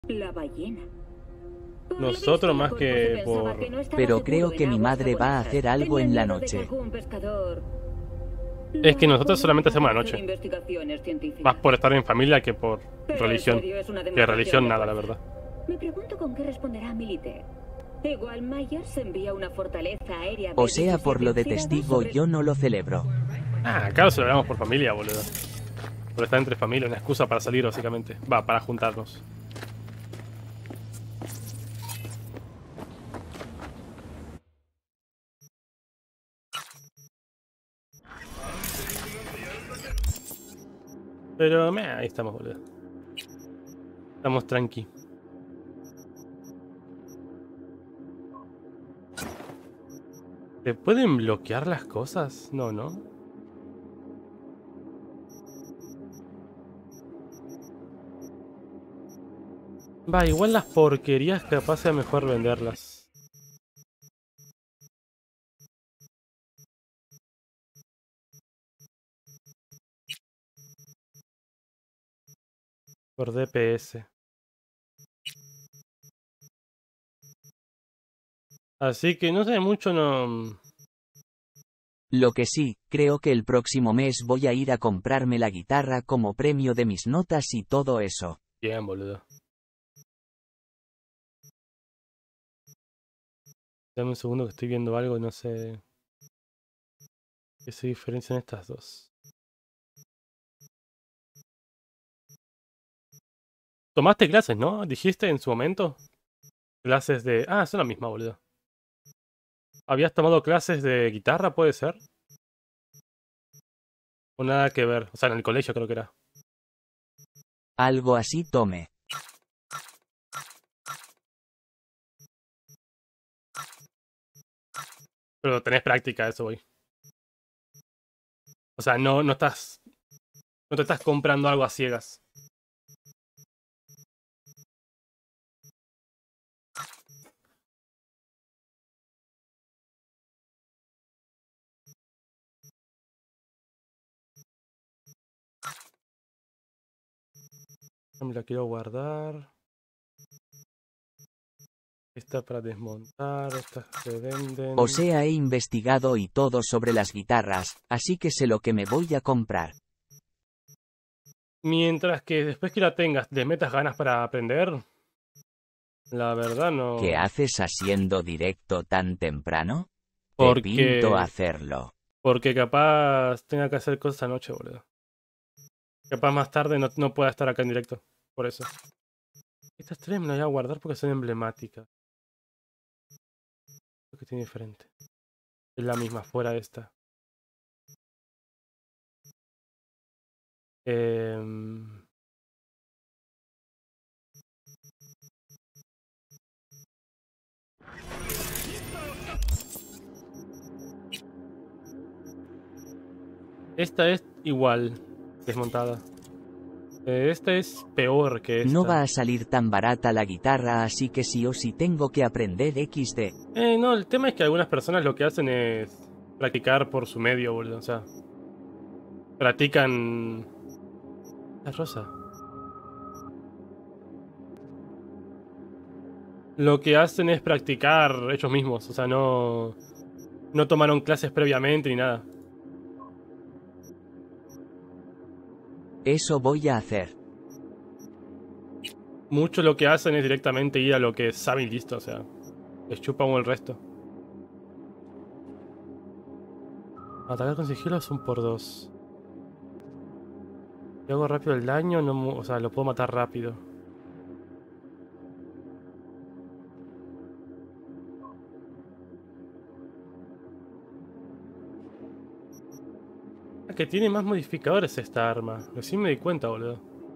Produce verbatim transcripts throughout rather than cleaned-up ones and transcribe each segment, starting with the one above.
La ballena. Nosotros más que por... Pero creo que mi madre va a hacer algo en la noche. Es que nosotros solamente hacemos la noche. Más por estar en familia que por religión. Que religión nada, la verdad. Me pregunto con qué responderá Milite. Igual Myers envía una fortaleza aérea. O sea, por lo de testigo yo no lo celebro. Ah, claro, celebramos por familia, boludo. Por estar entre familia, una excusa para salir, básicamente. Va, para juntarnos. Pero, meh, ahí estamos, boludo. Estamos tranqui. ¿Se pueden bloquear las cosas? No, ¿no? Va, igual las porquerías capaz sea mejor venderlas. Por D P S. Así que no sé mucho, no... Lo que sí, creo que el próximo mes voy a ir a comprarme la guitarra como premio de mis notas y todo eso. Bien, boludo. Dame un segundo que estoy viendo algo y no sé... ¿Qué se diferencian estas dos? ¿Tomaste clases, no? ¿Dijiste en su momento? Clases de... Ah, son la misma, boludo. ¿Habías tomado clases de guitarra, puede ser? O nada que ver. O sea, en el colegio creo que era. Algo así tome. Pero tenés práctica, eso voy. O sea, no, no estás... No te estás comprando algo a ciegas. Me la quiero guardar. Esta para desmontar, estas se venden. O sea, he investigado y todo sobre las guitarras, así que sé lo que me voy a comprar. Mientras que después que la tengas, le metas ganas para aprender. La verdad no... ¿Qué haces haciendo directo tan temprano? Porque... Te pinto hacerlo. Porque capaz tenga que hacer cosas anoche, boludo. Capaz más tarde no, no pueda estar acá en directo. Por eso. Estas tres me las voy a guardar porque son emblemáticas. Lo que tiene diferente. Es la misma, fuera de esta. Eh... Esta es igual, desmontada. Eh, esta es peor que esta. No va a salir tan barata la guitarra, así que sí o sí tengo que aprender equis de. Eh, no, el tema es que algunas personas lo que hacen es practicar por su medio, boludo. O sea, practican... La rosa. Lo que hacen es practicar ellos mismos. O sea, no... No tomaron clases previamente ni nada. Eso voy a hacer. Mucho lo que hacen es directamente ir a lo que saben y listo. O sea, les chupan el resto. Atacar con sigilo es un por dos. Si hago rápido el daño, no, o sea, lo puedo matar rápido. Ah, que tiene más modificadores esta arma. Recién me di cuenta, boludo.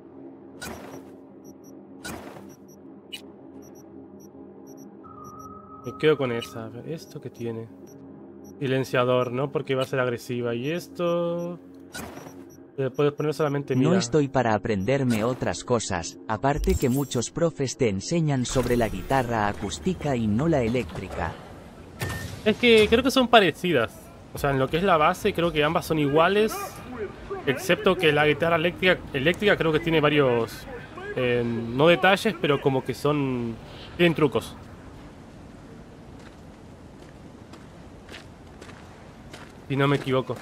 Me quedo con esa. A ver, ¿esto qué tiene? Silenciador, ¿no? Porque va a ser agresiva. Y esto... Le puedes poner solamente mira. No estoy para aprenderme otras cosas, aparte que muchos profes te enseñan sobre la guitarra acústica y no la eléctrica. Es que creo que son parecidas. O sea, en lo que es la base, creo que ambas son iguales. Excepto que la guitarra eléctrica, eléctrica creo que tiene varios eh, no detalles, pero como que son... tienen trucos. Si no me equivoco.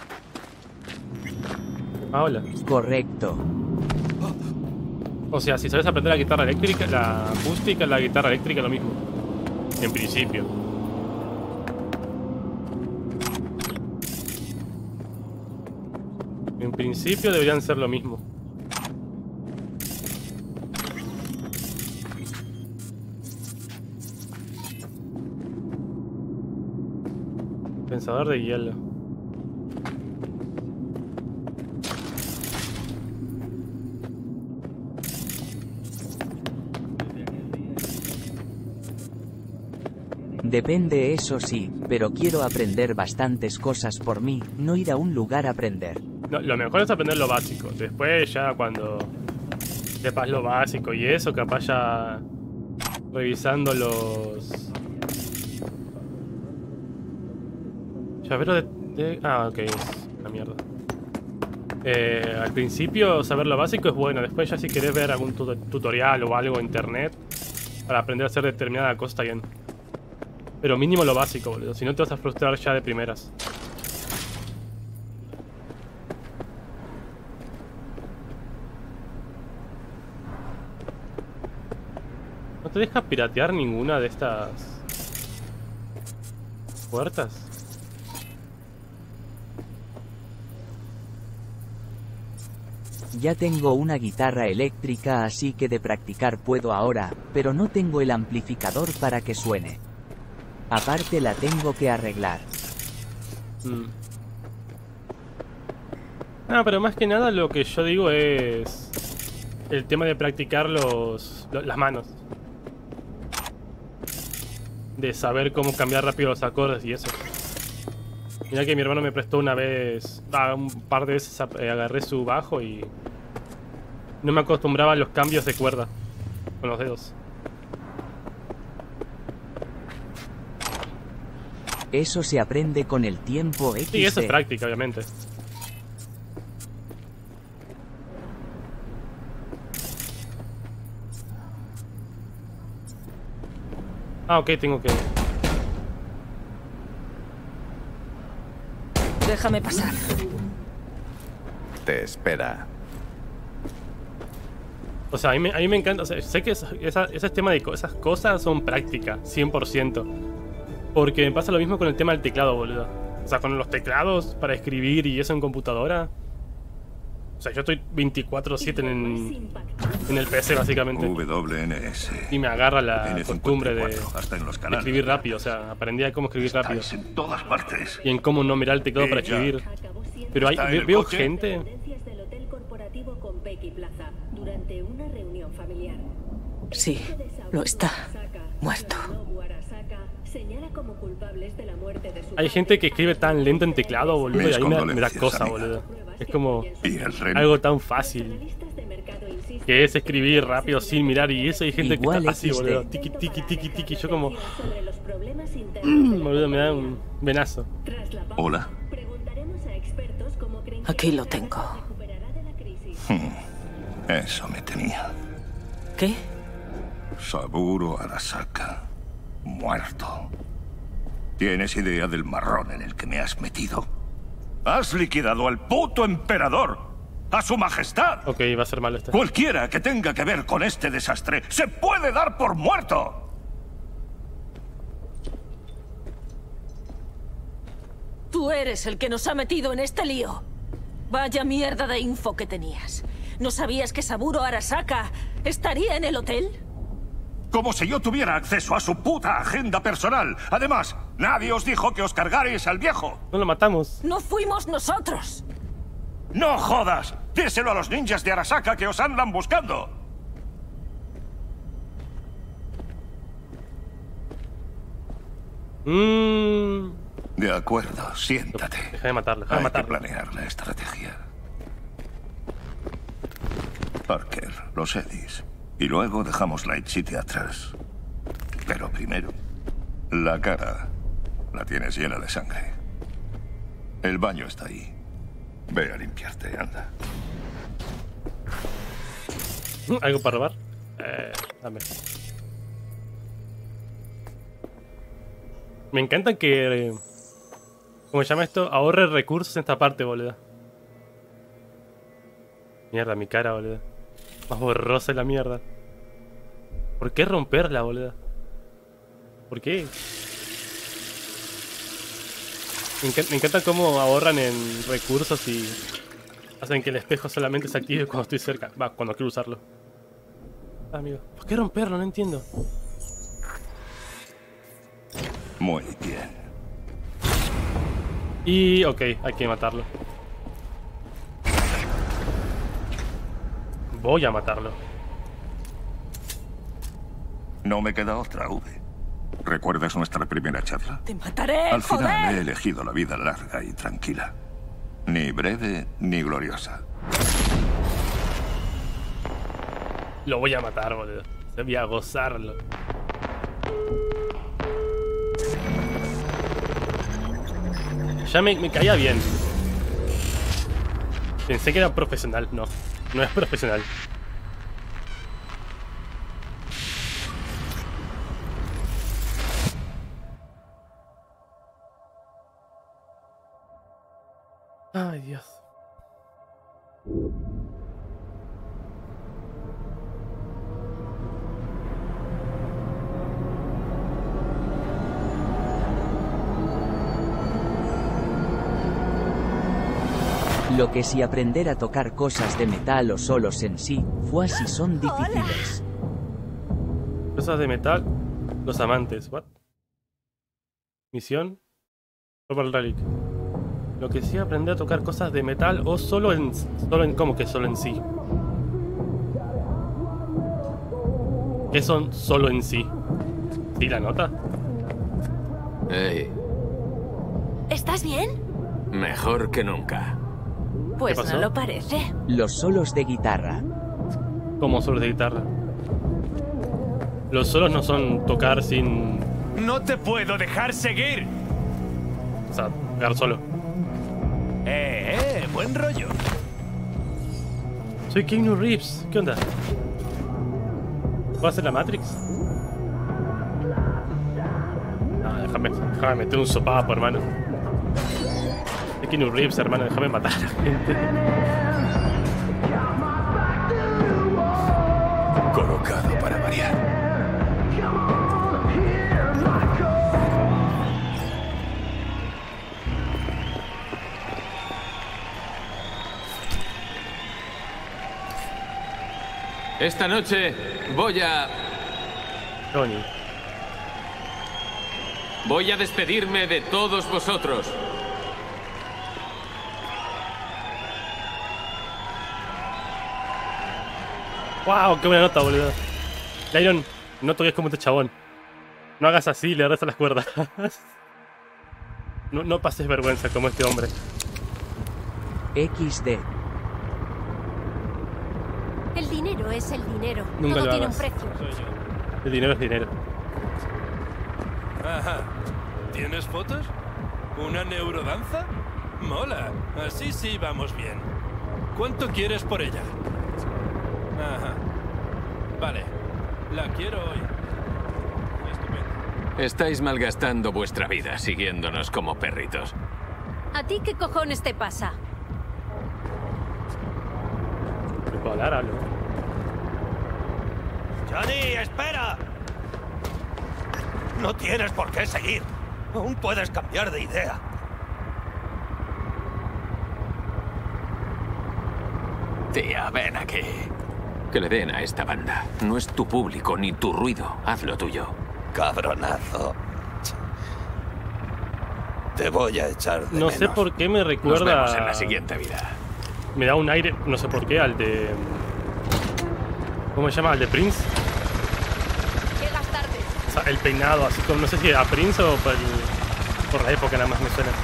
Ah, hola. Correcto. O sea, si sabes aprender la guitarra eléctrica, la acústica, la guitarra eléctrica lo mismo. En principio. En principio deberían ser lo mismo. Pensador de hielo. Depende, eso sí, pero quiero aprender bastantes cosas por mí, no ir a un lugar a aprender. No, lo mejor es aprender lo básico. Después ya cuando sepas lo básico y eso, capaz ya revisando los... Llavero de... de... Ah, ok, es una mierda. Eh, al principio saber lo básico es bueno. Después ya si querés ver algún tu tutorial o algo en internet para aprender a hacer determinada cosa está bien. Pero mínimo lo básico, boludo. Si no te vas a frustrar ya de primeras. ¿No te deja piratear ninguna de estas puertas? Ya tengo una guitarra eléctrica, así que de practicar puedo ahora, pero no tengo el amplificador para que suene. Aparte la tengo que arreglar. Mm. No, pero más que nada lo que yo digo es el tema de practicar los, lo, las manos. De saber cómo cambiar rápido los acordes y eso. Mira que mi hermano me prestó una vez, ah, un par de veces eh, agarré su bajo y no me acostumbraba a los cambios de cuerda con los dedos. Eso se aprende con el tiempo. equis de. Sí, eso es práctica, obviamente. Ah, ok, tengo que... Déjame pasar. Te espera. O sea, a mí me, a mí me encanta, o sea, sé que esa, esa, ese tema de co esas cosas son práctica, cien por ciento. Porque me pasa lo mismo con el tema del teclado, boludo. O sea, con los teclados para escribir y eso en computadora. O sea, yo estoy veinticuatro siete en, en el P C, básicamente. W N S. Y me agarra la costumbre de, hasta en los de canales. escribir rápido. O sea, aprendí a cómo escribir rápido. Estáis en todas partes. Y en cómo no mirar el teclado para Ella. escribir. Pero hay, ¿Está en ve- el veo coche? gente... Del hotel corporativo con Becky Plaza durante una reunión familiar. Sí, lo está. Muerto. Señala como culpables de la muerte de su Hay gente que escribe tan lento en teclado, boludo, Mis y ahí me, me da condolencias, cosa, amiga. boludo. Es como Y el reno. algo tan fácil que es escribir rápido sin mirar y eso. Hay gente que Igual está así, equis de. boludo. Tiki, tiki, tiki, tiki. Yo como... Boludo, me da un venazo. Hola. Aquí lo tengo. Eso me tenía. ¿Qué? Saburo Arasaka. Muerto. ¿Tienes idea del marrón en el que me has metido? Has liquidado al puto emperador. ¡A su majestad! Ok, va a ser malo este. Cualquiera que tenga que ver con este desastre se puede dar por muerto. Tú eres el que nos ha metido en este lío. Vaya mierda de info que tenías. ¿No sabías que Saburo Arasaka estaría en el hotel? Como si yo tuviera acceso a su puta agenda personal. Además, nadie os dijo que os cargarais al viejo. No lo matamos. No fuimos nosotros. ¡No jodas! Díselo a los ninjas de Arasaka que os andan buscando. Mmm... De acuerdo, siéntate. Deja de matarlo, deja de Hay que matarlo. planear la estrategia. Parker, los Eddies. Y luego dejamos Night City atrás. Pero primero, la cara la tienes llena de sangre. El baño está ahí. Ve a limpiarte, anda. ¿Algo para robar? Eh, dame. Me encanta que... Eh, ¿cómo se llama esto? Ahorre recursos en esta parte, boludo. Mierda, mi cara, boludo. Más borrosa la mierda. ¿Por qué romperla, boludo? ¿Por qué? Me, enc me encanta cómo ahorran en recursos y hacen que el espejo solamente se active cuando estoy cerca. Va, cuando quiero usarlo. Ah, amigo. ¿Por qué romperlo? No entiendo. Muy bien. Y... ok, hay que matarlo. Voy a matarlo. No me queda otra, V. ¿Recuerdas nuestra primera charla? ¡Te mataré, Al final joder! he elegido la vida larga y tranquila. Ni breve ni gloriosa. Lo voy a matar, boludo. Voy a gozarlo. Ya me, me caía bien. Pensé que era profesional. No, no es profesional. Ay, Dios. Lo que si aprender a tocar cosas de metal o solos en sí, fue así son difíciles. Cosas de metal. Los amantes. What? Misión. Global Relic. Lo que sí aprender a tocar cosas de metal o solo en... Solo en... ¿Cómo que solo en sí? ¿Qué son solo en sí? ¿Sí la nota? Hey, ¿Estás bien? mejor que nunca. Pues pasó? no lo parece. Los solos de guitarra. Como solos de guitarra. Los solos no son tocar sin... ¡No te puedo dejar seguir! O sea, tocar solo. ¡Eh, eh! ¡Buen rollo! Soy Keanu Reeves. ¿Qué onda? ¿Puedo hacer la Matrix? No, déjame, déjame meter un sopapo, hermano. Soy Keanu Reeves, hermano. Déjame matar a la gente. Colocado para variar. Esta noche voy a... Tony. Voy a despedirme de todos vosotros. ¡Wow! ¡Qué buena nota, boludo! Iron, no toques como este chabón. No hagas así, le rezas las cuerdas. no, no pases vergüenza como este hombre. equis de. El dinero es el dinero. Nunca Todo lo tiene un hagas. precio. El dinero es dinero. Ajá. ¿Tienes fotos? ¿Una neurodanza? Mola. Así sí vamos bien. ¿Cuánto quieres por ella? Ajá. Vale. La quiero hoy. Estupendo. Estáis malgastando vuestra vida siguiéndonos como perritos. ¿A ti qué cojones te pasa? ¿Me puedo hablar algo? ¡Johnny, espera! No tienes por qué seguir. Aún puedes cambiar de idea. Tía, ven aquí. Que le den a esta banda. No es tu público ni tu ruido. Haz lo tuyo. Cabronazo. Te voy a echar de No menos. sé por qué me Nos recuerda... vemos en la siguiente vida. Me da un aire, no sé por qué, al de... ¿Cómo se llama? Al de Prince. Llegas tarde. O sea, el peinado, así como, no sé si a Prince o por, el, por la época nada más me suena.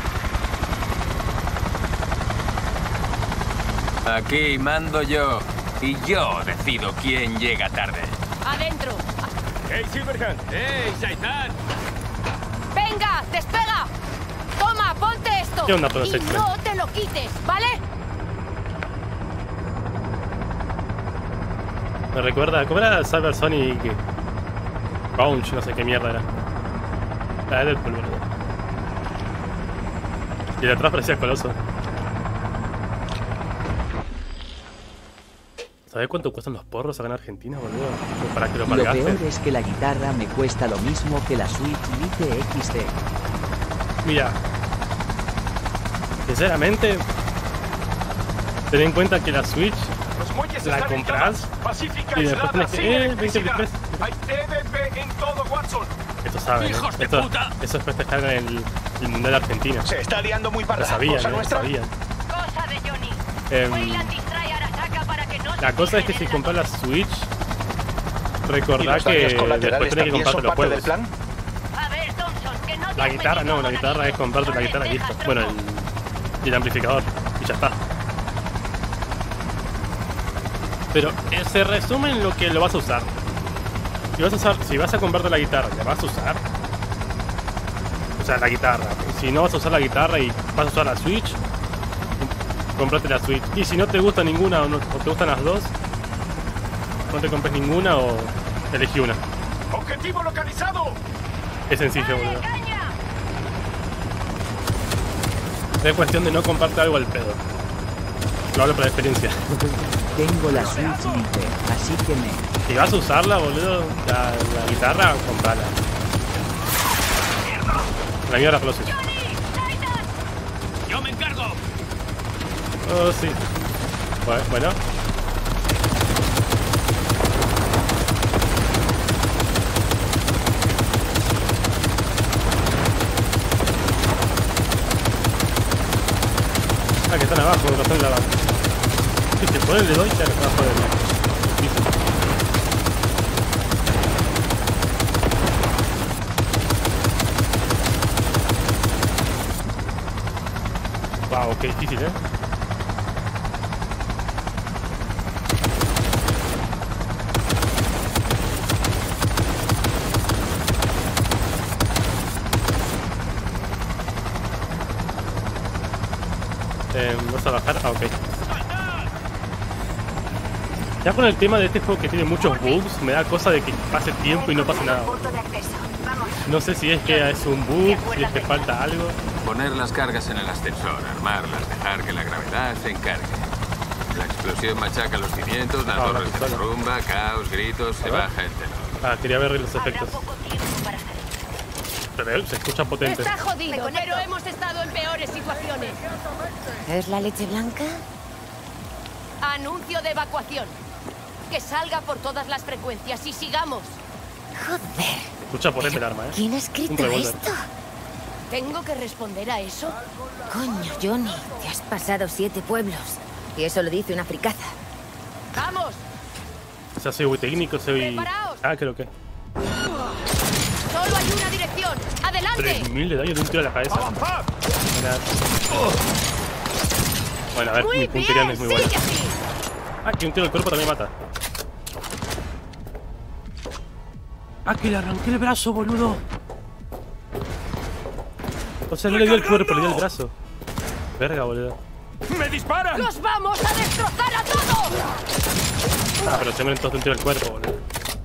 Aquí mando yo. Y yo decido quién llega tarde. Adentro. ¡Hey, Silverhand! ¡Ey, Shaitan! ¡Venga! ¡Despega! Toma, ponte esto. ¿Qué onda, todo y sexy? no te lo quites, ¿vale? Me recuerda, ¿cómo era Cyber Sonic Punch? No sé qué mierda era. La de Deadpool, boludo. Y de atrás parecía Coloso. ¿Sabes cuánto cuestan los porros acá en Argentina, boludo? Pues para que lo Lo cargaste. peor es que la guitarra me cuesta lo mismo que la Switch Lite equis de. Mira, sinceramente, ten en cuenta que la Switch la compras y después tenés que... Eh, veinte veintitrés. Hay T V P en todo Watson. Esto saben, ¿no? ¡Hijos de Esto, puta! eso es festejar en el, el Mundial de Argentina. Se está liando muy Lo parda. sabían, ¿Cosa ¿no? Lo nuestra? sabían. Cosa de Johnny. Em, Weyland distrae a Arasaka para que no se La cosa es que fijen si en compras la Switch, ¿Y recordá los que daños después colaterales tenés que también son comprarte los parte del juegos. plan? A ver, Thompson, que no te La has guitarra metido no, la con guitarra anillos. es comprarte No la guitarra y lentejas, listo. Bueno, tronco. el, y el amplificador, y ya está. Pero eh, se resume en lo que lo vas a usar. Si vas a usar, si vas a comprarte la guitarra, ¿la vas a usar? O sea, la guitarra. Si no vas a usar la guitarra y vas a usar la Switch, cómprate la Switch. Y si no te gusta ninguna o, no, o te gustan las dos, no te compres ninguna o elegí una. ¡Objetivo localizado! Es sencillo, ¡Dale, boludo. caña! Es cuestión de no comprarte algo al pedo. Lo hablo por experiencia. Tengo la Switch Lite, así que me. Si vas a usarla, boludo, la, la guitarra, comprala. La mierda por los Switch. ¡Yo me encargo! Oh, sí. Bueno, bueno. Ah, que están abajo, que están abajo. Si te ponen le doy, ya que te va a joder. Difícil. Wow, qué difícil, eh. Eh, ¿Vas a bajar? Ah, ok. Ya con el tema de este juego que tiene muchos bugs, me da cosa de que pase tiempo y no pase nada. No sé si es que es un bug, si es que falta algo. Poner las cargas en el ascensor, armarlas, dejar que la gravedad se encargue. La explosión machaca los cimientos, la Ah, torre una se pistola. derrumba, caos, gritos, se A ver. baja el telón. Ah, quería ver los efectos. Habrá poco tiempo para hacer. Pero él se escucha potente. Está jodido, pero hemos estado en peores situaciones. ¿Es la leche blanca? Anuncio de evacuación. Que salga por todas las frecuencias y sigamos. Joder. Se escucha potente el arma, eh. ¿Quién ha Un escrito revólver. esto? ¿Tengo que responder a eso? Coño, Johnny, te has pasado siete pueblos. Y eso lo dice una fricaza. ¡Vamos! O sea, soy muy técnico, soy... Preparaos. Ah, creo que. Solo hay una dirección. ¡Adelante! tres mil de daño de un tiro a la cabeza. ¡Avanzad! Buena. Bueno, a ver, Muy mi puntería no bien, es muy buena. sigue así. Ah, que un tiro al cuerpo también mata. Ah, que le arranqué el brazo, boludo. O sea, no le dio el cuerpo, le dio el brazo. Verga, boludo. ¡Me disparan! ¡Los vamos a destrozar a todos! Ah, pero se mueren todos de un tiro al cuerpo, boludo.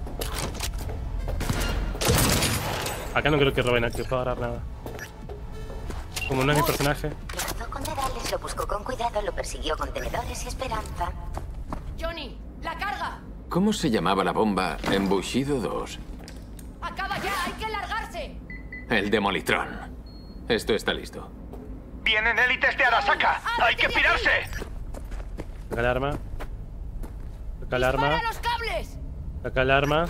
Acá no creo que roben, que pueda agarrar nada. Como no es mi personaje. Lanzó con dedales, lo buscó con cuidado, lo persiguió con tenedores y esperanza. Johnny, la carga. ¿Cómo se llamaba la bomba en Bushido dos? Acaba ya, hay que largarse. El Demolitrón. Esto está listo. ¡Vienen élites de Arasaka! ¡Hay que pirarse! Saca el arma. Saca el arma. ¡Para los cables! Saca el arma.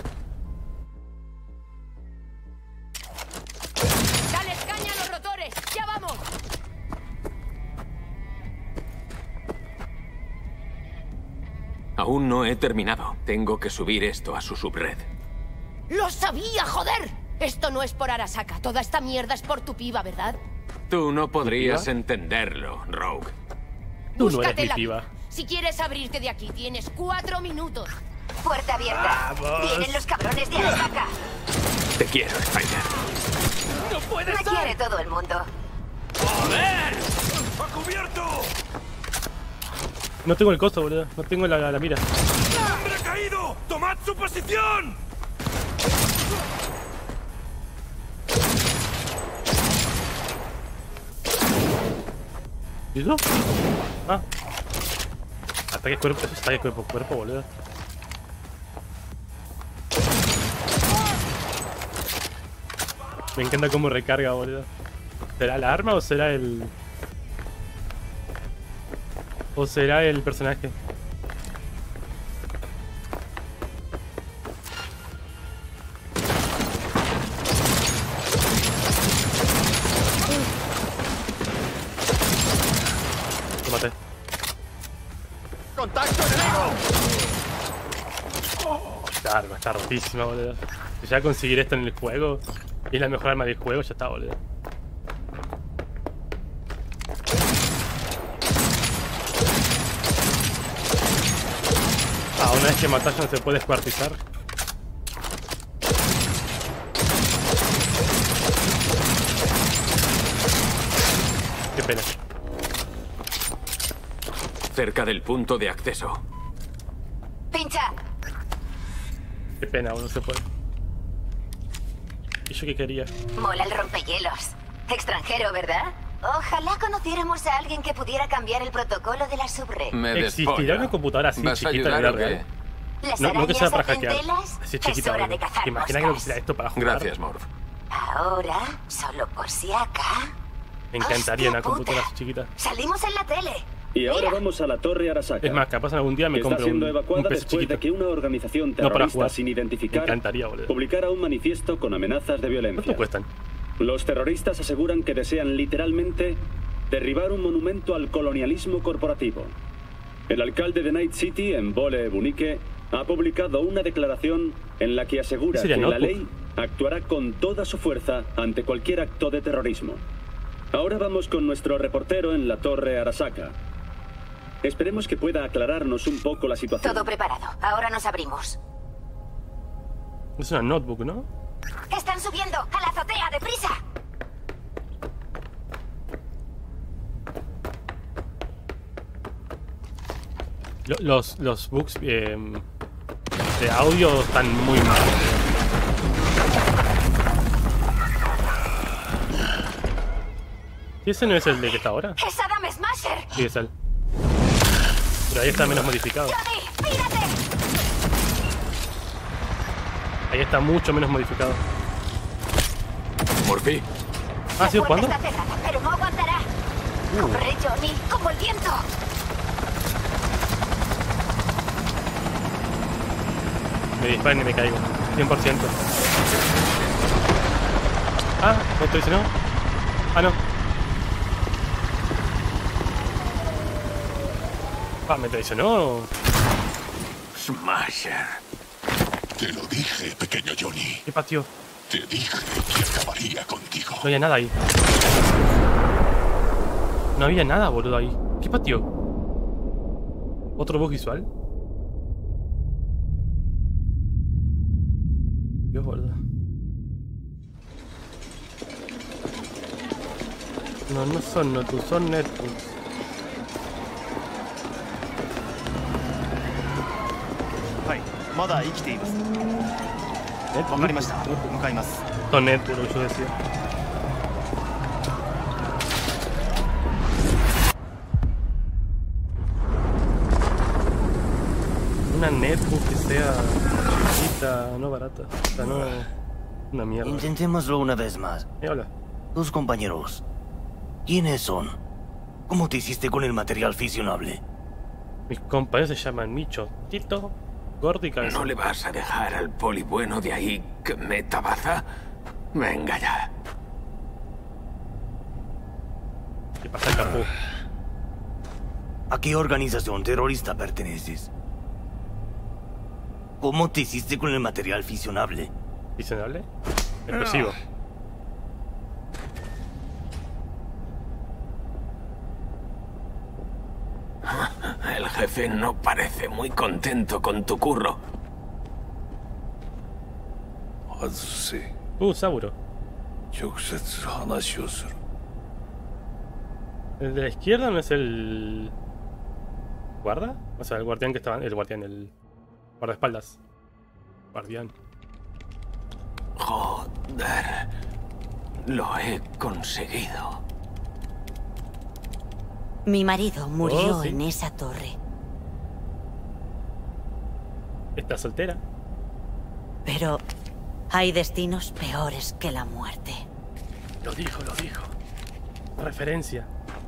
¡Dale caña a los rotores! ¡Ya vamos! Aún no he terminado. Tengo que subir esto a su subred. ¡Lo sabía, joder! Esto no es por Arasaka. Toda esta mierda es por tu piba, ¿verdad? Tú no podrías ¿Piba? entenderlo, Rogue. Tú no eres Búscate mi la piba. vida. Si quieres abrirte de aquí, tienes cuatro minutos. Puerta abierta. Vienen los cabrones de Arasaka. Te quiero, Spider. ¡No puede Me ser! quiere todo el mundo. ¡Joder! ¡A cubierto! No tengo el costo, boludo. No tengo la, la mira. ¡Hombre caído! oído! ¡Tomad su posición! ¿Y eso? Ah. Ataque cuerpo, eso es ataque cuerpo a cuerpo, boludo. Me encanta cómo recarga, boludo. ¿Será el arma o será el...? ¿O será el personaje? Lo maté. ¡Contacto enemigo! Esta arma está rotísima, boludo. Si ya conseguir esto en el juego y es la mejor arma del juego, ya está, boludo. Ah, una vez que matas ya no se puede descuartizar. Qué pena. Cerca del punto de acceso. ¡Pincha! Qué pena, no se puede. ¿Y yo qué quería? Mola el rompehielos. Extranjero, ¿verdad? Ojalá conociéramos a alguien que pudiera cambiar el protocolo de la subred. Me ¿Existirá despolla. una computadora así ¿Vas a chiquita en ayudar la o qué? real? Las No, no que sea para arañas hackear. hacen telas. Así Es chiquita, hora boludo. de cazar ¿Te imaginas que lo moscas. quisiera esto para jugar? Gracias, Morph. Ahora, solo por si acá. Me encantaría una Hostia computadora puta. así chiquita. Salimos en la tele. Y ahora Mira. vamos a la Torre Arasaka. Es más, capaz algún día me Está compro un, siendo un evacuada P C después chiquito. de que una organización No para terrorista jugar. sin Me identificar encantaría, boludo. publicara un manifiesto con amenazas de violencia. ¿Cuánto cuestan? Los terroristas aseguran que desean literalmente derribar un monumento al colonialismo corporativo. El alcalde de Night City, en Bole Bunique, ha publicado una declaración en la que asegura ¿Sería que la Notebook? ley actuará con toda su fuerza ante cualquier acto de terrorismo. Ahora vamos con nuestro reportero en la Torre Arasaka. Esperemos que pueda aclararnos un poco la situación. Todo preparado. Ahora nos abrimos. Es una notebook, ¿no? ¡Están subiendo! ¡A la azotea! ¡Deprisa! Lo- Los, los bugs eh, de audio están muy mal. ¿Y ese no es el de que está ahora? ¡Es Adam Smasher! Sí, es él. Pero ahí está menos modificado. ¡Johnny, mírate! Ahí está mucho menos modificado. Morphy. Ah, ¿sí? La puerta ¿Cuándo? está cerrada, pero no aguantará. Uh. ¡Corre, Johnny! ¡Como el viento! Me disparan y me caigo. cien por ciento. Ah, ¿no te dice no? Ah, no. Ah, me traicionó. Smasher. Te lo dije, pequeño Johnny. ¿Qué patio? Te dije que acabaría contigo. No había nada ahí. No había nada, boludo, ahí. ¿Qué patio? ¿Otro bug visual? Dios, boludo. No, no son Notus, son Netbooks. Son Netbooks, lo que yo decía. Una netbook que sea chiquita, no barata. O sea, no... Una mierda. Intentémoslo una vez más. Eh, hola. Tus compañeros. ¿Quiénes son? ¿Cómo te hiciste con el material fisionable? Mis compañeros se llaman Micho, Tito, Gordo y Cabeza. ¿No le vas a dejar al poli bueno de ahí que meta baza? Venga ya. ¿Qué pasa, Capú? ¿A qué organización terrorista perteneces? ¿Cómo te hiciste con el material fisionable? ¿Fisionable? Explosivo. El jefe no parece muy contento con tu curro. Uh, Saburo. El de la izquierda no es el... ¿Guarda? O sea, el guardián que estaba... El guardián, el... Guardaespaldas. Guardián. Joder. Lo he conseguido. Mi marido murió Oh, sí. en esa torre. ¿Estás soltera? Pero hay destinos peores que la muerte. Lo dijo, lo dijo. Referencia.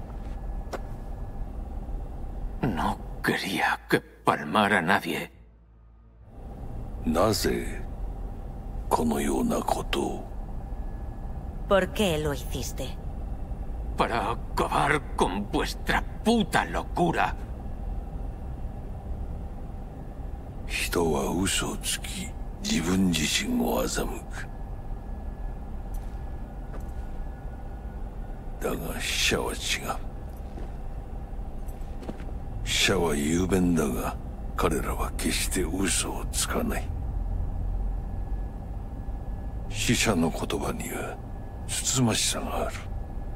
No quería que palmara a nadie. なぜこのようなことを ¿Por qué lo hiciste? Para acabar con vuestra puta locura. 人は嘘をつき自分自身を欺くだが死者は違う死者は雄弁だが彼らは決して嘘をつかない死者の言葉にはつつましさがある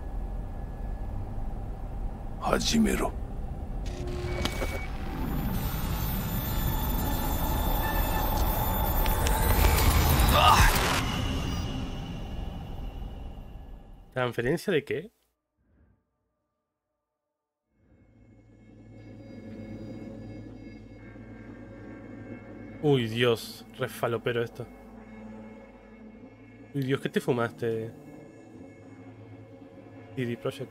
始めろ ¿Transferencia de qué? Uy, Dios, re falopero esto. Uy, Dios, ¿qué te fumaste? C D Projekt.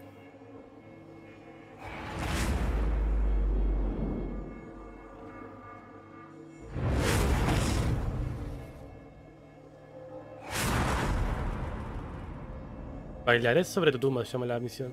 Bailaré sobre tu tumba, se llama la misión.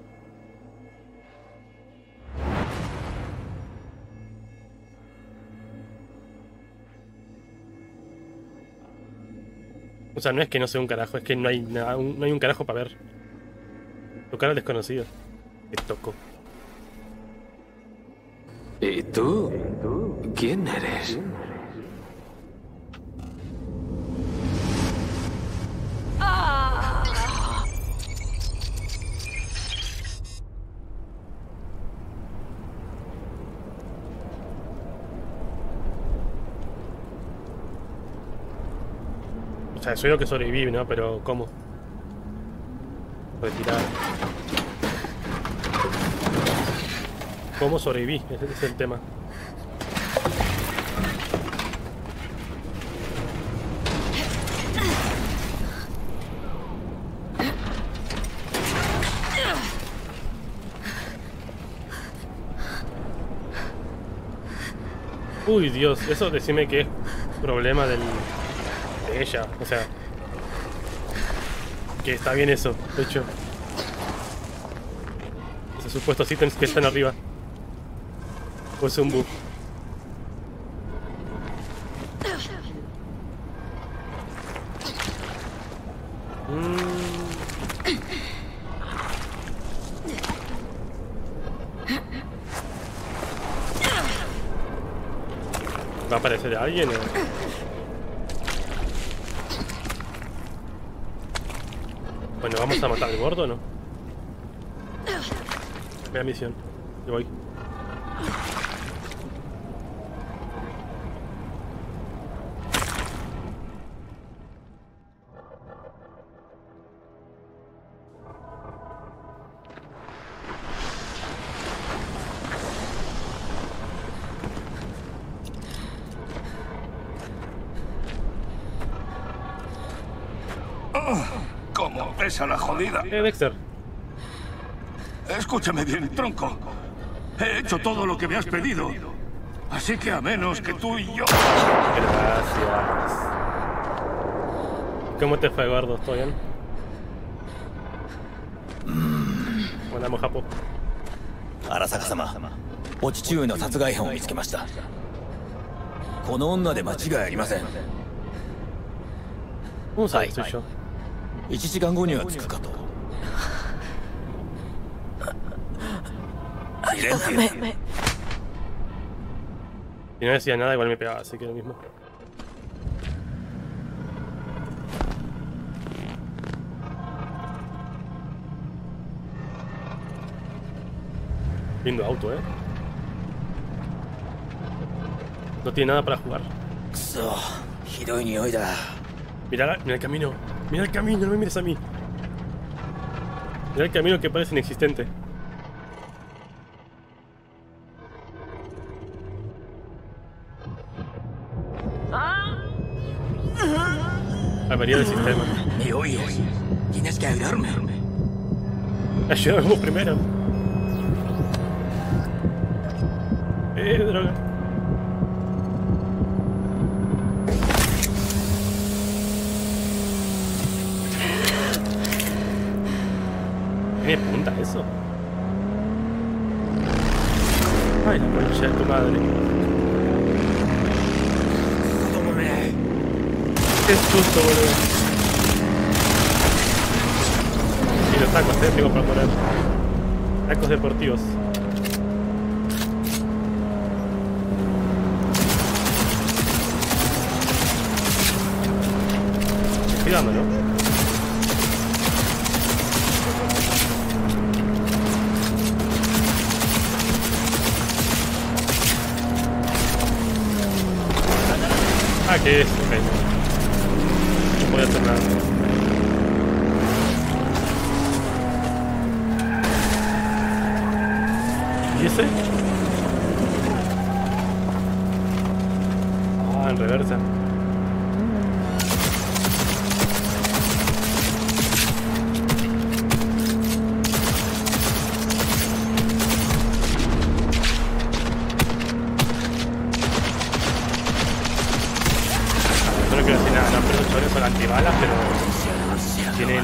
O sea, no es que no sea un carajo, es que no hay nada, no hay un carajo para ver. Tocar al desconocido. Te toco. ¿Y tú? ¿Quién eres? O sea, soy lo que sobreviví, ¿no? Pero ¿cómo? Retirar. ¿Cómo sobreviví? Ese es el tema. Uy, Dios, eso decime que es problema del... de ella, o sea... que está bien eso, de hecho. Esos supuestos ítems que están arriba. O es un bug. ¿Va a aparecer alguien o...? Bueno, vamos a matar al gordo, ¿no? Vea misión. Yo voy. ¿Cómo pesa la jodida? Eh, Dexter. Escúchame bien, tronco. He hecho todo lo que me has pedido. Así que a menos que tú y yo... Gracias. ¿Cómo te fue, gordo? ¿Todo bien? Mandamos Japo. 荒坂様、お父上の殺害犯を見つけました。この女で間違いありません。 ¿Cómo sabes soy yo? いちじかんごには着くかと。 Ayúdame. Si no decía nada, igual me pegaba, así que lo mismo. Lindo auto, eh. No tiene nada para jugar. Mira, mira el camino. Mira el camino, no me mires a mí. Mira el camino que parece inexistente. Avería del sistema. ¿Me oyes? Tienes que ayudarme. Ayúdame primero. Eh, droga. ¿Tiene punta eso? Ay, la concha de tu madre. Qué susto, boludo. Y los tacos, eh, tengo para poner. Tacos deportivos. Estoy dándolo. Ah, ¿qué es? Ok. No voy a hacer nada. ¿Y ese? Ah, en reversa. No quiero decir nada, no, pero los chones son antibalas, pero tienen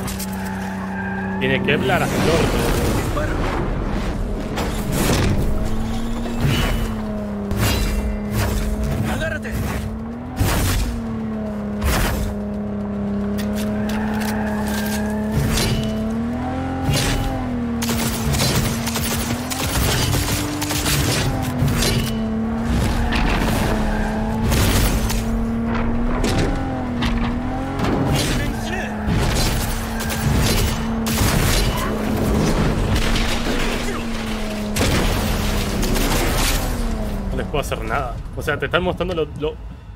tiene Kevlar a flor. ¡Agárrate! No puedo hacer nada. O sea, te están mostrando lo, lo,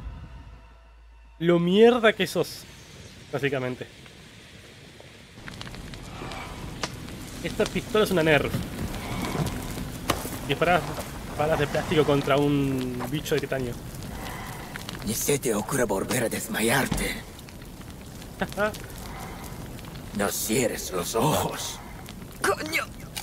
lo mierda que sos, básicamente. Esta pistola es una Nerf. Disparas balas de plástico contra un bicho de titanio. Ni se te ocurra volver a desmayarte. No cierres los ojos. ¡Coño!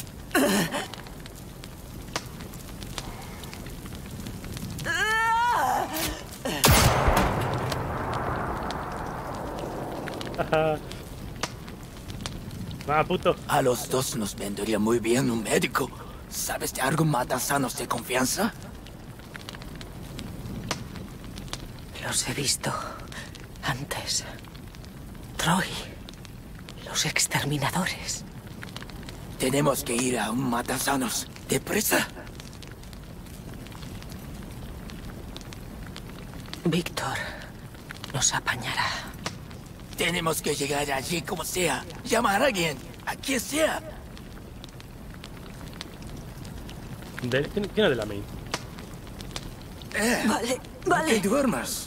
Ah, puto. A los dos nos vendría muy bien un médico. ¿Sabes de algo matasanos de confianza? Los he visto antes. Troy. Los exterminadores. Tenemos que ir a un matasanos. ¿Deprisa? Víctor nos apañará. Tenemos que llegar allí como sea. Llamar a alguien. A quien sea. ¿De, ¿Quién es de la main? Eh, vale, vale. Que duermas.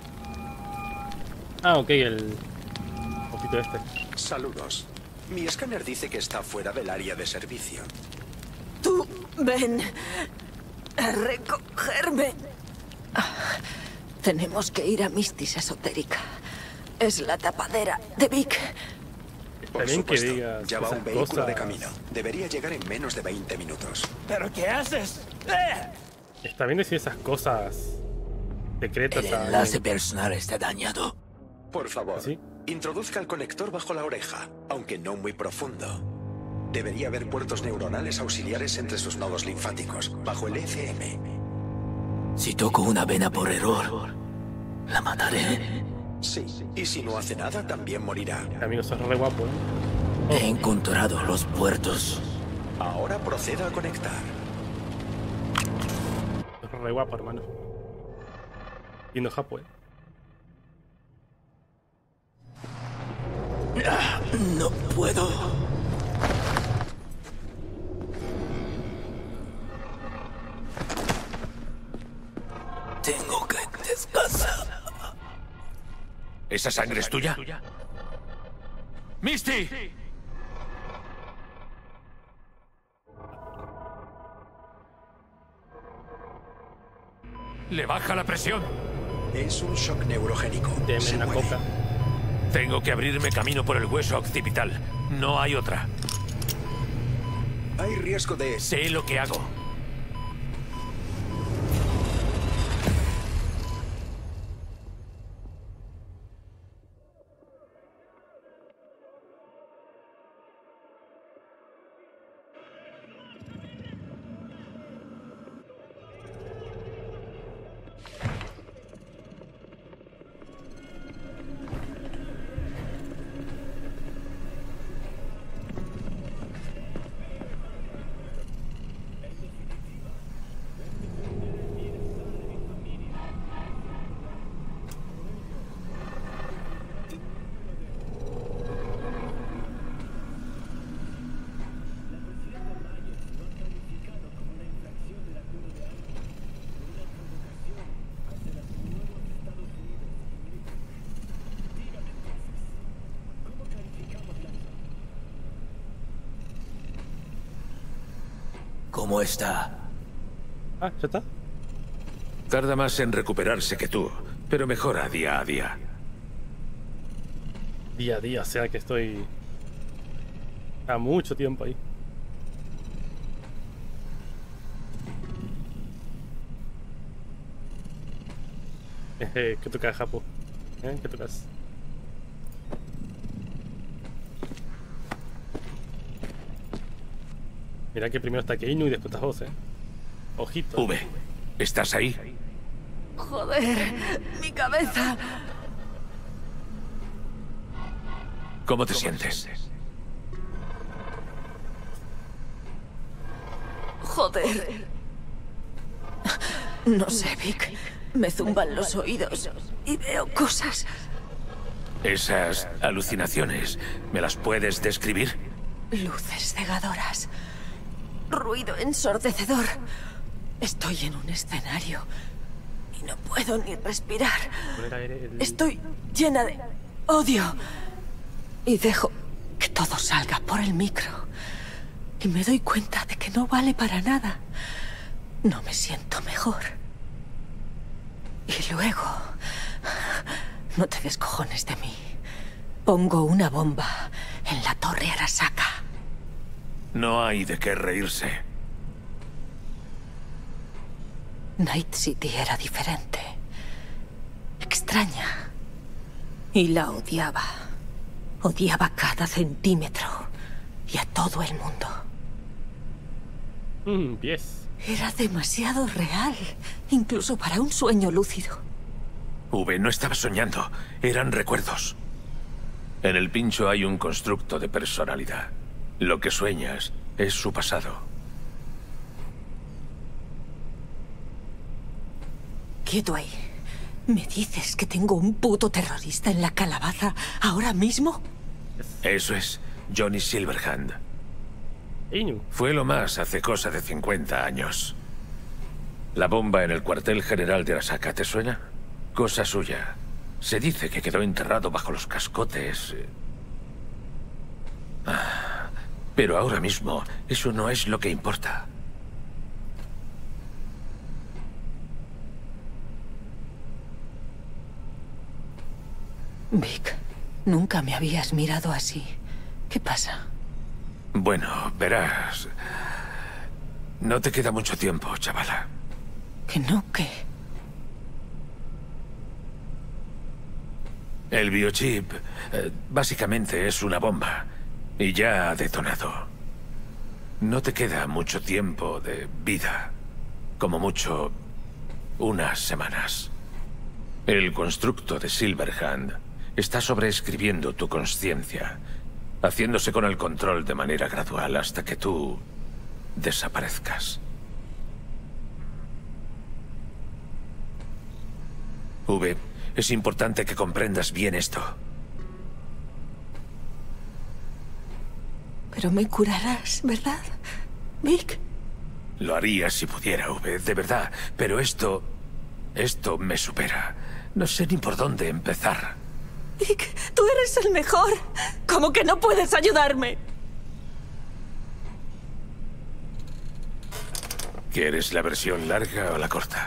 Ah, ok, el... poquito este. Saludos. Mi escáner dice que está fuera del área de servicio. Tú ven a recogerme. Tenemos que ir a Mistis Esotérica. Es la tapadera de Vic. Por Está bien que supuesto, digas ya va esas un vehículo cosas. de camino. Debería llegar en menos de veinte minutos. ¿Pero qué haces? ¡Eh! Está bien decir esas cosas secretas. El a enlace alguien. personal está dañado. Por favor, ¿Sí? introduzca el conector bajo la oreja, aunque no muy profundo. Debería haber puertos neuronales auxiliares entre sus nodos linfáticos, bajo el E C M. Si toco una vena por error, la mataré. Sí, y si no hace nada, también morirá. Amigo, sos re guapo, ¿eh? He encontrado los puertos. Ahora proceda a conectar. Sos re guapo, hermano. Lindo japo, ¿eh? Ah, no puedo. ¿Esa sangre es tuya? ¡Misty! Le baja la presión. Es un shock neurogénico. Deme una coca. Tengo que abrirme camino por el hueso occipital. No hay otra. Hay riesgo de... Sé lo que hago. ¿Cómo está? Ah, ¿ya está? Tarda más en recuperarse que tú, pero mejora día a día. Día a día, o sea que estoy a mucho tiempo ahí. Eh, ¿qué tocas, Japo? ¿Eh? ¿Qué tocas? Mira que primero está Keinu y después estás vos, eh. Ojito. V, ¿estás ahí? Joder, mi cabeza. ¿Cómo te sientes? Joder. No sé, Vic. Me zumban los oídos y veo cosas. Esas alucinaciones, ¿me las puedes describir? Luces cegadoras. Ruido ensordecedor. Estoy en un escenario y no puedo ni respirar. Estoy llena de odio. Y dejo que todo salga por el micro. Y me doy cuenta de que no vale para nada. No me siento mejor. Y luego... No te descojones de mí. Pongo una bomba en la Torre Arasaka. No hay de qué reírse. Night City era diferente. Extraña. Y la odiaba. Odiaba cada centímetro. Y a todo el mundo. Mmm, pies. Era demasiado real. Incluso para un sueño lúcido. V, no estaba soñando. Eran recuerdos. En el pincho hay un constructo de personalidad. Lo que sueñas es su pasado. Quieto ahí. ¿Me dices que tengo un puto terrorista en la calabaza ahora mismo? Eso es Johnny Silverhand. Inu. Fue lo más hace cosa de cincuenta años. La bomba en el cuartel general de Arasaka, ¿te suena? Cosa suya. Se dice que quedó enterrado bajo los cascotes. Ah, pero ahora mismo eso no es lo que importa. Vic, nunca me habías mirado así. ¿Qué pasa? Bueno, verás... No te queda mucho tiempo, chavala. ¿Que no? ¿Qué? El biochip, eh, básicamente es una bomba. Y ya ha detonado. No te queda mucho tiempo de vida. Como mucho, unas semanas. El constructo de Silverhand está sobreescribiendo tu conciencia, haciéndose con el control de manera gradual hasta que tú desaparezcas. V, es importante que comprendas bien esto. Pero me curarás, ¿verdad, Vic? Lo haría si pudiera, V, de verdad. Pero esto... Esto me supera. No sé ni por dónde empezar. Vic, tú eres el mejor. ¿Cómo que no puedes ayudarme? ¿Quieres la versión larga o la corta?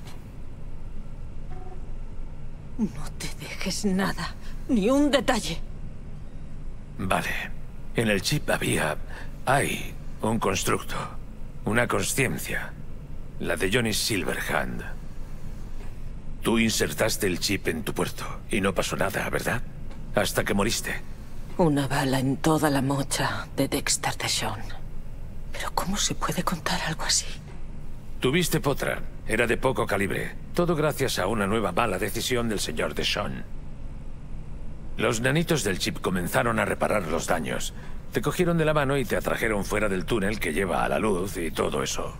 No te dejes nada, ni un detalle. Vale. En el chip había... hay un constructo. Una consciencia. La de Johnny Silverhand. Tú insertaste el chip en tu puerto y no pasó nada, ¿verdad? Hasta que moriste. Una bala en toda la mocha de Dexter DeShawn. Pero ¿cómo se puede contar algo así? Tuviste potra. Era de poco calibre. Todo gracias a una nueva mala decisión del señor DeShawn. Los nanitos del chip comenzaron a reparar los daños. Te cogieron de la mano y te atrajeron fuera del túnel que lleva a la luz y todo eso.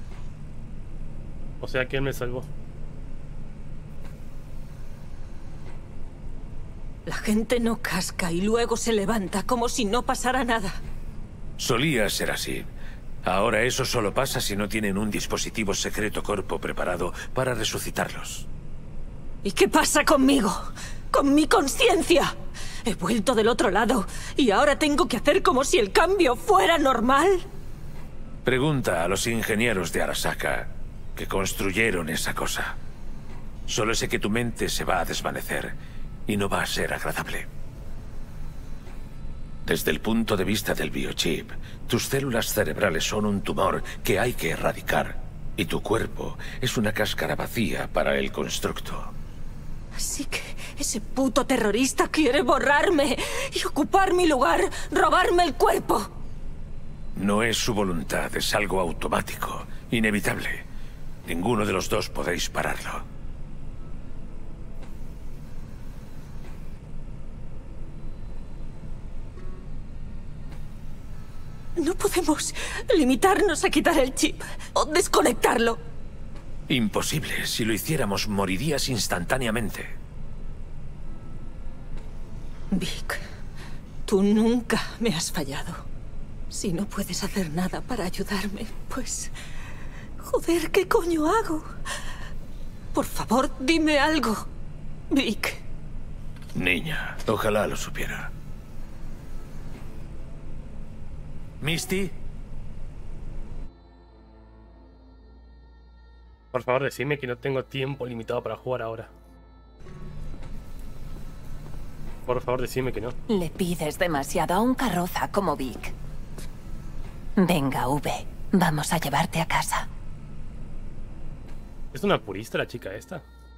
O sea, ¿quién me salvó? La gente no casca y luego se levanta como si no pasara nada. Solía ser así. Ahora eso solo pasa si no tienen un dispositivo secreto corpo preparado para resucitarlos. ¿Y qué pasa conmigo? ¡Con mi conciencia! He vuelto del otro lado y ahora tengo que hacer como si el cambio fuera normal. Pregunta a los ingenieros de Arasaka que construyeron esa cosa. Solo sé que tu mente se va a desvanecer y no va a ser agradable. Desde el punto de vista del biochip, tus células cerebrales son un tumor que hay que erradicar y tu cuerpo es una cáscara vacía para el constructo. Así que ese puto terrorista quiere borrarme y ocupar mi lugar, robarme el cuerpo. No es su voluntad, es algo automático, inevitable. Ninguno de los dos podéis pararlo. No podemos limitarnos a quitar el chip o desconectarlo. Imposible. Si lo hiciéramos, morirías instantáneamente. Vic, tú nunca me has fallado. Si no puedes hacer nada para ayudarme, pues... Joder, ¿qué coño hago? Por favor, dime algo, Vic. Niña, ojalá lo supiera. ¿Misty? Por favor, decidme que no tengo tiempo limitado para jugar ahora. Por favor, decidme que no. Le pides demasiado a un carroza como Vic. Venga, V. Vamos a llevarte a casa. ¿Es una purista la chica esta?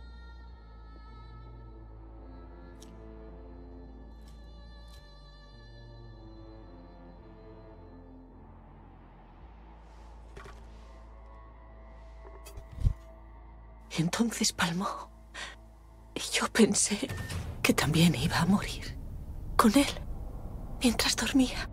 Entonces palmó. Y yo pensé que también iba a morir. Con él. Mientras dormía.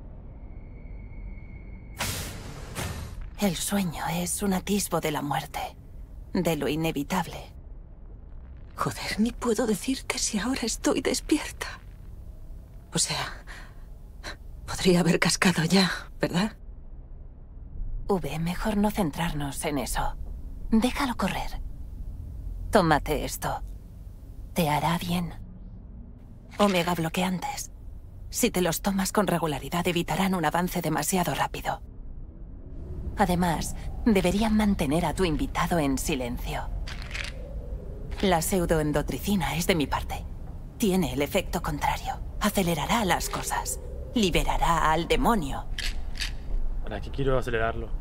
El sueño es un atisbo de la muerte. De lo inevitable. Joder, ni puedo decirte si ahora estoy despierta. O sea, podría haber cascado ya, ¿verdad? V, mejor no centrarnos en eso. Déjalo correr. Tómate esto. Te hará bien. Omega bloqueantes. Si te los tomas con regularidad, evitarán un avance demasiado rápido. Además, deberían mantener a tu invitado en silencio. La pseudoendotricina es de mi parte. Tiene el efecto contrario. Acelerará las cosas. Liberará al demonio. ¿Para qué quiero acelerarlo?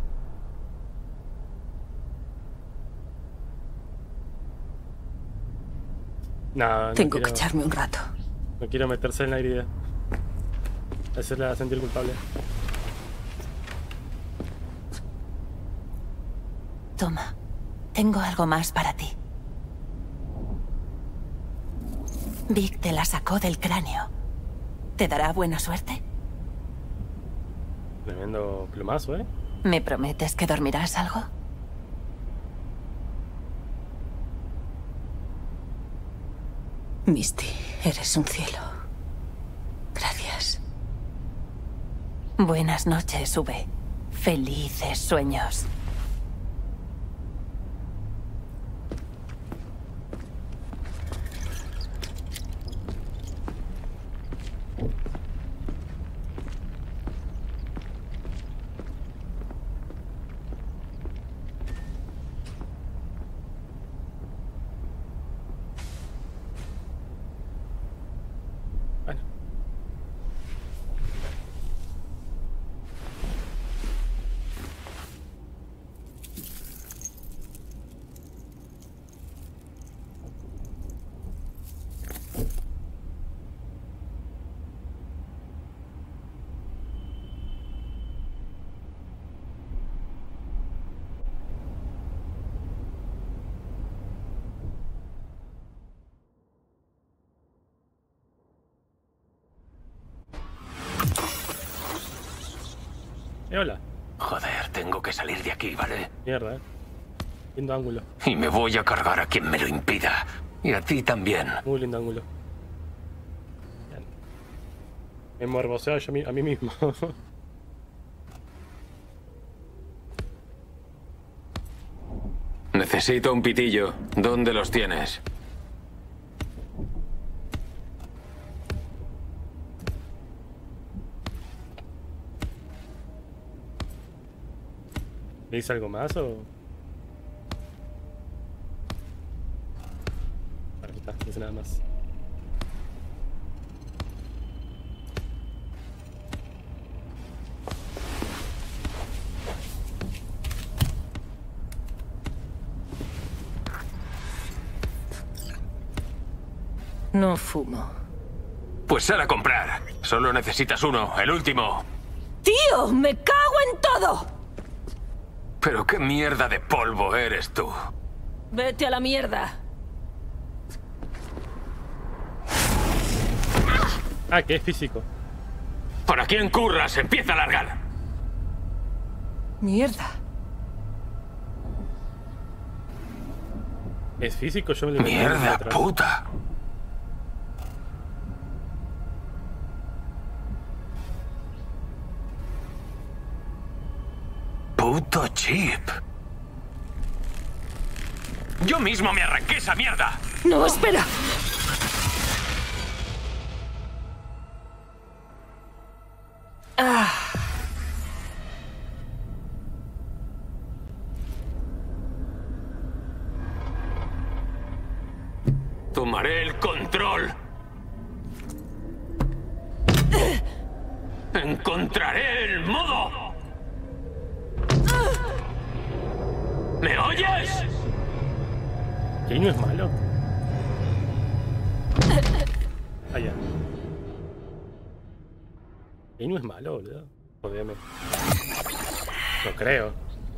No, no Tengo quiero, que echarme un rato. No quiero meterse en la herida. Hacerla sentir culpable. Toma. Tengo algo más para ti. Vic te la sacó del cráneo. ¿Te dará buena suerte? Tremendo plumazo, ¿eh? ¿Me prometes que dormirás algo? Misty, eres un cielo. Gracias. Buenas noches, V. Felices sueños. Eh, hola. Joder, tengo que salir de aquí, ¿vale? Mierda, eh. Lindo ángulo. Y me voy a cargar a quien me lo impida. Y a ti también. Muy lindo ángulo. Bien. Me morboseo yo a mí, a mí mismo. Necesito un pitillo. ¿Dónde los tienes? ¿Le hice algo más o...? Aquí está, no hice nada más. No fumo. Pues sal a comprar. Solo necesitas uno, el último. ¡Tío! ¡Me cago en todo! Pero qué mierda de polvo eres tú. Vete a la mierda. Ah, que es físico. ¿Para quién curras? Empieza a largar. Mierda. Es físico, yo me lo Mierda, puta. Puto chip. Yo mismo me arranqué esa mierda. No, espera. Ah. Tomaré el control. Encontraré el modo. ¿Me oyes? ¿Que no es malo? Allá. ¿Que no es malo, boludo? Jodeme. No creo.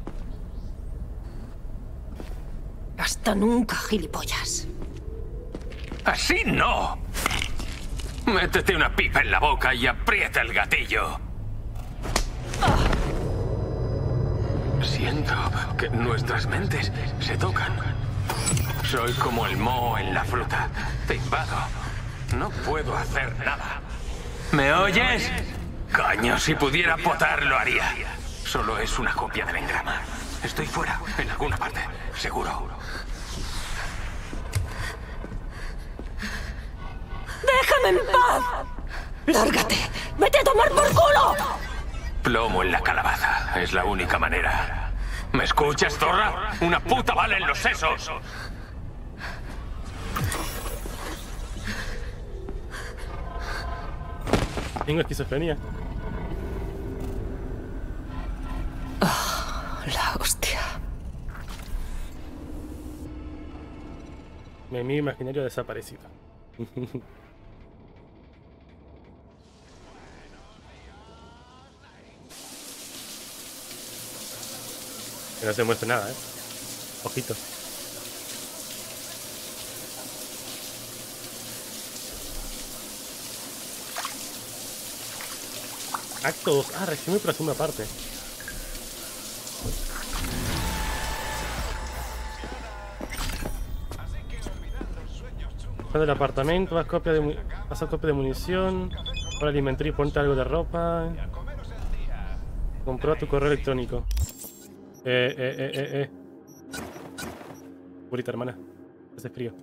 Hasta nunca, gilipollas. Así no. Métete una pipa en la boca y aprieta el gatillo. Siento que nuestras mentes se tocan. Soy como el moho en la fruta. Te invado. No puedo hacer nada. ¿Me oyes? Coño, si pudiera potar lo haría. Solo es una copia del engrama. Estoy fuera, en alguna parte, seguro. ¡Déjame en paz! ¡Lárgate! ¡Vete a tomar por culo! Plomo en la calabaza. Es la única manera. ¿Me escuchas, zorra? Una puta bala en los sesos. Tengo esquizofrenia. Oh, la hostia. Mi amigo imaginario desaparecido. Que no se muestre nada, eh. Ojito. Acto dos. Ah, región por la segunda parte. Vas del apartamento, vas copia de vas a copia de munición. Para alimentar y ponte algo de ropa. Comprueba tu correo electrónico. Eh, eh, eh, eh, eh. Burita, hermana. Hace frío.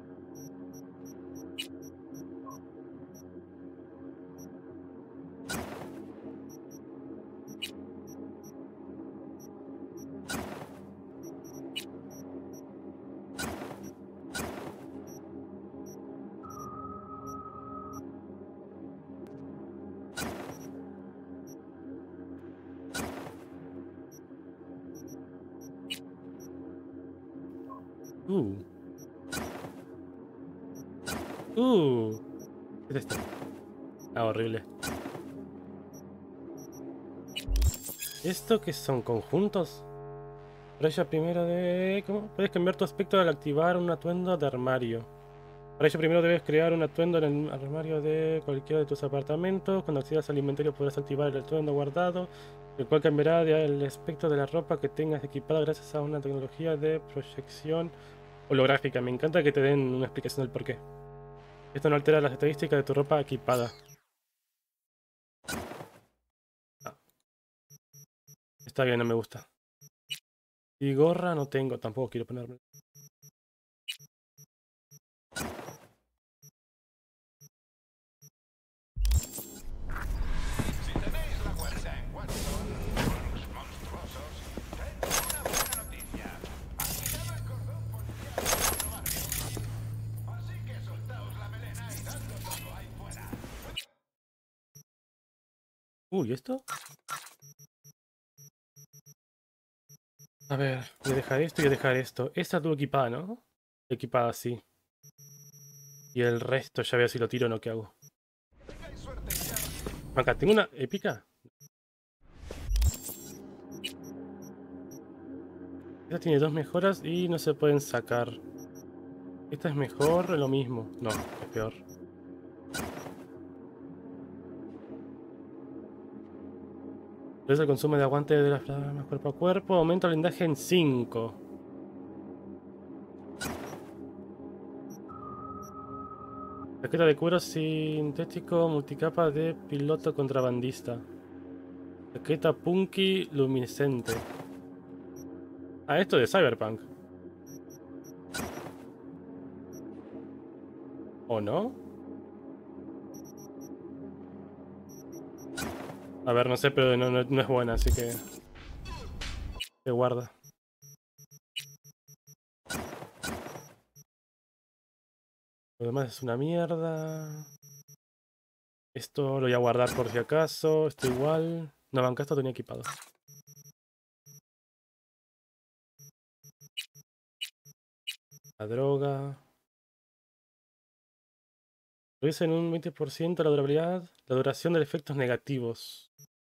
Uh. Uh. ¿Qué es esto? Ah, horrible. ¿Esto qué son? ¿Conjuntos? Raya primero de... ¿Cómo? Puedes cambiar tu aspecto al activar un atuendo de armario. Para ello primero debes crear un atuendo en el armario de cualquiera de tus apartamentos. Cuando activas el inventario podrás activar el atuendo guardado, el cual cambiará el aspecto de la ropa que tengas equipada gracias a una tecnología de proyección holográfica. Me encanta que te den una explicación del porqué. Esto no altera las estadísticas de tu ropa equipada. Ah. Está bien, no me gusta. Y gorra no tengo, tampoco quiero ponerme. Uy, ¿esto? A ver, voy a dejar esto y voy a dejar esto. Esta tuvo equipada, ¿no? Equipada, sí. Y el resto ya veo si lo tiro o no, ¿qué hago? Acá, ¿tengo una épica? Esta tiene dos mejoras y no se pueden sacar. Esta es mejor, lo mismo. No, es peor. Reduce el consumo de aguante de las plasmas cuerpo a cuerpo. Aumenta el blindaje en cinco. Chaqueta de cuero sintético multicapa de piloto contrabandista. Chaqueta punky luminescente. Ah, esto de Cyberpunk. ¿O no? A ver, no sé, pero no, no, no es buena, así que... Se guarda. Lo demás es una mierda. Esto lo voy a guardar por si acaso. Esto igual. No, banca, esto tenía equipado. La droga. Reduce en un veinte por ciento la durabilidad, la duración de efectos negativos.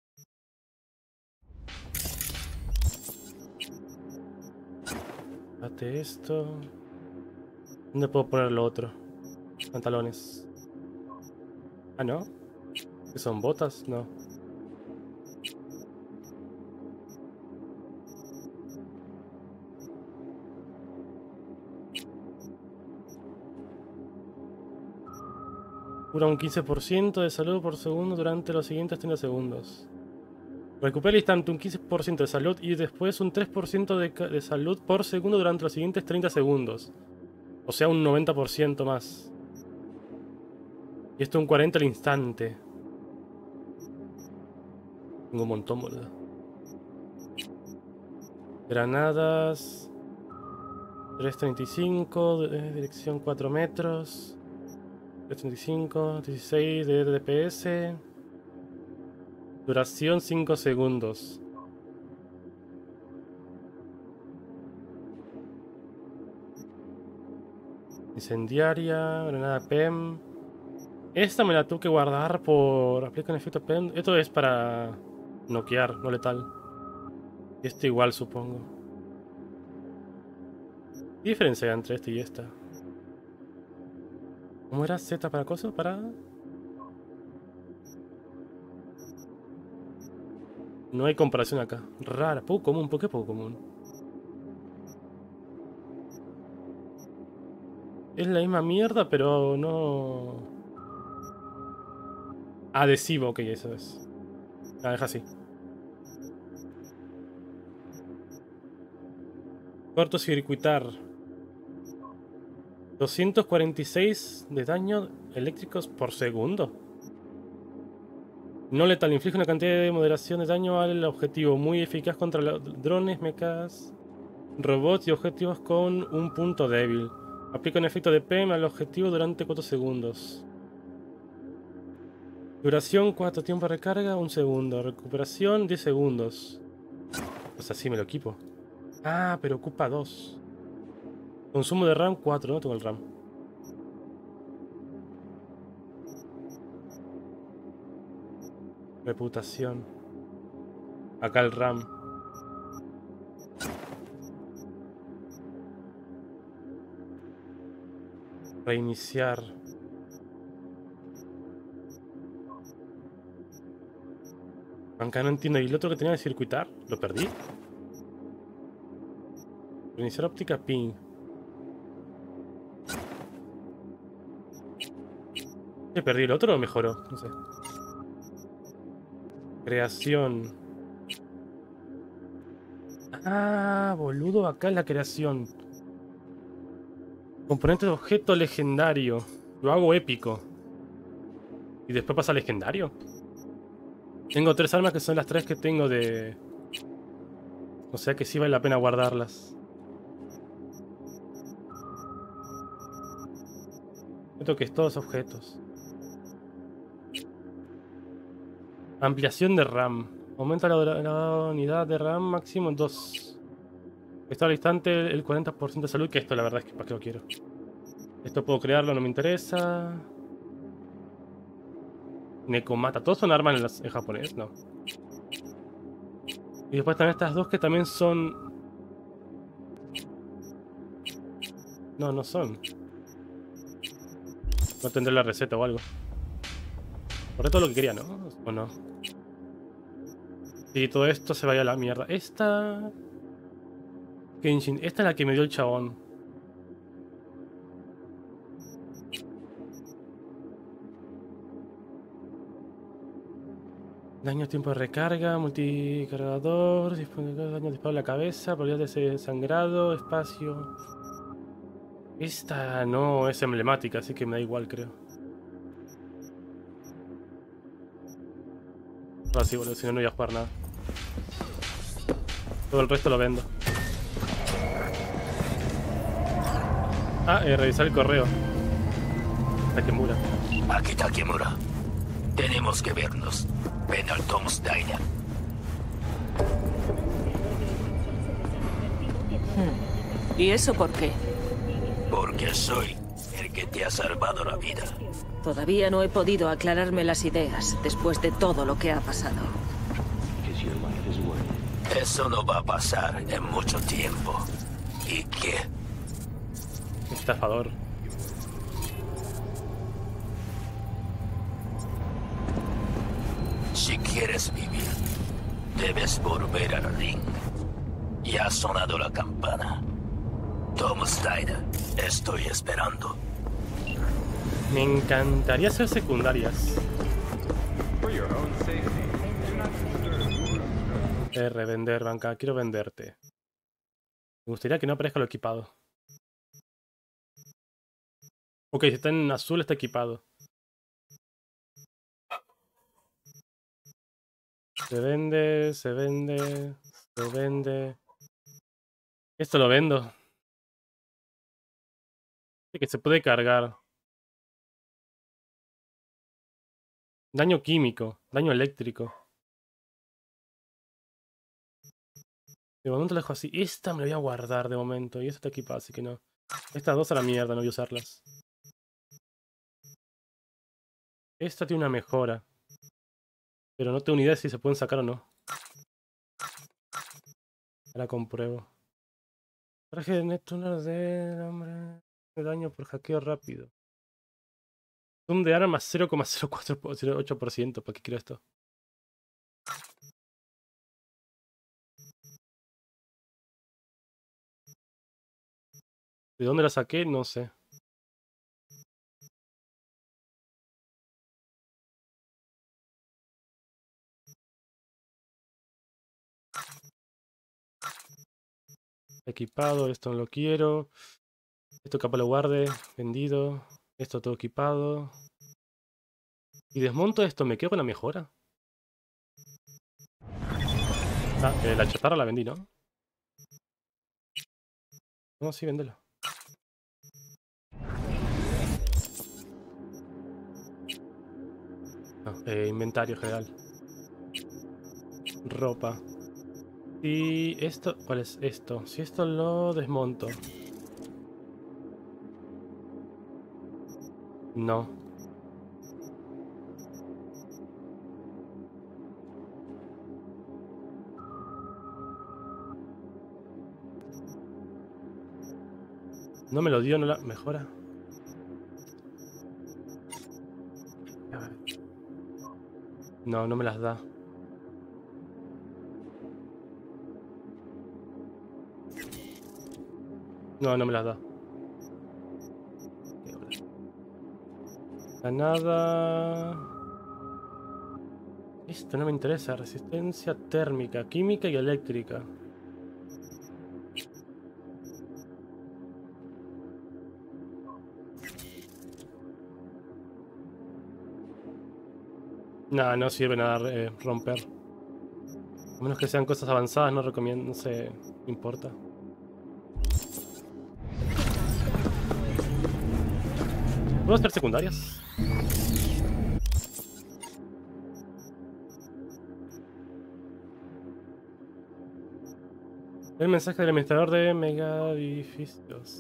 Date esto. ¿Dónde puedo poner lo otro? Pantalones. Ah, ¿no? ¿Qué son botas? No. Cura un quince por ciento de salud por segundo durante los siguientes treinta segundos. Recupera al instante un quince por ciento de salud y después un tres por ciento de, de salud por segundo durante los siguientes treinta segundos. O sea, un noventa por ciento más. Y esto un cuarenta al instante. Tengo un montón, boludo. Granadas. trescientos treinta y cinco, dirección cuatro metros. trescientos treinta y cinco, dieciséis de D P S. Duración cinco segundos. Incendiaria, granada P E M. Esta me la tuve que guardar por... Aplica un efecto P E M. Esto es para noquear, no letal. Y este igual, supongo. ¿Qué diferencia hay entre este y esta? ¿Cómo era Z para cosas? Para... No hay comparación acá. Rara, poco común. ¿Por qué poco común? Es la misma mierda, pero no... Adhesivo, ok, eso es. La deja así. Cortocircuitar. doscientos cuarenta y seis de daño eléctricos por segundo. No letal, inflige una cantidad de moderación de daño al objetivo. Muy eficaz contra los drones, mechas, robots y objetivos con un punto débil. Aplica un efecto de P E M al objetivo durante cuatro segundos. Duración cuatro, tiempo de recarga un segundo. Recuperación diez segundos. Pues así me lo equipo. Ah, pero ocupa dos. Consumo de RAM cuatro, no tengo el RAM. Reputación. Acá el RAM. Reiniciar. Aunque no entiendo. ¿Y el otro que tenía de circuitar? ¿Lo perdí? Reiniciar óptica ping. ¿He perdido el otro o mejoró? No sé. Creación. Ah, boludo, acá es la creación. Componente de objeto legendario. Lo hago épico. Y después pasa a legendario. Tengo tres armas que son las tres que tengo de... O sea que sí vale la pena guardarlas. Esto que es todos objetos. Ampliación de RAM. Aumenta la, la unidad de RAM máximo en dos. Está al instante el cuarenta por ciento de salud. Que esto la verdad es que para qué lo quiero. Esto puedo crearlo, no me interesa. Nekomata. ¿Todos son armas en, las, en japonés? No. Y después están estas dos que también son... No, no son. No tendré la receta o algo. Por todo lo que quería, ¿no? ¿O no? Y todo esto se vaya a la mierda. Esta... Kenshin. Esta es la que me dio el chabón. Daño, tiempo de recarga, multicargador, daño disparo a la cabeza, probabilidad de sangrado, espacio. Esta no es emblemática, así que me da igual, creo. Ahora sí, boludo, si no, no voy a jugar nada. Todo el resto lo vendo. Ah, eh, revisar el correo. Takemura. Aquí Takemura. Tenemos que vernos. Ven al Tom's Diner. Hmm. ¿Y eso por qué? Porque soy el que te ha salvado la vida. Todavía no he podido aclararme las ideas después de todo lo que ha pasado. Eso no va a pasar en mucho tiempo. ¿Y qué? Estafador. Si quieres vivir, debes volver al ring. Ya ha sonado la campana. Tom's Diner, estoy esperando. Me encantaría hacer secundarias. Eh, revender, banca. Quiero venderte. Me gustaría que no aparezca lo equipado. Ok, si está en azul está equipado. Se vende, se vende, se vende. Esto lo vendo. Sí, que se puede cargar. Daño químico, daño eléctrico. De momento lo dejo así. Esta me la voy a guardar de momento. Y esta está equipada, así que no. Estas dos a la mierda, no voy a usarlas. Esta tiene una mejora. Pero no tengo ni idea si se pueden sacar o no. Ahora compruebo. Traje de Neptuner de hombre de daño por hackeo rápido. Zoom de arma cero coma cero ocho por ciento. ¿Para qué quiero esto? ¿De dónde la saqué? No sé. Equipado, esto no lo quiero. Esto capaz lo guarde. Vendido. Esto todo equipado. Y desmonto esto, ¿me quedo con la mejora? Ah, eh, la chatarra la vendí, ¿no? No, sí, véndelo. No, eh, inventario general. Ropa. Y esto, ¿cuál es esto? Si esto lo desmonto. No. No me lo dio, no la mejora. No, no me las da. No, no me las da. Nada. Esto no me interesa. Resistencia térmica, química y eléctrica. No, no sirve nada eh, romper. A menos que sean cosas avanzadas, no recomiendo, no sé, no importa. ¿Puedo hacer secundarias? El mensaje del administrador de mega edificios.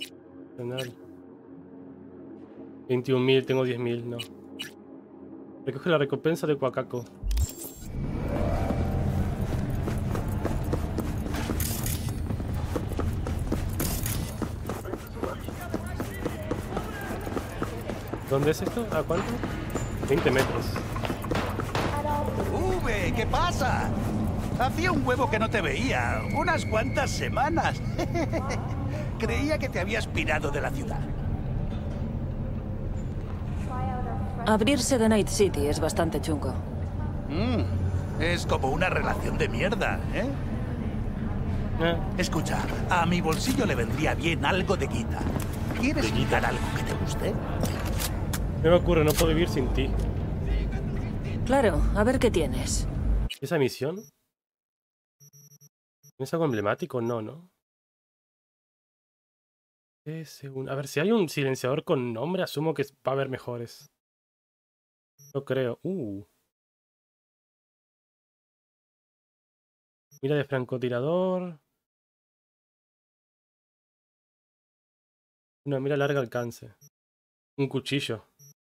veintiún mil, tengo diez mil, no. Recoge la recompensa de Huacaco. ¿Dónde es esto? ¿A cuánto? veinte metros. ¡Uve! ¿Qué pasa? Hacía un huevo que no te veía. Unas cuantas semanas. Creía que te habías pirado de la ciudad. Abrirse de Night City es bastante chungo. Mm, es como una relación de mierda, ¿eh? ¿Eh? Escucha, a mi bolsillo le vendría bien algo de guita. ¿Quieres quitar algo que te guste? No me ocurre, no puedo vivir sin ti. Claro, a ver qué tienes. ¿Esa misión? ¿Es algo emblemático? No, ¿no? A ver, si hay un silenciador con nombre, asumo que va a haber mejores. No creo. Uh. Mira de francotirador. Una mira a largo alcance. Un cuchillo.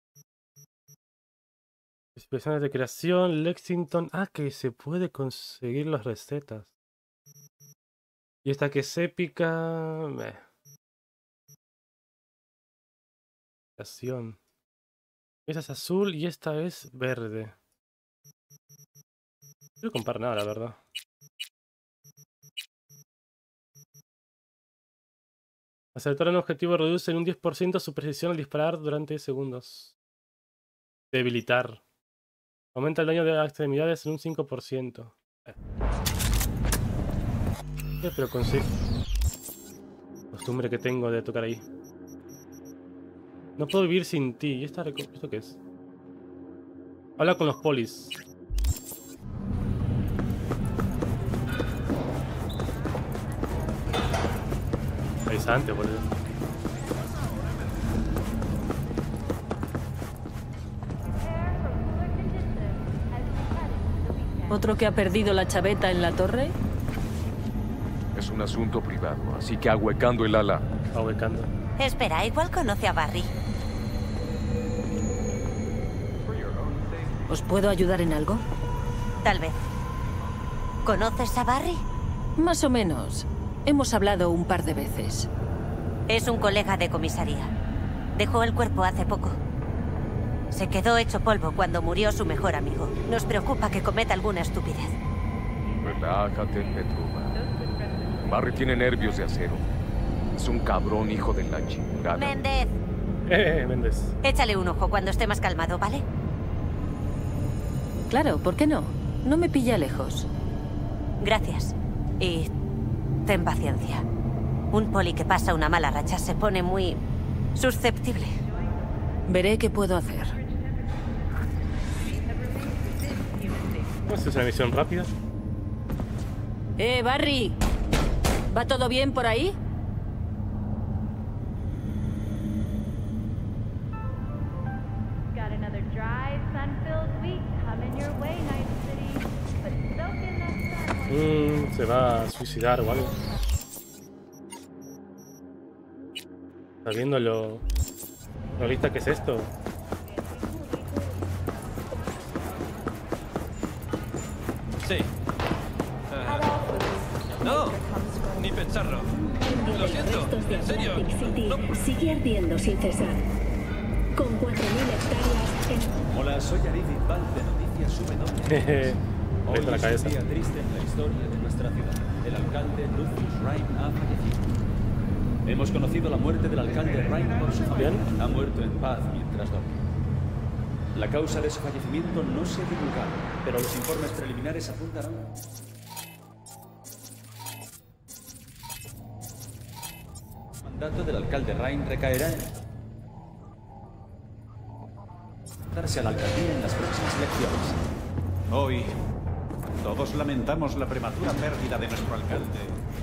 Especificaciones de creación, Lexington. Ah, que se puede conseguir las recetas. Y esta que es épica. Meh. Creación. Esa es azul y esta es verde. No quiero comprar nada, la verdad. Acertar un objetivo reduce en un diez por ciento su precisión al disparar durante diez segundos. Debilitar. Aumenta el daño de extremidades en un cinco por ciento. Eh. Eh, pero consigo. Costumbre que tengo de tocar ahí. No puedo vivir sin ti. ¿Y esta reco- ¿Esto qué es? Habla con los polis. Avisante, boludo. ¿Otro que ha perdido la chaveta en la torre? Es un asunto privado, así que ahuecando el ala. Ahuecando. Espera, igual conoce a Barry. ¿Os puedo ayudar en algo? Tal vez. ¿Conoces a Barry? Más o menos. Hemos hablado un par de veces. Es un colega de comisaría. Dejó el cuerpo hace poco. Se quedó hecho polvo cuando murió su mejor amigo. Nos preocupa que cometa alguna estupidez. Relájate, Petruva. Barry tiene nervios de acero. Es un cabrón hijo de la chingada. Méndez. Eh, Méndez. Échale un ojo cuando esté más calmado, ¿vale? Claro, ¿por qué no? No me pilla lejos. Gracias. Y ten paciencia. Un poli que pasa una mala racha se pone muy susceptible. Veré qué puedo hacer. ¿Esta es una misión rápida? ¡Eh, Barry! ¿Va todo bien por ahí? Mm, se va a suicidar o algo. ¿Estás viendo lo... lo lista que es esto? Sí. Uh, no, ni pensarlo. Lo siento, en serio. City sigue ardiendo sin cesar. con cuatro mil hectáreas en... Hola, soy Arid Iqbal de Noticias W. Hoy la es cabeza. un día triste en la historia de nuestra ciudad. El alcalde Lucius Rhyme ha fallecido. Hemos conocido la muerte del alcalde Rhyme por su familia. Ha muerto en paz mientras dormía. La causa de su fallecimiento no se ha divulgado, pero los informes preliminares apuntarán. El mandato del alcalde Rhyme recaerá en darse a la alcaldía en las próximas elecciones. Hoy todos lamentamos la prematura pérdida de nuestro alcalde.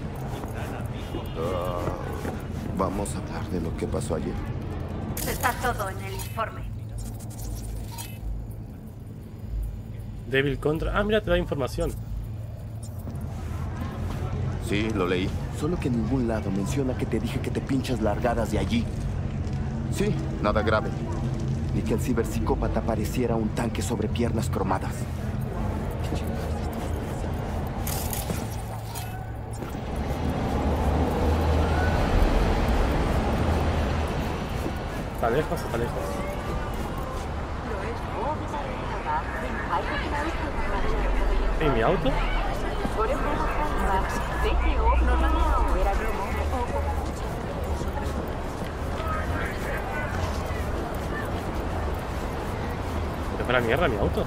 Uh, vamos a hablar de lo que pasó ayer. Está todo en el informe. Débil contra... Ah, mira, te da información. Sí, lo leí. Solo que en ningún lado menciona que te dije que te pinchas largadas de allí. Sí, nada grave. Ni que el ciberpsicópata pareciera un tanque sobre piernas cromadas. Está lejos, está lejos. ¿Y mi auto? ¿Qué fue la mierda mi auto?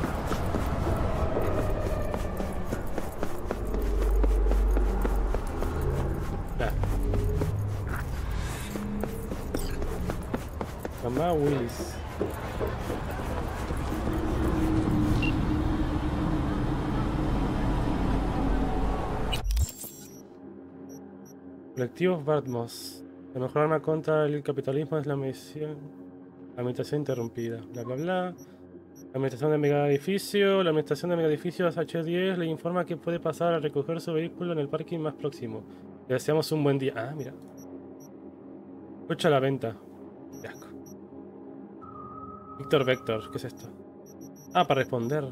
Ya. Mamá Willis. Colectivos Bartmos. La mejor arma contra el capitalismo es la misión. La administración interrumpida. Bla bla bla. La administración de mega edificio. La administración de mega edificios H diez le informa que puede pasar a recoger su vehículo en el parking más próximo. Le deseamos un buen día. Ah, mira. Escucha la venta. Qué asco. Víctor Vector, ¿qué es esto? Ah, para responder.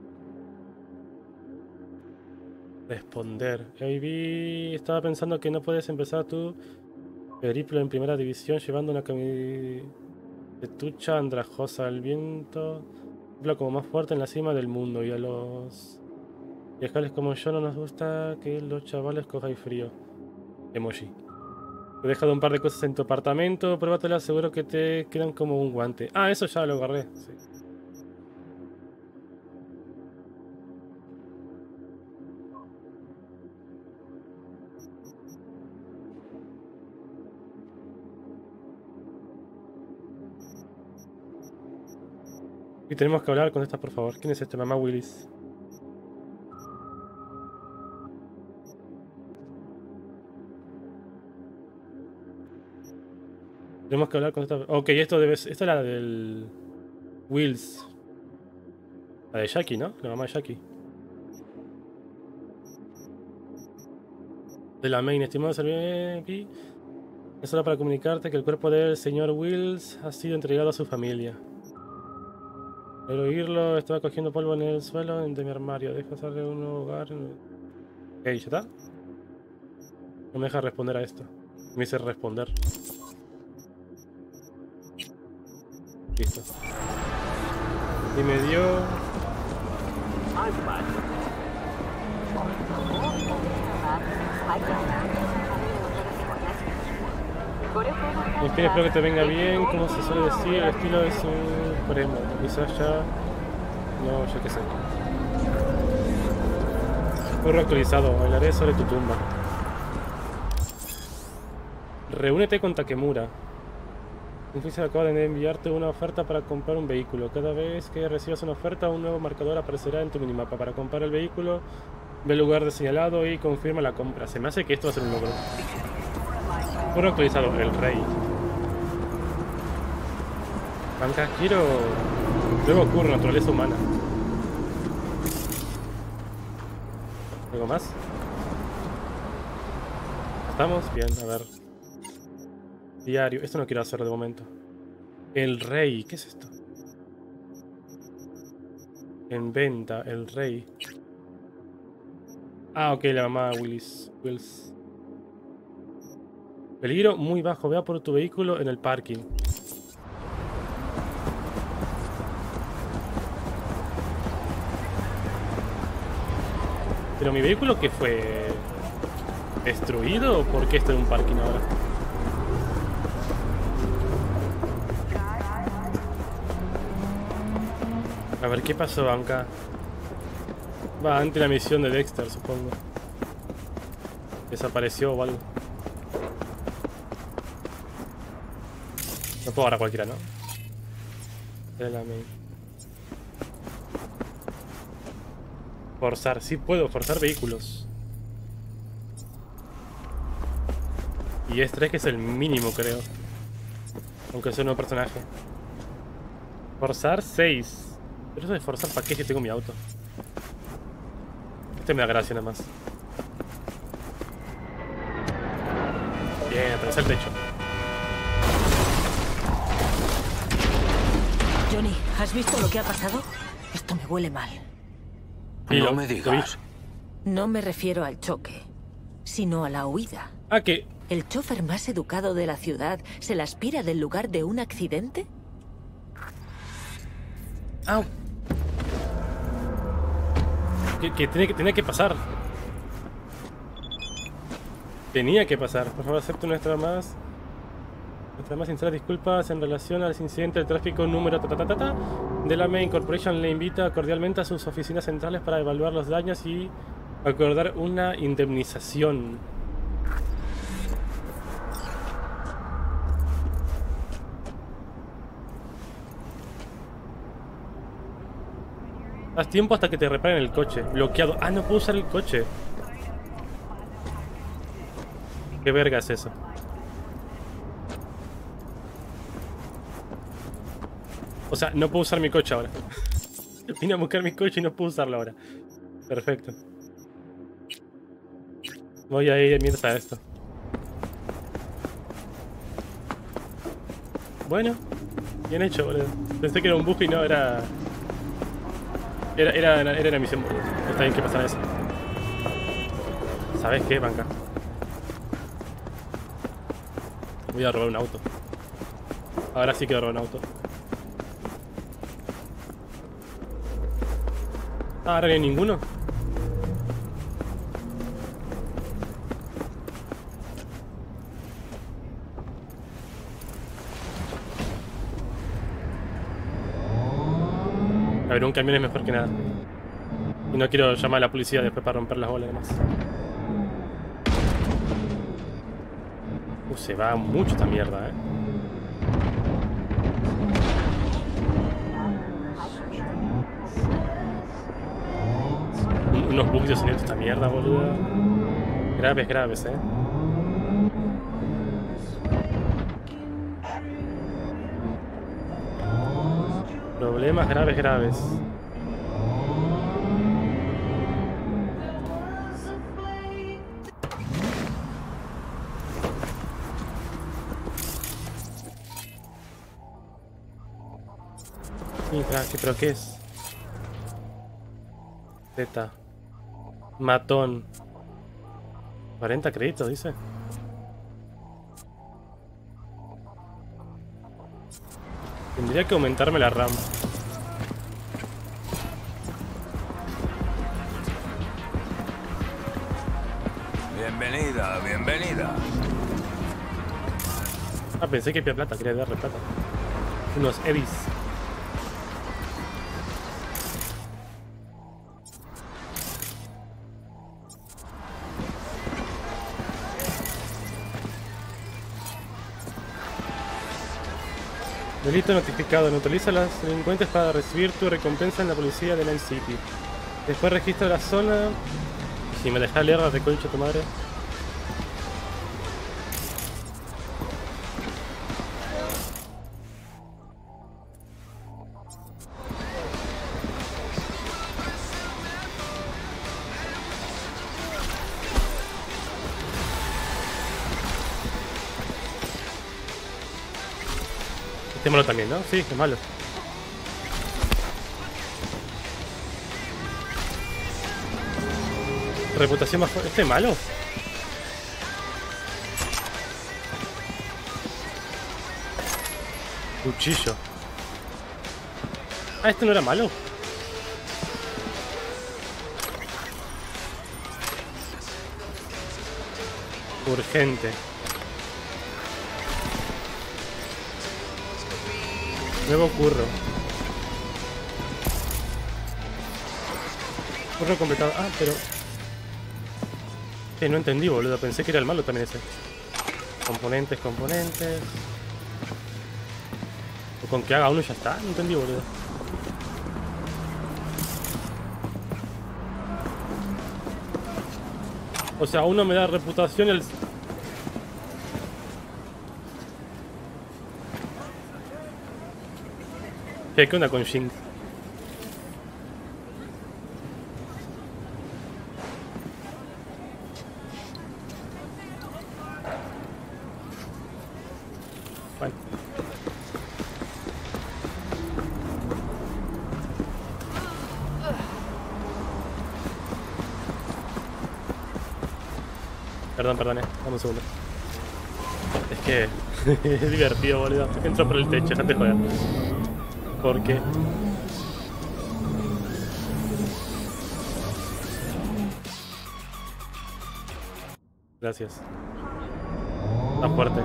Responder. A B, estaba pensando que no puedes empezar tu periplo en primera división llevando una camiseta andrajosa al viento. Sopla como más fuerte en la cima del mundo y a los viajeros como yo no nos gusta que los chavales cojan frío. Emoji. Te he dejado un par de cosas en tu apartamento, pruébatelas, seguro que te quedan como un guante. Ah, eso ya lo agarré, sí. Y tenemos que hablar con esta, por favor. ¿Quién es este? Mamá Willis. Tenemos que hablar con esta... Ok, esto debe ser... Esta es la del... Wills. La de Jackie, ¿no? La mamá de Jackie. De la main, estimado servicio. Es solo para comunicarte que el cuerpo del señor Wills ha sido entregado a su familia. Al oírlo, estaba cogiendo polvo en el suelo de mi armario. Deja salir un nuevo hogar. Ok, ¿ya está? No me deja responder a esto. Me dice responder. Listo. Y me dio... En fin, espero que te venga bien, como se suele decir, el estilo de su primo. Quizás ya... No, yo qué sé. Corro actualizado, bailaré sobre tu tumba. Reúnete con Takemura. Un oficial acaba de enviarte una oferta para comprar un vehículo. Cada vez que recibas una oferta, un nuevo marcador aparecerá en tu minimapa. Para comprar el vehículo, ve el lugar de señalado y confirma la compra. Se me hace que esto va a ser un logro. Corro actualizado, el rey. Banca, quiero... Luego ocurre, naturaleza humana. ¿Algo más? ¿Estamos? Bien, a ver. Diario. Esto no quiero hacer de momento. El rey. ¿Qué es esto? En venta, el rey. Ah, ok, la mamá Willis. Wills. Peligro muy bajo. Vea por tu vehículo en el parking. ¿Pero mi vehículo qué fue? ¿Destruido o por qué estoy en un parking ahora? A ver, ¿qué pasó acá? Va, ante la misión de Dexter, supongo. Desapareció o algo. No puedo agarrar cualquiera, ¿no? Era la main. Forzar, sí puedo forzar vehículos. Y es tres, que es el mínimo, creo. Aunque sea un nuevo personaje. Forzar seis. Pero eso de forzar, ¿para qué si tengo mi auto? Este me da gracia nada más. Bien, atravesé el techo. Johnny, ¿has visto lo que ha pasado? Esto me huele mal. Sí, no me digas. No me refiero al choque, sino a la huida. ¿A qué? ¿El chofer más educado de la ciudad se la aspira del lugar de un accidente? Au. Que, que, tiene que tenía que pasar. Tenía que pasar. Por favor, acepte nuestra más. Nuestras más sinceras disculpas en relación al incidente del tráfico número ta, ta, ta, ta, ta, de la Main Corporation. Le invita cordialmente a sus oficinas centrales para evaluar los daños y acordar una indemnización. Haz tiempo hasta que te reparen el coche. Bloqueado. Ah, no puedo usar el coche. ¿Qué verga es eso? O sea, no puedo usar mi coche ahora. Vine a buscar mi coche y no puedo usarlo ahora. Perfecto. Voy a ir mientras a esto. Bueno, bien hecho, boludo. Pensé que era un bug y no, era... Era, era, era una misión, boludo. Está bien que pasara eso. ¿Sabes qué, banca? Voy a robar un auto. Ahora sí quiero robar un auto. Ah, ahora no hay ninguno. A ver, un camión es mejor que nada. Y no quiero llamar a la policía después para romper las bolas además. Uh, se va mucho esta mierda, eh. Unos bugs de sonido esta mierda, boludo. Graves, graves, eh. Problemas graves, graves. Mira, ¿pero qué es? Z. Matón. cuarenta créditos, dice. Tendría que aumentarme la RAM. Bienvenida, bienvenida. Ah, pensé que había plata, quería darle plata. Unos eddies. Delito notificado. Neutraliza a los delincuentes para recibir tu recompensa en la policía de Night City. Después registra la zona. Si me dejas leer la reconcha tu madre. Este malo también, ¿no? Sí, es malo. Reputación más... ¿Este es malo? Cuchillo. Ah, ¿este no era malo? Urgente. Nuevo curro. Curro completado. Ah, pero... Eh, no entendí, boludo. Pensé que era el malo también ese. Componentes, componentes. O con que haga uno ya está. No entendí, boludo. O sea, uno me da reputación y el... ¿Qué, qué onda con Shin? Bueno. Perdón, perdón, eh. Dame un segundo. Es que es divertido, boludo. Entro por el techo, déjate joder. ¿Por qué? Gracias. Está fuerte.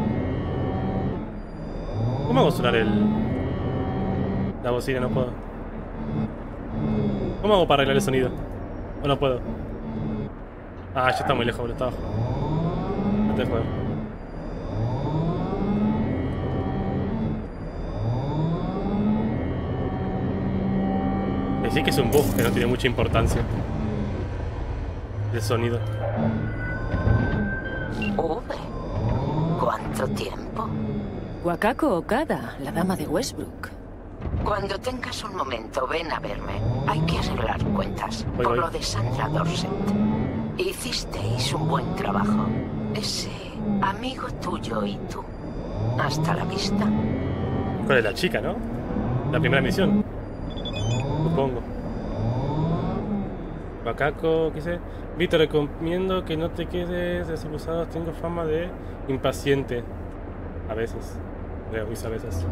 ¿Cómo hago sonar el... la bocina? No puedo. ¿Cómo hago para arreglar el sonido? ¿O no puedo? Ah, ya está muy lejos, boludo. Está abajo. No te juego. Decís que es un bug que no tiene mucha importancia. El sonido. Ove, ¿cuánto tiempo? Wakako Okada, la dama de Westbrook. Cuando tengas un momento, ven a verme. Hay que arreglar cuentas Voy, por voy. lo de Sandra Dorset. Hicisteis un buen trabajo. Ese amigo tuyo y tú. Hasta la vista. ¿Cuál es la chica, no? La primera misión. Supongo. Wakako, ¿qué sé? Vi, te recomiendo que no te quedes desabusado. Tengo fama de impaciente. A veces. De a veces.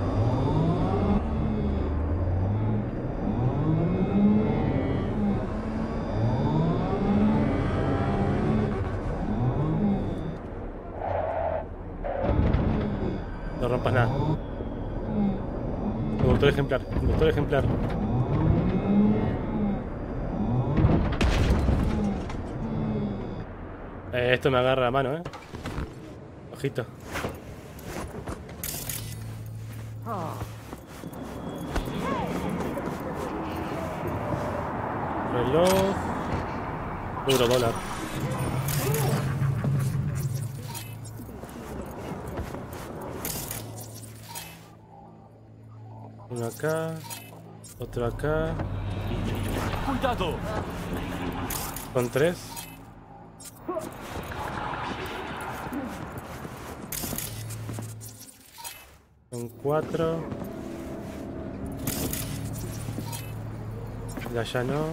No rompas nada. Conductor ejemplar. Conductor ejemplar. Eh, esto me agarra la mano, eh. Ojito. Reloj. Euro dólar. Uno acá. Otro acá. ¡Cuidado! Con tres. Con cuatro. Ya ya no.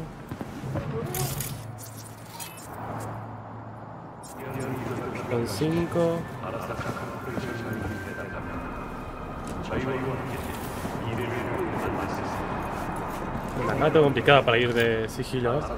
Con cinco. Una gata complicada para ir de sigilo. ¿Eh?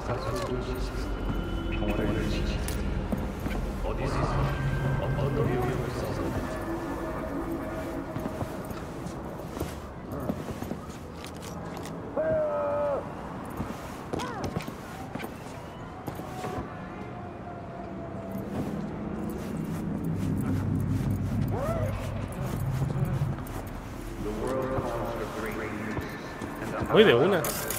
Voy de una.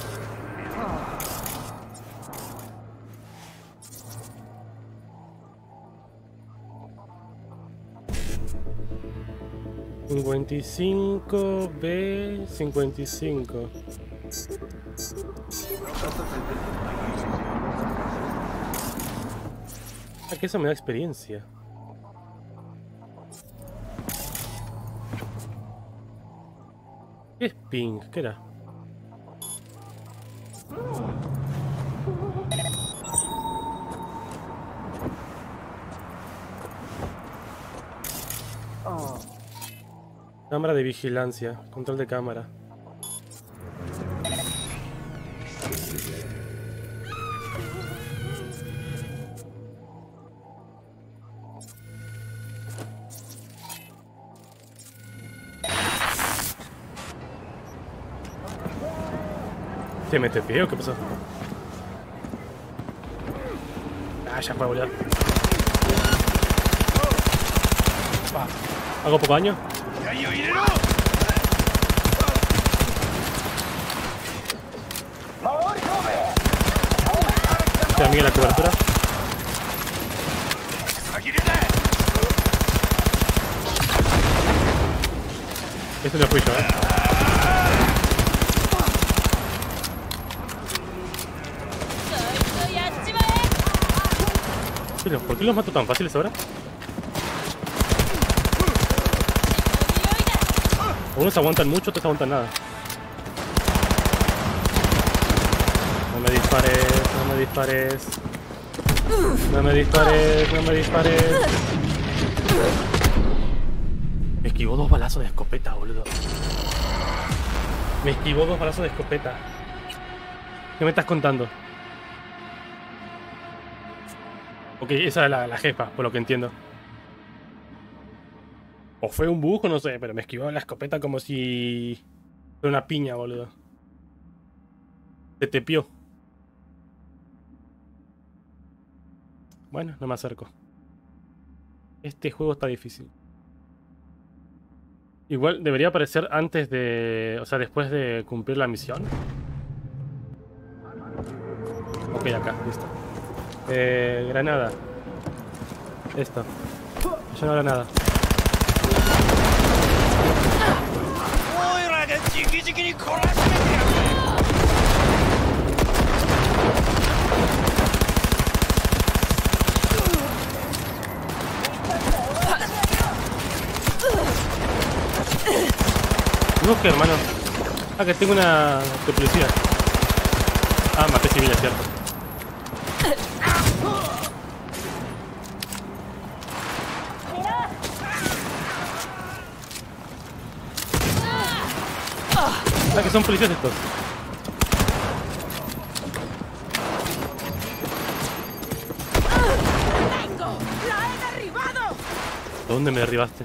cincuenta y cinco B cincuenta y cinco. Ah, que eso me da experiencia. ¿Qué es ping? ¿Qué era? Cámara de vigilancia, control de cámara. ¿Te metes feo? ¿Qué pasó? Ah, ya fue, boludo. ¿Hago poco daño? Queda bien la cobertura. Este no fui yo, eh. Pero, ¿por qué los mato tan fáciles ahora? Unos aguantan mucho, otros aguantan nada. No me dispares, no me dispares. No me dispares, no me dispares. Me esquivó dos balazos de escopeta, boludo. Me esquivó dos balazos de escopeta. ¿Qué me estás contando? Ok, esa es la, la jefa, por lo que entiendo. O fue un bug o no sé, pero me esquivó la escopeta como si fuera una piña, boludo. Se tepió. Bueno, no me acerco. Este juego está difícil. Igual debería aparecer antes de... O sea, después de cumplir la misión. Ok, acá, listo. Eh, granada. Esto. Ya no granada. No, que hermano. Ah, que tengo una de policía. Ah, maté civil, es cierto. Ah, que son policías estos. ¡Vengo! ¡La he derribado! ¿Dónde me derribaste?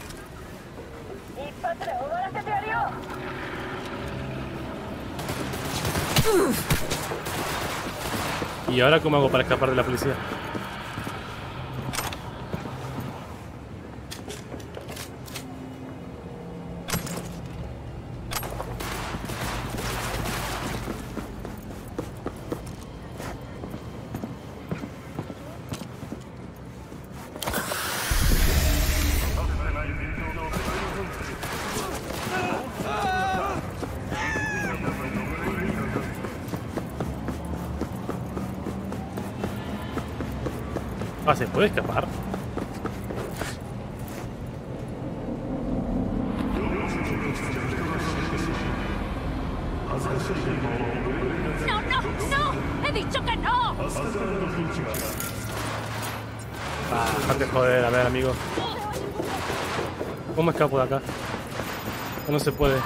¿Y ahora cómo hago para escapar de la policía? Ah, ¿se puede escapar? ¡No, no, no! ¡He dicho que no! Ah, dejate joder, a ver, amigo. ¿Cómo escapo de acá? No se puede.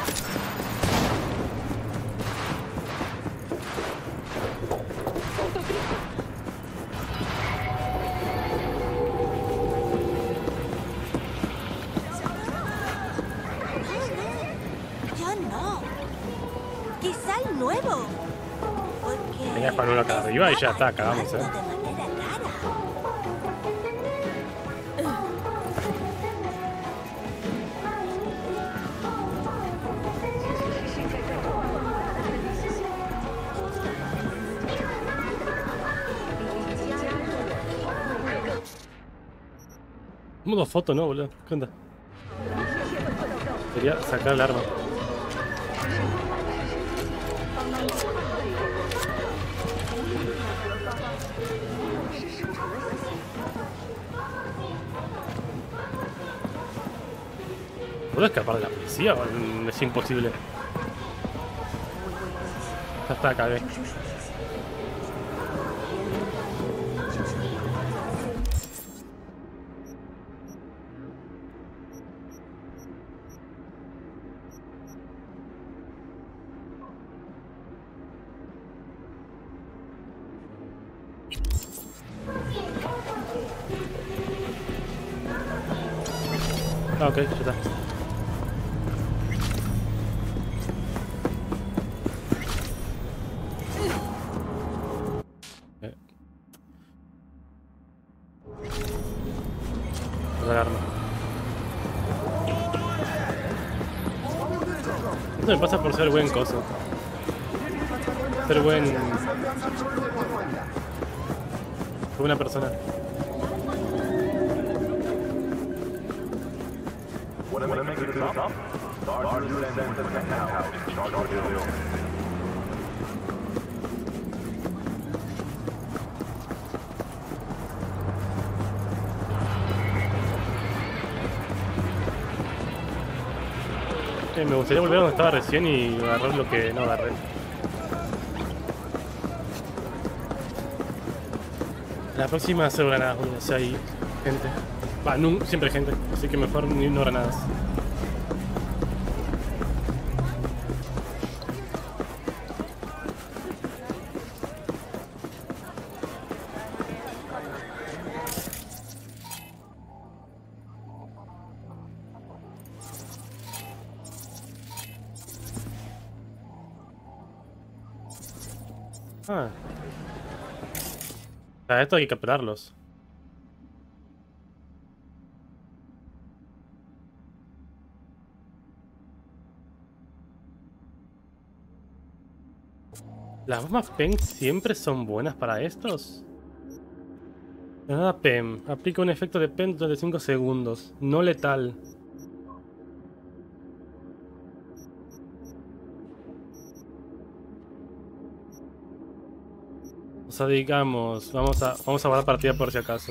Acá arriba y ya está, acabamos, eh. Modo foto, ¿no, boludo? ¿Qué onda? Quería sacar el arma. ¿Puedo escapar de la policía o es imposible? Ya está, cagué. Ah, ok, ya está. el arma. Esto me pasa por ser buen coso. Ser buen... buena persona. Eh, me gustaría volver a donde estaba recién y agarrar lo que no agarré. La próxima hacer granadas, o sea, hay gente. Va, no, siempre hay gente, así que mejor ni no granadas. Ah. A esto hay que capturarlos. ¿Las bombas P E M siempre son buenas para estos? Granada P E M. Aplica un efecto de P E M durante cinco segundos. No letal. O sea, digamos, vamos a, vamos a guardar partida por si acaso.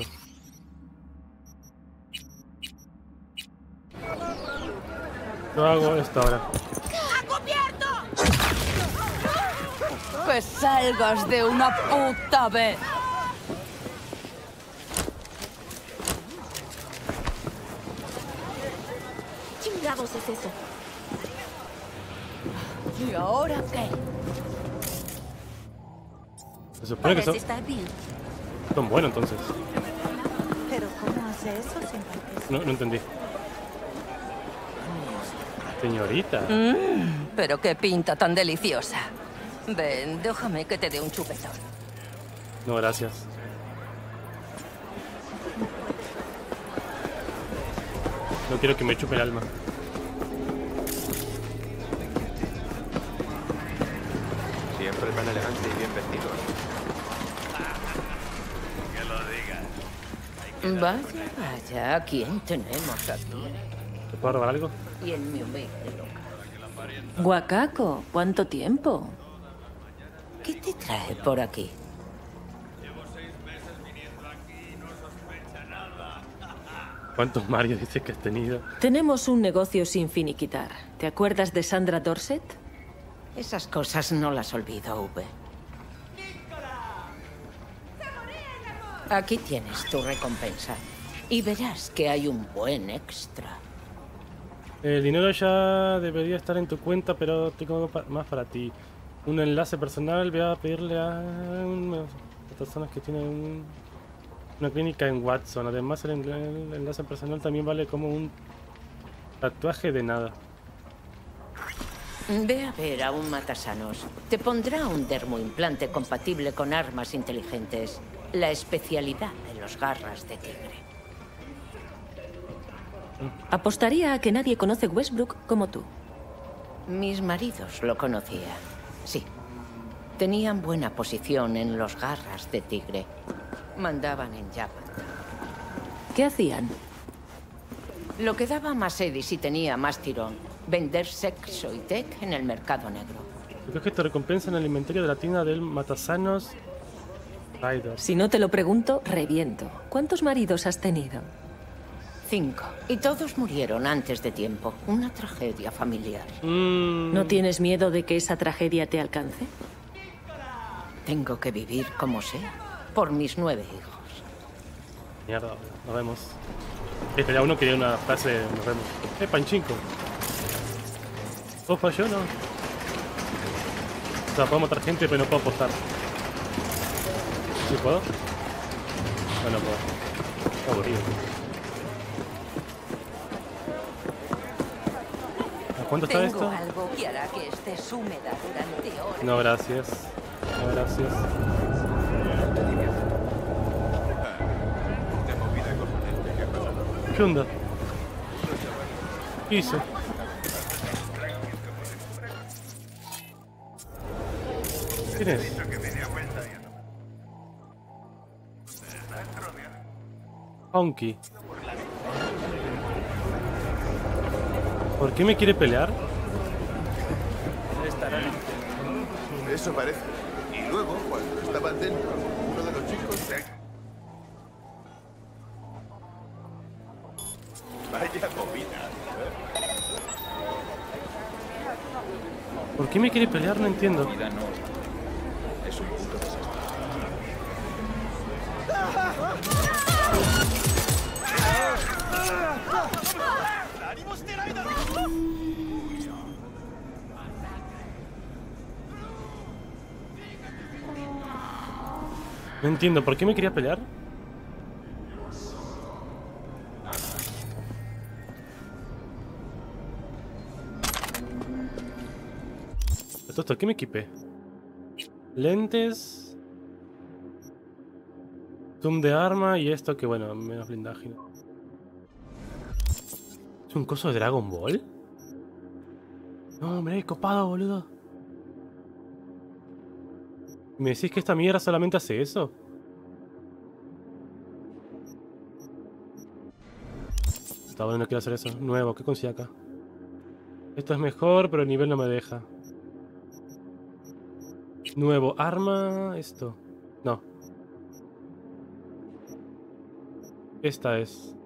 Yo hago esto ahora. ¡Que salgas de una puta vez! ¿Chingados es eso? ¿Y ahora qué? Se supone que son... Está bien. Son buenos entonces. ¿Pero cómo hace eso sin parques? No, no entendí. Señorita. Mm, pero qué pinta tan deliciosa. Ven, déjame que te dé un chupetón. No, gracias. No quiero que me chupe el alma. Siempre tan elegante y bien vestido. Que lo digas. Vaya, vaya, ¿a quién tenemos aquí? ¿Te puedo robar algo? Y en mi humilde local. Guacaco, ¿cuánto tiempo? ¿Qué te trae por aquí? ¿Cuántos Mario dices que has tenido? Tenemos un negocio sin finiquitar. ¿Te acuerdas de Sandra Dorset? Esas cosas no las olvido, V. Aquí tienes tu recompensa. Y verás que hay un buen extra. El dinero ya debería estar en tu cuenta, pero tengo algo pa- más para ti. Un enlace personal. Voy a pedirle a unas personas que tienen un- una clínica en Watson. Además, el, en- el enlace personal también vale como un tatuaje de nada. Ve a ver a un matasanos. Te pondrá un dermoimplante compatible con armas inteligentes. La especialidad de los garras de tigre. Apostaría a que nadie conoce Westbrook como tú. Mis maridos lo conocían. Sí. Tenían buena posición en los garras de tigre. Mandaban en Japan. ¿Qué hacían? Lo que daba más edis y tenía más tirón. Vender sexo y tech en el mercado negro. Creo que te recompensa en el inventario de la tienda del Matasanos Rider. Si no te lo pregunto, reviento. ¿Cuántos maridos has tenido? Cinco. Y todos murieron antes de tiempo. Una tragedia familiar. Mm. ¿No tienes miedo de que esa tragedia te alcance? Tengo que vivir como sea. Por mis nueve hijos. Mierda, nos vemos. Este ya uno quería una frase de nos vemos. Eh, Panchinko. Ojo, yo no. O sea, puedo matar gente, pero no puedo apostar. ¿Sí puedo? No, no puedo. Qué aburrido. ¿A cuánto está Tengo esto? algo que hará que estés húmeda durante horas. No, gracias. No, gracias. ¿Qué onda? ¿Qué hice? ¿Quién es? Honky. ¿Por qué me quiere pelear? Eso parece. Y luego, cuando estaban dentro, uno de los chicos se... Vaya movida. ¿Por qué me quiere pelear? No entiendo. Es un puto desastre. No entiendo, ¿por qué me quería pelear? Esto, esto, ¿qué me equipé? Lentes. Zoom de arma y esto que bueno, menos blindaje. ¿Es un coso de Dragon Ball? No, me he copado, boludo. ¿Me decís que esta mierda solamente hace eso? Está bueno, no quiero hacer eso. Nuevo, ¿qué consigue acá? Esto es mejor, pero el nivel no me deja. Nuevo, arma... Esto. No. Esta es.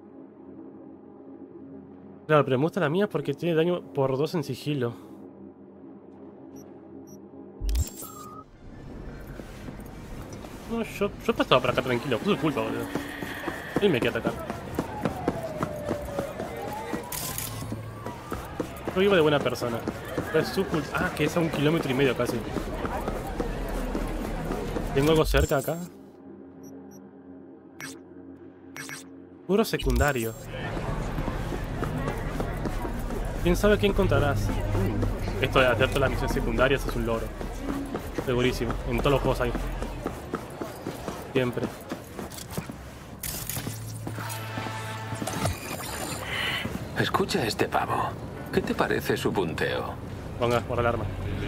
Claro, pero me gusta la mía porque tiene daño por dos en sigilo. No, yo, yo estaba por acá tranquilo, fue su culpa, boludo. Él me quiere atacar. Yo iba de buena persona. Pero es su culpa. Ah, que es a un kilómetro y medio casi. ¿Tengo algo cerca acá? Puro secundario. ¿Quién sabe qué encontrarás? Esto de hacer todas las misiones secundarias es un logro. Segurísimo. En todos los juegos hay. Siempre. Escucha a este pavo. ¿Qué te parece su punteo? Ponga, por alarma.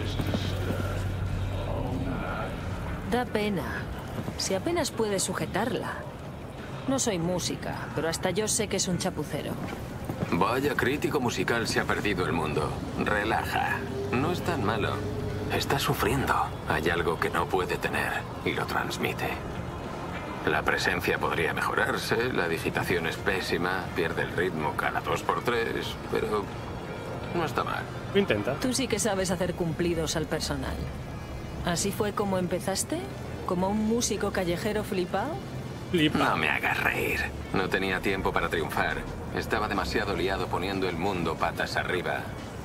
Da pena. Si apenas puedes sujetarla. No soy música, pero hasta yo sé que es un chapucero. Vaya crítico musical, se ha perdido el mundo. Relaja. No es tan malo. Está sufriendo. Hay algo que no puede tener y lo transmite. La presencia podría mejorarse, la digitación es pésima, pierde el ritmo cada dos por tres, pero no está mal. Intenta. Tú sí que sabes hacer cumplidos al personal. ¿Así fue como empezaste? ¿Como un músico callejero flipado? Flipa. No me hagas reír. No tenía tiempo para triunfar. Estaba demasiado liado poniendo el mundo patas arriba.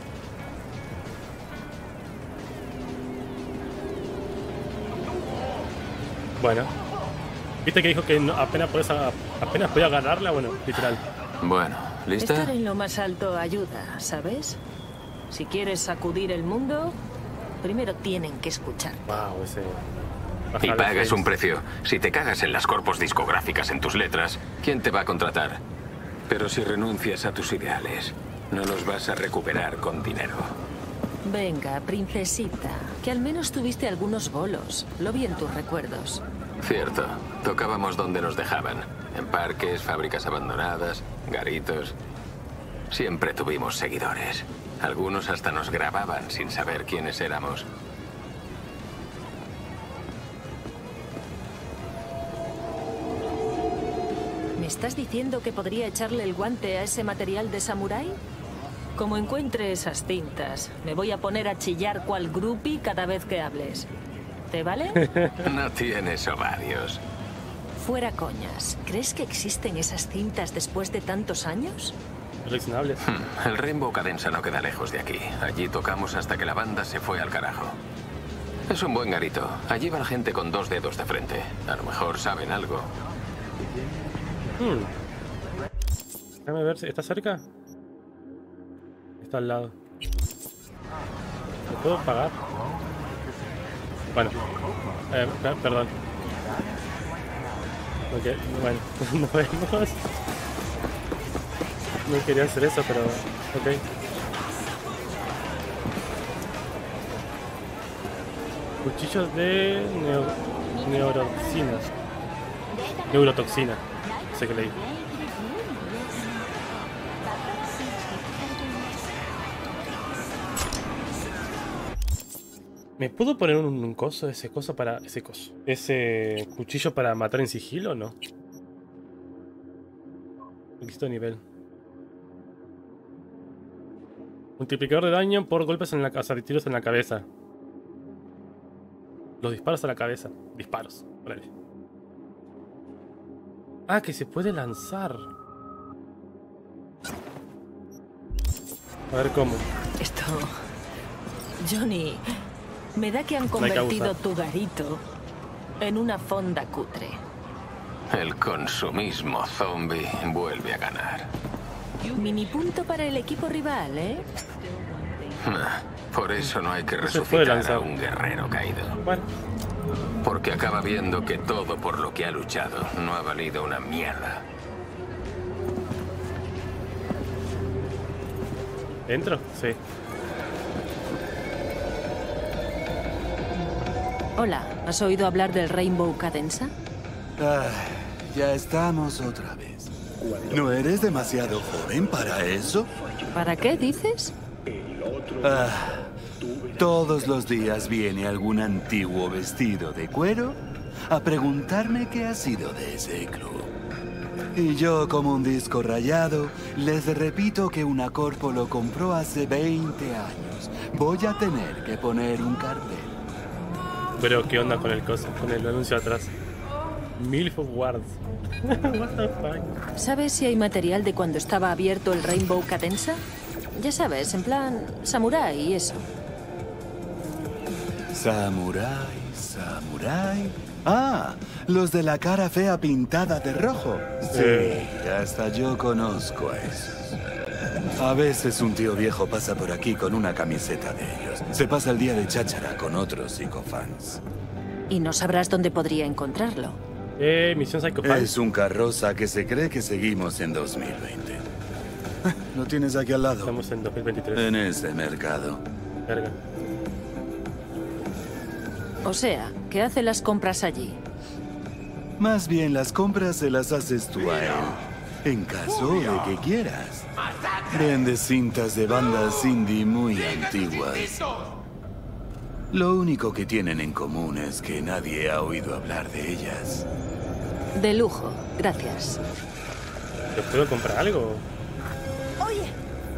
Bueno. ¿Viste que dijo que no, apenas, puedes, apenas podía ganarla? Bueno, literal. Bueno, ¿lista? Estar en lo más alto ayuda, ¿sabes? Si quieres sacudir el mundo, primero tienen que escuchar. Wow, ese... Y pagas un precio. Si te cagas en las corpos discográficas en tus letras, ¿quién te va a contratar? Pero si renuncias a tus ideales, no los vas a recuperar con dinero. Venga, princesita, que al menos tuviste algunos bolos. Lo vi en tus recuerdos. Cierto. Tocábamos donde nos dejaban. En parques, fábricas abandonadas, garitos. Siempre tuvimos seguidores. Algunos hasta nos grababan sin saber quiénes éramos. ¿Me estás diciendo que podría echarle el guante a ese material de samurái? Como encuentre esas cintas, me voy a poner a chillar cual groupie cada vez que hables. ¿Te vale? No tienes ovarios. Fuera coñas. ¿Crees que existen esas cintas después de tantos años? Coleccionables. El Rainbow Cadenza no queda lejos de aquí. Allí tocamos hasta que la banda se fue al carajo. Es un buen garito. Allí va la gente con dos dedos de frente. A lo mejor saben algo. Hmm. Déjame ver si está cerca. Está al lado. ¿Lo puedo pagar? Bueno. Eh, perdón. Ok, bueno. Nos vemos. No quería hacer eso, pero... ok. Cuchillos de neo, neurotoxinas. Neurotoxina. No sé qué leí. ¿Me puedo poner un, un coso, ese coso para... ese coso? ¿Ese cuchillo para matar en sigilo o no? Listo nivel. Multiplicador de daño por golpes en la casa, de tiros en la cabeza. Los disparos a la cabeza. Disparos. Órale. Ah, que se puede lanzar. A ver cómo. Esto... Johnny, me da que han convertido tu garito en una fonda cutre. El consumismo zombie vuelve a ganar. Mini punto para el equipo rival, ¿eh? Por eso no hay que resucitar a un guerrero caído. Bueno. Porque acaba viendo que todo por lo que ha luchado no ha valido una mierda. ¿Entro? Sí. Hola, ¿has oído hablar del Rainbow Cadenza? Ah, ya estamos otra vez. ¿No eres demasiado joven para eso? ¿Para qué dices? Ah, todos los días viene algún antiguo vestido de cuero a preguntarme qué ha sido de ese club. Y yo, como un disco rayado, les repito que una corpo lo compró hace veinte años. Voy a tener que poner un cartel. Pero, ¿qué onda con el coso? Con el anuncio atrás. Milf Wards. What the fuck? ¿Sabes si hay material de cuando estaba abierto el Rainbow Cadenza? Ya sabes, en plan samurái y eso. Samurai, samurai. Ah, los de la cara fea pintada de rojo. Sí, hasta yo conozco a esos. A veces un tío viejo pasa por aquí con una camiseta de ellos. Se pasa el día de cháchara con otros psicofans. Y no sabrás dónde podría encontrarlo. Eh, misión psicofans. Es un carroza que se cree que seguimos en dos mil veinte. Lo tienes aquí al lado. Estamos en dos mil veintitrés. En este mercado. Verga. O sea, ¿qué hace las compras allí? Más bien las compras se las haces tú a él. En caso de que quieras. Vende cintas de bandas indie muy antiguas. Lo único que tienen en común es que nadie ha oído hablar de ellas. De lujo, gracias. ¿Te puedo comprar algo? Oye.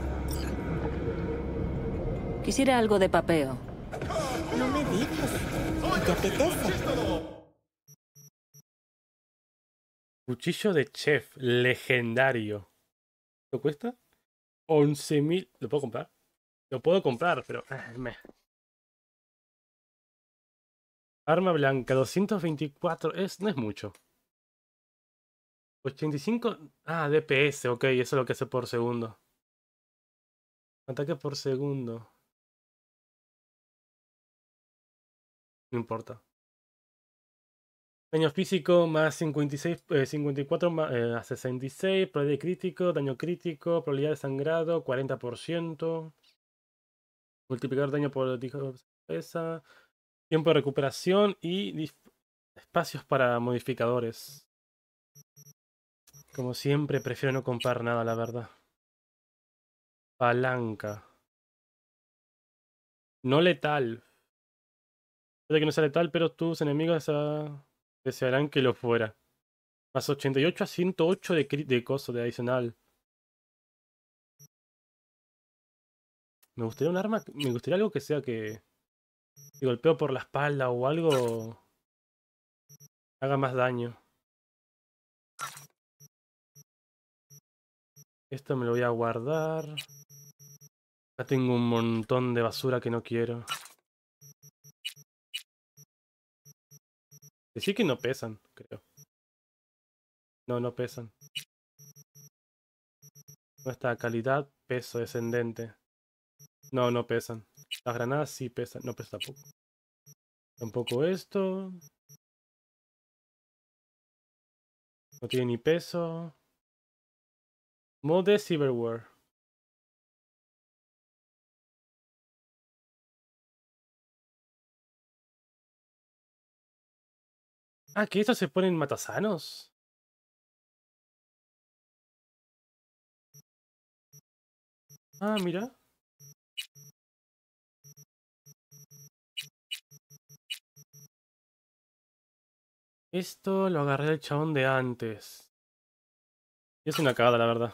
Quisiera algo de papeo. No me digas. ¿Te apetece? Cuchillo de chef legendario. ¿Lo cuesta? once mil. ¿Lo puedo comprar? Lo puedo comprar, pero... Me... Arma blanca, doscientos veinticuatro. Es, no es mucho. ochenta y cinco... Ah, D P S, ok. Eso es lo que hace por segundo. Ataque por segundo. No importa. Daño físico más cincuenta y seis, eh, cincuenta y cuatro más, eh, a sesenta y seis. Probabilidad crítico, daño crítico, probabilidad de sangrado, cuarenta por ciento. Multiplicador de daño por pesa. Tiempo de recuperación y espacios para modificadores. Como siempre, prefiero no comprar nada, la verdad. Palanca. No letal. Puede que no sea letal, pero tus enemigos uh, desearán que lo fuera. Más ochenta y ocho a ciento ocho de, de coso, de adicional. Me gustaría un arma... Me gustaría algo que sea que... Si golpeo por la espalda o algo... Haga más daño. Esto me lo voy a guardar. Acá tengo un montón de basura que no quiero. Sí que no pesan, creo. No, no pesan. No está calidad, peso descendente. No, no pesan. Las granadas sí pesan. No pesa tampoco. Tampoco esto. No tiene ni peso. Mode Cyberware. Ah, que estos se ponen matasanos. Ah, mira. Esto lo agarré del chabón de antes. Y es una cagada, la verdad.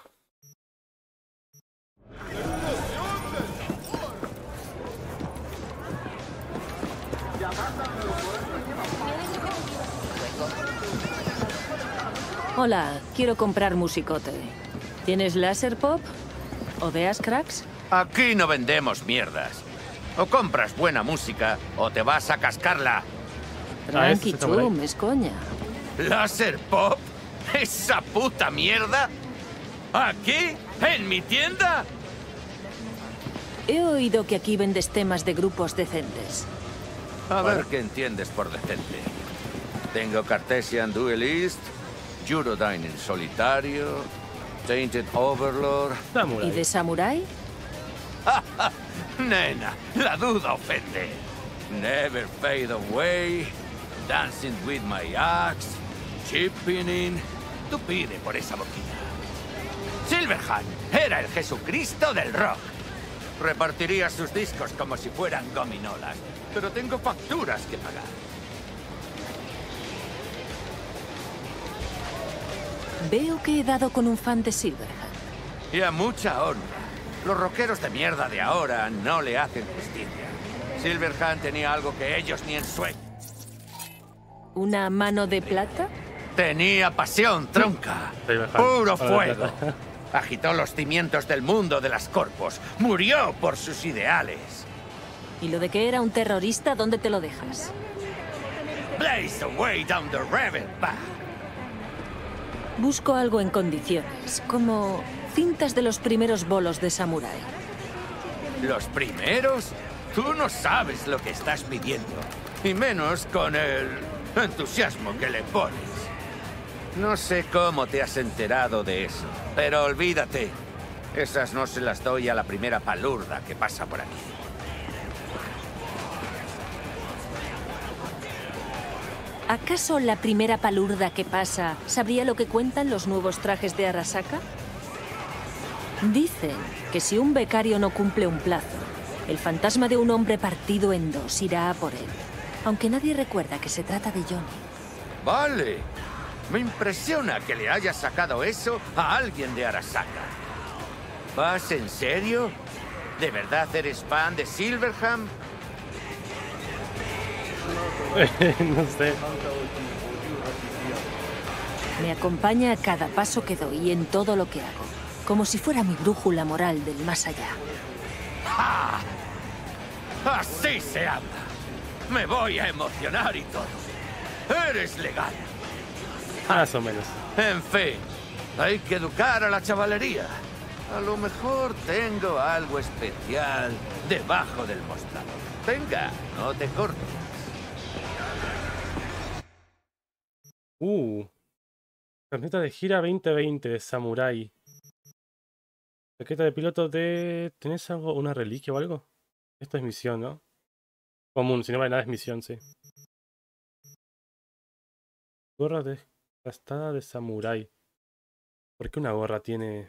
Hola, quiero comprar musicote. ¿Tienes láser pop? ¿O de Ascrax? Aquí no vendemos mierdas. O compras buena música o te vas a cascarla. Tranqui, chum, es coña. ¿Láser pop? ¿Esa puta mierda? ¿Aquí? ¿En mi tienda? He oído que aquí vendes temas de grupos decentes. A ver qué entiendes por decente. Tengo Cartesian Duelist, Eurodyne en solitario, Tainted Overlord... ¿Y de Samurai? Nena, la duda ofende. Never Fade Away, Dancing with My Axe, Chipping. Tú pide por esa boquita. Silverhand era el Jesucristo del rock. Repartiría sus discos como si fueran gominolas, pero tengo facturas que pagar. Veo que he dado con un fan de Silverhand. Y a mucha honra. Los rockeros de mierda de ahora no le hacen justicia. Silverhand tenía algo que ellos ni en sueño. ¿Una mano de plata? Tenía pasión, tronca. Puro fuego. Agitó los cimientos del mundo de las corpos. Murió por sus ideales. ¿Y lo de que era un terrorista, dónde te lo dejas? Blaze away down the rebel path. Busco algo en condiciones, como cintas de los primeros bolos de Samurai. ¿Los primeros? Tú no sabes lo que estás pidiendo. Y menos con el entusiasmo que le pones. No sé cómo te has enterado de eso, pero olvídate. Esas no se las doy a la primera palurda que pasa por aquí. ¿Acaso la primera palurda que pasa sabría lo que cuentan los nuevos trajes de Arasaka? Dicen que si un becario no cumple un plazo, el fantasma de un hombre partido en dos irá a por él. Aunque nadie recuerda que se trata de Johnny. Vale. Me impresiona que le hayas sacado eso a alguien de Arasaka. ¿Vas en serio? ¿De verdad eres fan de Silverhand? No sé. Me acompaña a cada paso que doy y en todo lo que hago. Como si fuera mi brújula moral del más allá. ¡Ja! ¡Así se habla! Me voy a emocionar y todo. ¡Eres legal! Más o menos. En fin, hay que educar a la chavalería. A lo mejor tengo algo especial debajo del mostrador. Venga, no te cortes. Uh. Tarjeta de gira veinte veinte de Samurai. Tarjeta de piloto de... ¿Tenés algo? ¿Una reliquia o algo? Esto es misión, ¿no? Común, si no vale nada es misión, sí. Gorra desgastada de Samurai. ¿Por qué una gorra tiene...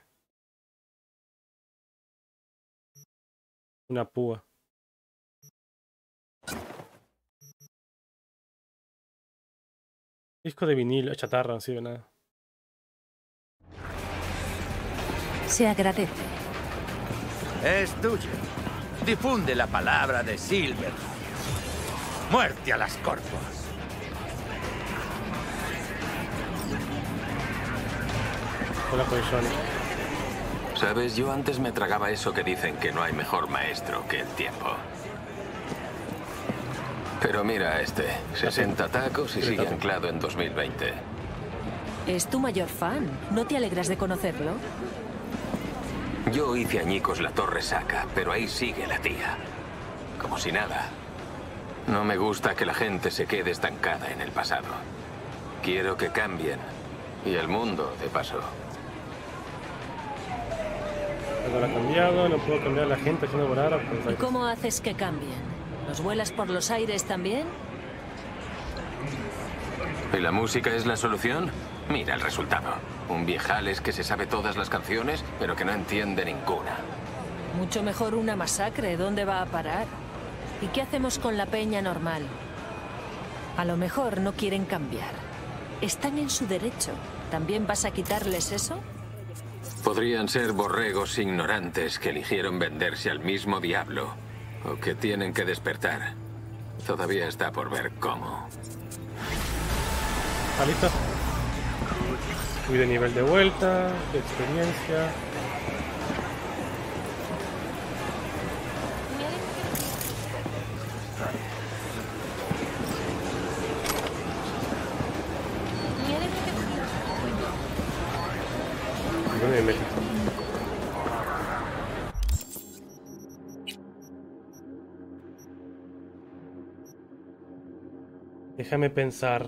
una púa? Disco de vinilo, chatarra, no sirve nada. Se agradece. Es tuyo. Difunde la palabra de Silver. Muerte a las corpos. Hola, pues Johnny. Sabes, yo antes me tragaba eso que dicen que no hay mejor maestro que el tiempo. Pero mira a este, sesenta tacos y sigue anclado en dos mil veinte. Es tu mayor fan. ¿No te alegras de conocerlo? Yo hice añicos la Torre Saka, pero ahí sigue la tía. Como si nada. No me gusta que la gente se quede estancada en el pasado. Quiero que cambien. Y el mundo, de paso. Algo no ha cambiado, no puedo cambiar a la gente haciendo volar a ¿Y cómo haces que cambien? ¿Los vuelas por los aires también? ¿Y la música es la solución? Mira el resultado. Un viejales que se sabe todas las canciones, pero que no entiende ninguna. Mucho mejor una masacre. ¿Dónde va a parar? ¿Y qué hacemos con la peña normal? A lo mejor no quieren cambiar. Están en su derecho. ¿También vas a quitarles eso? Podrían ser borregos ignorantes que eligieron venderse al mismo diablo. O que tienen que despertar. Todavía está por ver cómo. ¿Está listo? Subí de nivel de vuelta, de experiencia. ¿Dónde me meto? Déjame pensar.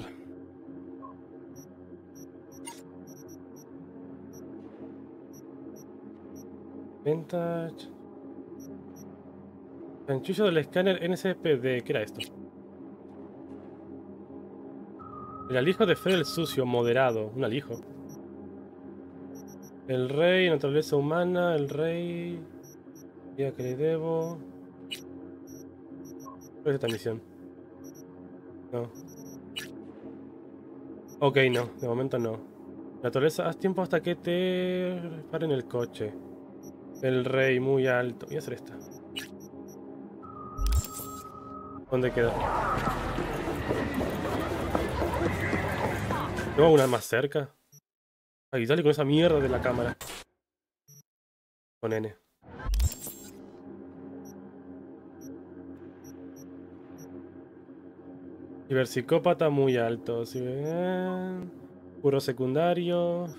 Vintage. Chanchullo del escáner N C P D. ¿Qué era esto? El alijo de Fred el Sucio, moderado. Un alijo. El rey, naturaleza humana, el rey. Día que le debo. ¿Cuál es esta misión? No. Ok, no. De momento no. Naturaleza, haz tiempo hasta que te reparen el coche. El rey muy alto. Voy a hacer esta. ¿Dónde queda? ¿Tengo una más cerca? Ay, dale con esa mierda de la cámara. Con N. Ciberpsicópata muy alto. ¿Sí ven? Puro secundario.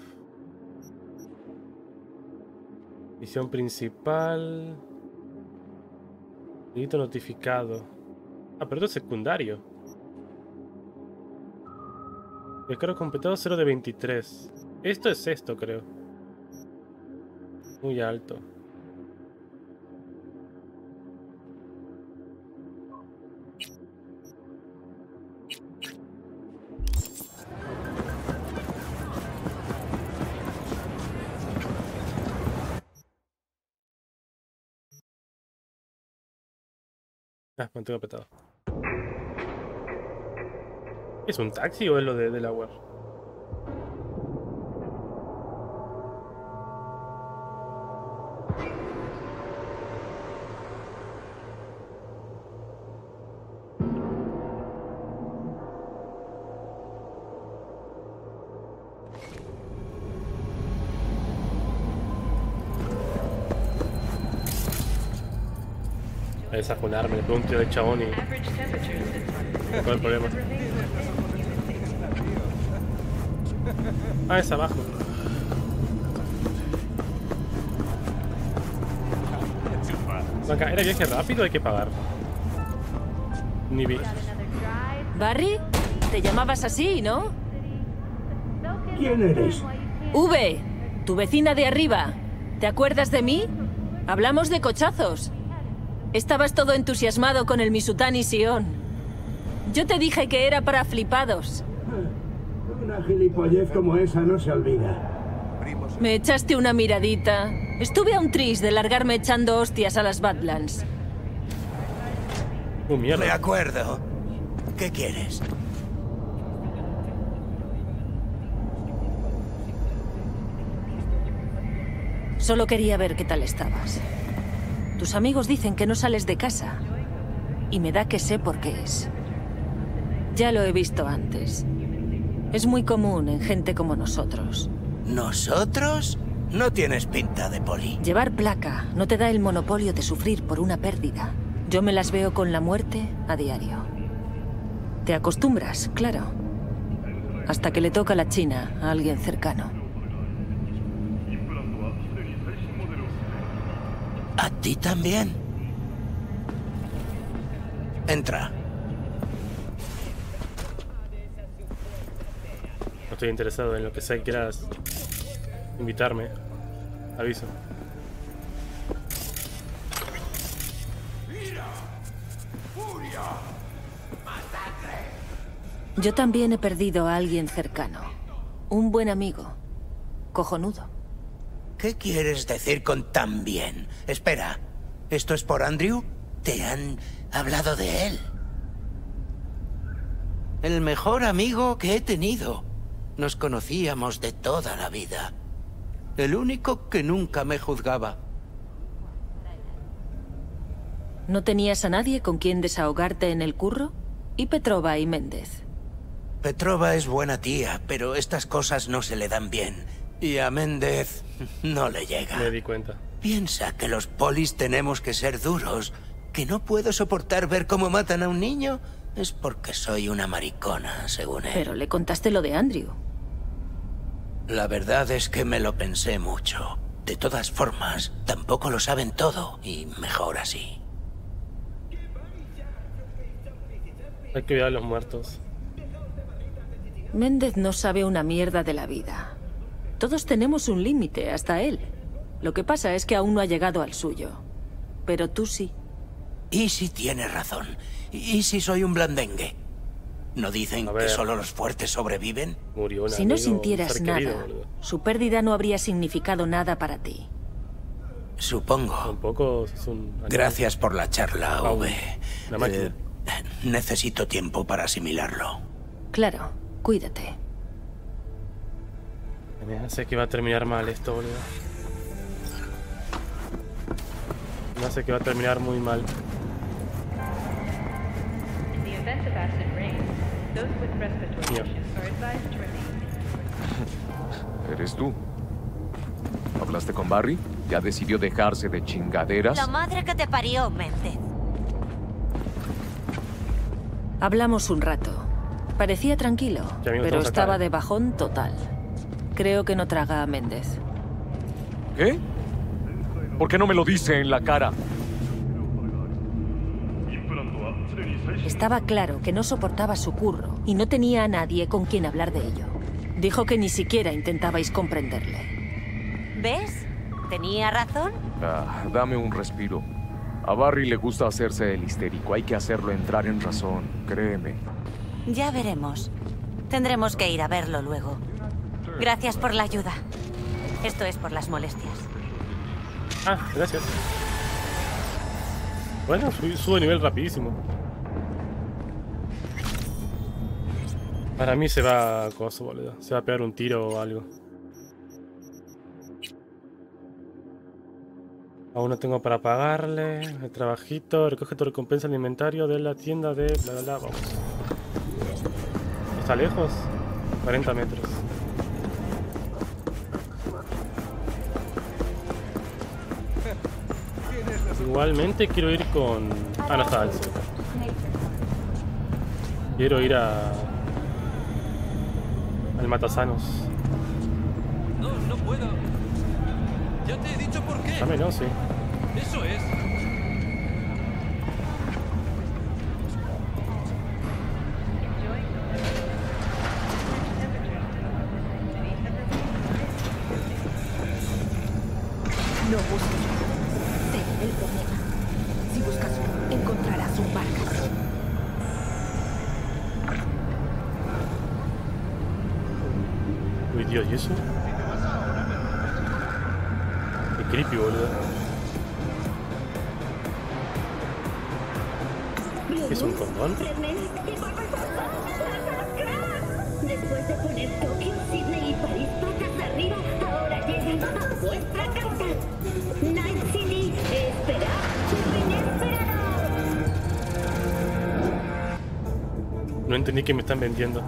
Misión principal. Delito notificado. Ah, pero esto es secundario. Descargo completado cero de veintitrés. Esto es esto, creo. Muy alto. Ah, mantengo apretado. ¿Es un taxi o es lo de Delaware? A desajonarme, le pongo un tío de chabón y... ¿Cuál es el problema? Ah, es abajo. Acá, ¿era viaje rápido o hay que pagar? Ni vi. ¿Barry? Te llamabas así, ¿no? ¿Quién eres? V, tu vecina de arriba. ¿Te acuerdas de mí? Hablamos de cochazos. Estabas todo entusiasmado con el Misutani Sion. Yo te dije que era para flipados. Una gilipollez como esa no se olvida. Me echaste una miradita. Estuve a un tris de largarme echando hostias a las Badlands. Oh, mierda. De acuerdo. ¿Qué quieres? Solo quería ver qué tal estabas. Tus amigos dicen que no sales de casa. Y me da que sé por qué es. Ya lo he visto antes. Es muy común en gente como nosotros. ¿Nosotros? No tienes pinta de poli. Llevar placa no te da el monopolio de sufrir por una pérdida. Yo me las veo con la muerte a diario. Te acostumbras, claro. Hasta que le toca la china a alguien cercano. ¿A ti también? Entra. No estoy interesado en lo que sea que quieras invitarme. Aviso. Yo también he perdido a alguien cercano. Un buen amigo. Cojonudo. ¿Qué quieres decir con tan bien? Espera, ¿esto es por Andrew? ¿Te han hablado de él? El mejor amigo que he tenido. Nos conocíamos de toda la vida. El único que nunca me juzgaba. ¿No tenías a nadie con quien desahogarte en el curro? ¿Y Petrova y Méndez? Petrova es buena tía, pero estas cosas no se le dan bien. Y a Méndez no le llega. Me di cuenta. Piensa que los polis tenemos que ser duros. ¿Que no puedo soportar ver cómo matan a un niño? Es porque soy una maricona, según él. Pero le contaste lo de Andrew. La verdad es que me lo pensé mucho. De todas formas, tampoco lo saben todo, y mejor así. Hay que ver a los muertos. Méndez no sabe una mierda de la vida. Todos tenemos un límite, hasta él. Lo que pasa es que aún no ha llegado al suyo. Pero tú sí. Y si tienes razón. ¿Y si soy un blandengue? ¿No dicen que solo los fuertes sobreviven? Murió un Si no amigo, sintieras ser nada, querido, boludo. su pérdida no habría significado nada para ti. Supongo. Tampoco es un... Gracias por la charla, Ah, V. la máquina. Eh, necesito tiempo para asimilarlo. Claro, cuídate. Me hace que va a terminar mal esto, boludo. Me hace que va a terminar muy mal. ¿Eres tú? ¿Hablaste con Barry? ¿Ya decidió dejarse de chingaderas? La madre que te parió, Méndez. Hablamos un rato. Parecía tranquilo, Ya, amigo, pero estamos acá, estaba ¿eh? de bajón total. Creo que no traga a Méndez. ¿Qué? ¿Por qué no me lo dice en la cara? Estaba claro que no soportaba su curro y no tenía a nadie con quien hablar de ello. Dijo que ni siquiera intentabais comprenderle. ¿Ves? ¿Tenía razón? Ah, dame un respiro. A Barry le gusta hacerse el histérico. Hay que hacerlo entrar en razón, créeme. Ya veremos. Tendremos que ir a verlo luego. Gracias por la ayuda. Esto es por las molestias. Ah, gracias. Bueno, sube, sube nivel rapidísimo. Para mí se va a coso, boludo. Se va a pegar un tiro o algo. Aún no tengo para pagarle. El trabajito. Recoge tu recompensa en el inventario de la tienda de... Bla, bla, bla. Vamos. ¿Está lejos? cuarenta metros. Igualmente quiero ir con... Ah, no está cerca. Quiero ir a... al Matasanos. No, no puedo. Ya te he dicho por qué. Dame, no, sí. Eso es. No busques. Sé el problema. Si buscas uno, encontrarás un barco. Uy, Dios, ¿y eso? Qué creepy, boludo. ¿Qué es un condón? Después de poner Tokio, Sydney y París patas arriba, ahora llegan a vuestra casa. Night City, espera lo inesperado. No entendí que me están vendiendo.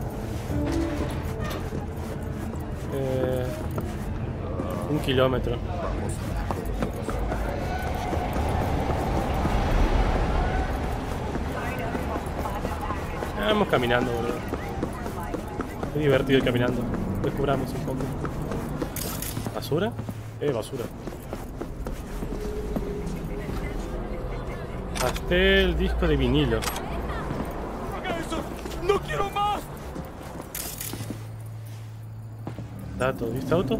Eh, un kilómetro. Vamos caminando, boludo. Qué divertido ir caminando. Descubramos un poco. ¿Basura? Eh, basura. Pastel, disco de vinilo. ¡No quiero más! Dato, ¿viste auto?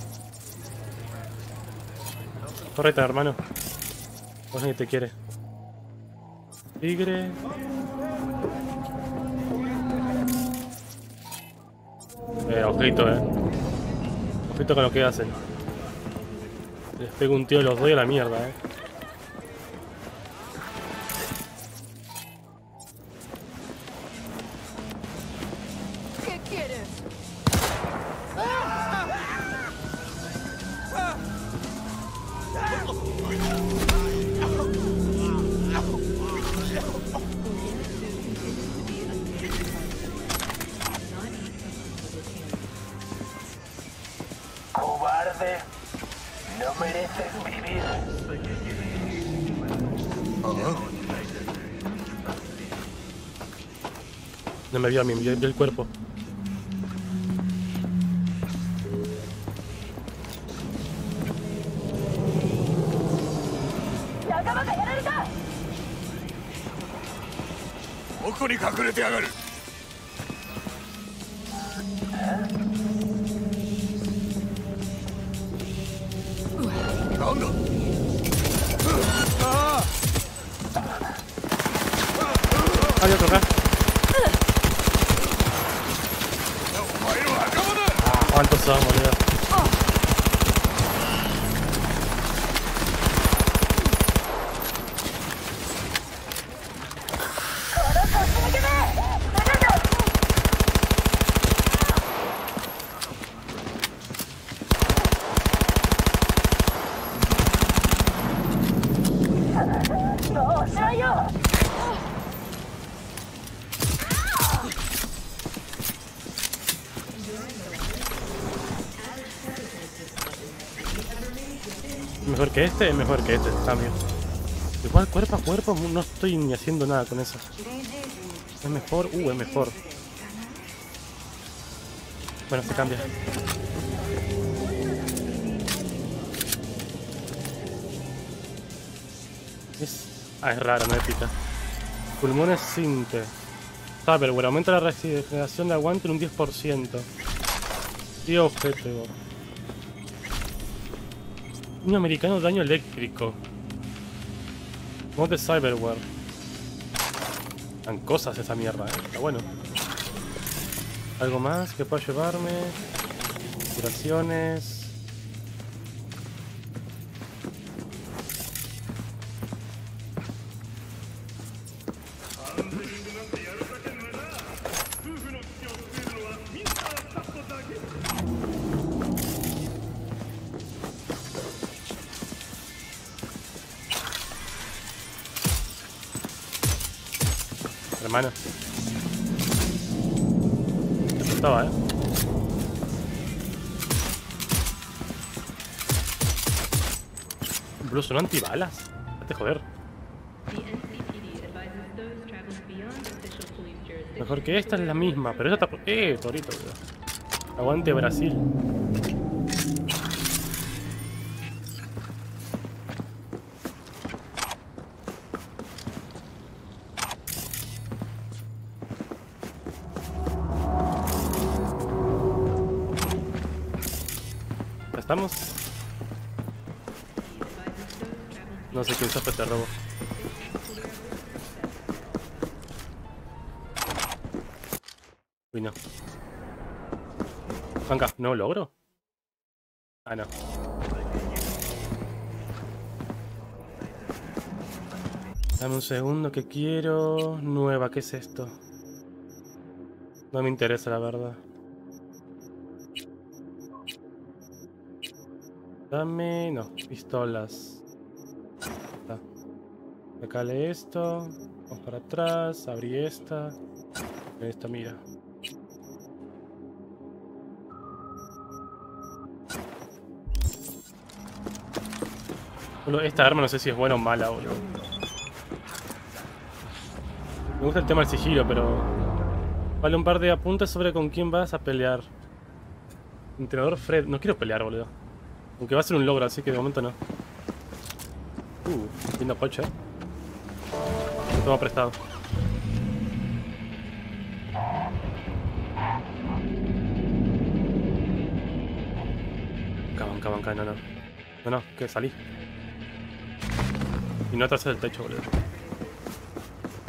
Correcta, hermano. Vos nadie te quiere. Tigre. Eh, ojito, eh. Ojito con lo que hacen. Les pego un tiro y los doy a la mierda, eh. ¿Qué quieres? Cobarde. No mereces vivir. No me vio a mí, me vio el cuerpo. Hay otro acá. ¿Cuántos son, boludo? ¡No, soy yo! Mejor que este, es mejor que este, cambio. Igual cuerpo a cuerpo no estoy ni haciendo nada con eso. Es mejor, uh, es mejor. Bueno, se cambia. Es... Ah, es raro, no es épica. Pulmones Sinte. Cyberware, aumenta la regeneración de aguante en un diez por ciento. Y objetivo. Un americano daño eléctrico. Mod de Cyberware. Dan cosas esa mierda, eh. Está bueno. Algo más que pueda llevarme. Curaciones. Hermano. Esto estaba, eh. Incluso no antibalas. Date joder. Mejor que esta es la misma, pero esta está... Eh, torito, bro. Aguante Brasil. ¿Estamos? No sé quién sabe este robo. Uy, no. Juanca, ¿no logro? Ah, no. Dame un segundo que quiero... Nueva, ¿qué es esto? No me interesa, la verdad. Dame... no, pistolas. Está. Sacale esto. Vamos para atrás. Abrí esta. Esta, mira. Boludo, esta arma no sé si es buena o mala, boludo. Me gusta el tema del sigilo, pero... Vale un par de apuntes sobre con quién vas a pelear. Entrenador Fred. No quiero pelear, boludo. Aunque va a ser un logro, así que de momento no. Uh, lindo coche. Lo tomo prestado. Caban, caban, caban, no, no. No, no, que salí. Y no atrás del techo, boludo.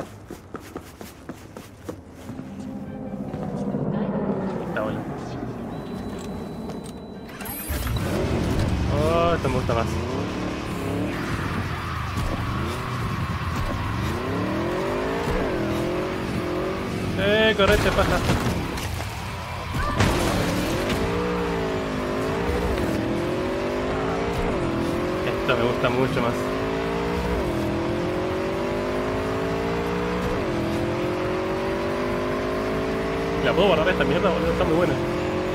Esto me gusta más. Eh, correte, paja. Esto me gusta mucho más. La puedo borrar esta mierda, boludo, está muy buena.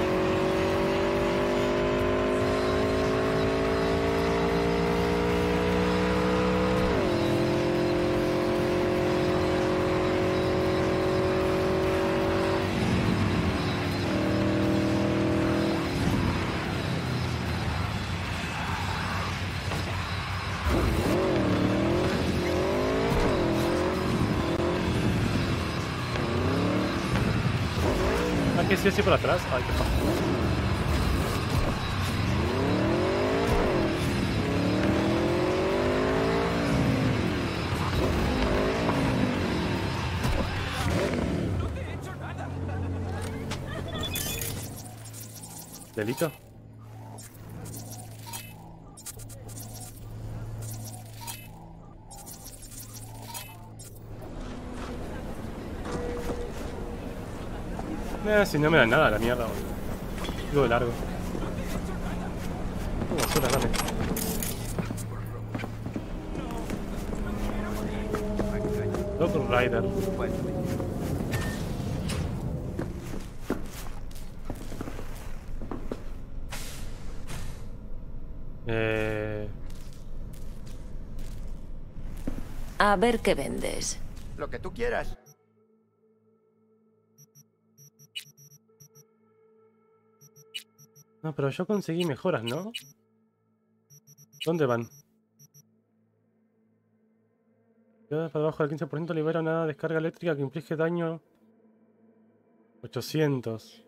Que sí, sí, por atrás. Ay, qué paja. ¿Delito? Eh, si no me da nada la mierda, boludo. Digo de largo. Uh, basura, dame. Dog Rider. Eh... A ver qué vendes. Lo que tú quieras. No, pero yo conseguí mejoras, ¿no? ¿Dónde van? Para abajo del quince por ciento libera una descarga eléctrica que inflige daño ochocientos.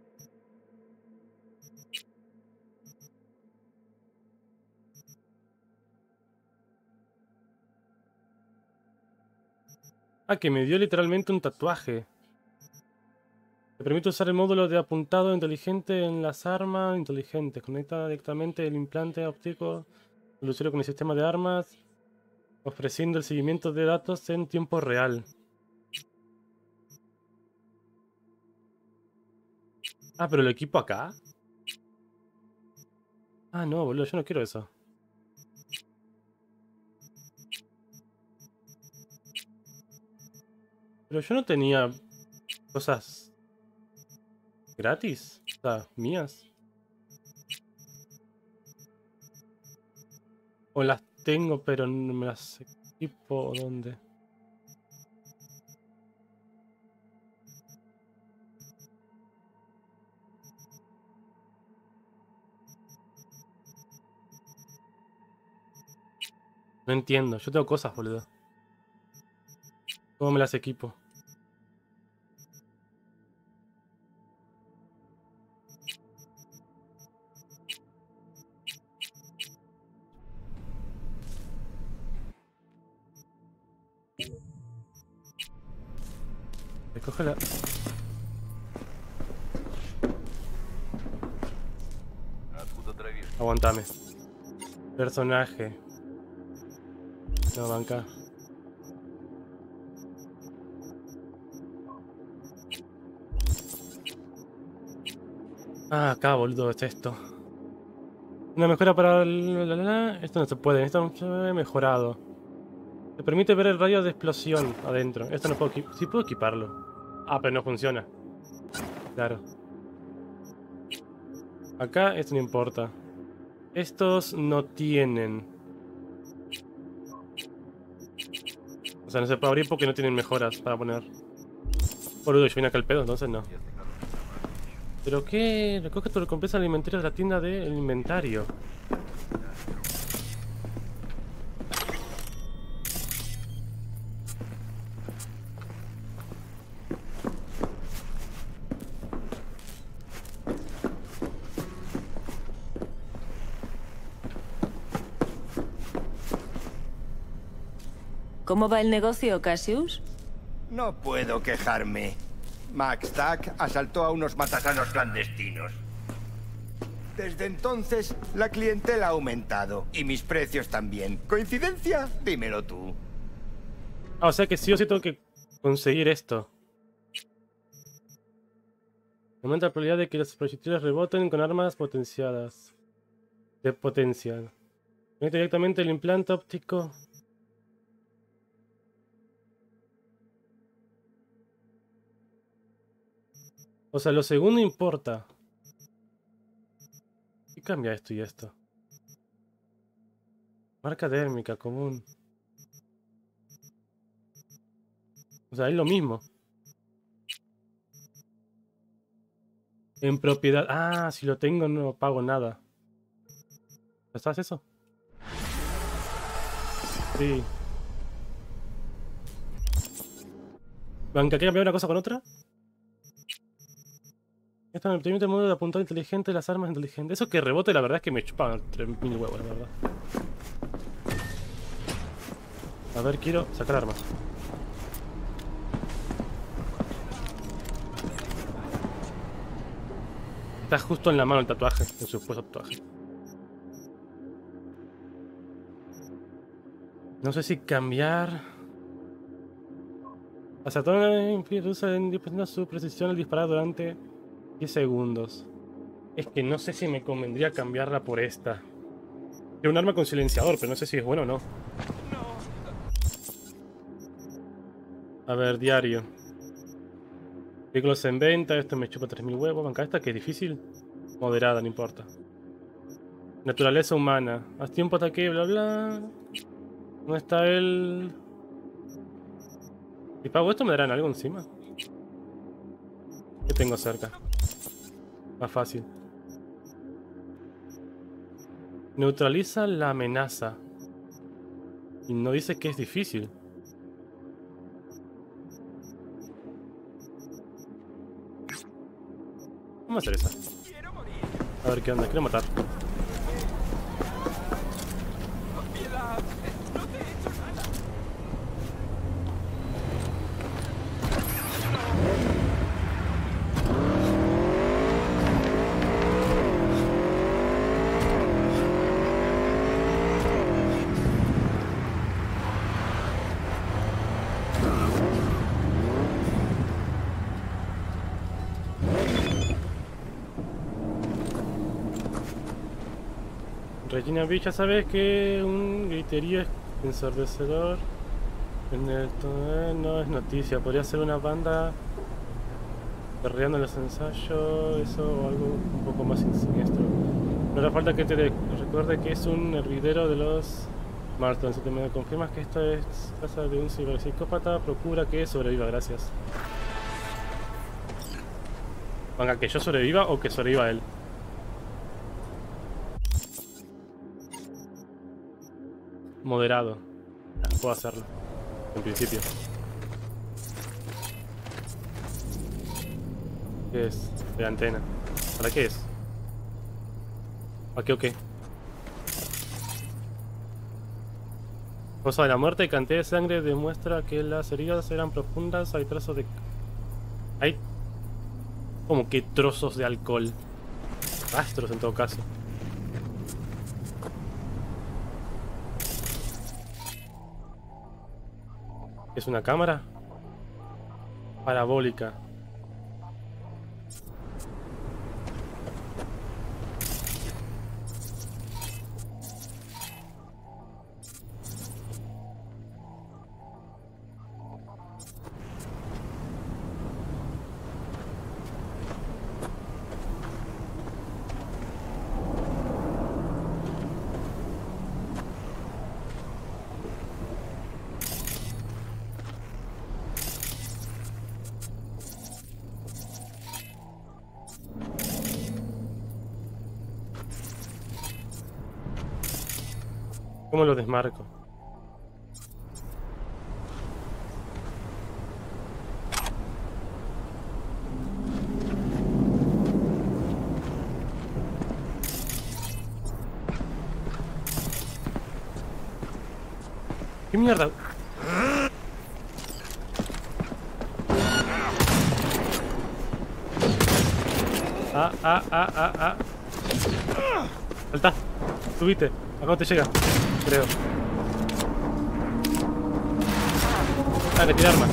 Ah, que me dio literalmente un tatuaje. Me permite usar el módulo de apuntado inteligente en las armas inteligentes. Conecta directamente el implante óptico del usuario con el sistema de armas, ofreciendo el seguimiento de datos en tiempo real. Ah, pero lo equipo acá. Ah, no, boludo, yo no quiero eso. Pero yo no tenía cosas gratis, o sea, mías. O las tengo, pero no me las equipo. ¿Dónde? No entiendo, yo tengo cosas, boludo. ¿Cómo me las equipo? Recoge la... Aguantame. Personaje. No, banca. Ah, acá, boludo, es esto. Una mejora para... La, la, la. Esto no se puede, esto no se ha mejorado. Te permite ver el radio de explosión adentro. Esto no puedo equipar. Sí puedo equiparlo. Ah, pero no funciona. Claro. Acá esto no importa. Estos no tienen. O sea, no se puede abrir porque no tienen mejoras para poner. Boludo, yo vine acá al pedo, entonces no. ¿Pero qué? Recoge tu recompensa al inventario de la tienda del inventario. ¿Cómo va el negocio, Cassius? No puedo quejarme. Max Tack asaltó a unos matasanos clandestinos. Desde entonces, la clientela ha aumentado y mis precios también. ¿Coincidencia? Dímelo tú. Ah, o sea que sí o sí tengo que conseguir esto. Aumenta la probabilidad de que los proyectiles reboten con armas potenciadas. De potencia. Conecta directamente el implante óptico. O sea, lo segundo importa. ¿Qué cambia esto y esto? Marca térmica común. O sea, es lo mismo. En propiedad. Ah, si lo tengo no pago nada. ¿Sabes eso? Sí. ¿Banca que cambiar una cosa con otra? Esto me permite el modo de apuntado inteligente de las armas inteligentes. Eso que rebote, la verdad es que me chupan tres mil huevos, la verdad. A ver, quiero sacar armas. Está justo en la mano el tatuaje, el supuesto tatuaje. No sé si cambiar... Acertador reduce en su precisión al disparar durante diez segundos. Es que no sé si me convendría cambiarla por esta. Es un arma con silenciador, pero no sé si es bueno o no. A ver, diario. Vehículos en venta, esto me chupa tres mil huevos. Banca esta que es difícil. Moderada, no importa. Naturaleza humana. Haz tiempo ataque, bla bla. ¿Dónde está el...? Si pago esto me darán algo encima. ¿Qué tengo cerca? Más fácil. Neutraliza la amenaza. Y no dice que es difícil. Vamos a hacer esa. A ver qué onda, quiero matar. Regina Beach, ya sabes que un griterío es ensordecedor en el eh, no es noticia, podría ser una banda perreando en los ensayos, eso o algo un poco más siniestro. No hará falta que te recuerde que es un hervidero de los Marston. Si te me confirmas que esto es casa de un ciberpsicópata, procura que sobreviva, gracias. Venga, que yo sobreviva o que sobreviva él. Moderado. Puedo hacerlo. En principio. ¿Qué es? De antena. ¿Para qué es? ¿Para qué o qué? Cosa de la muerte, cantidad de sangre demuestra que las heridas eran profundas. Hay trazos de... Hay... como que trozos de alcohol. Rastros en todo caso. ¿Es una cámara? Parabólica. ¿Cómo lo desmarco? ¿Qué mierda? Ah, ah, ah, ah, ah. Saltá. Subite. Acá no te llega. Creo. Ah, que tira arma.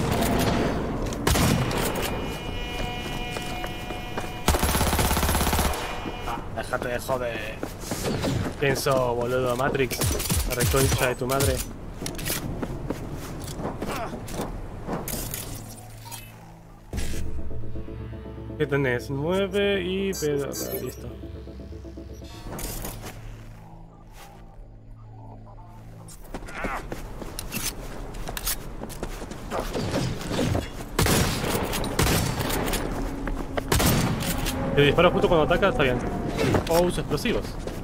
Ah, déjate de joder. Pienso, boludo, Matrix. La reconcha de tu madre. ¿Qué tenés? nueve y pedo. Listo. Si disparo justo cuando ataca, está bien. O uso explosivos.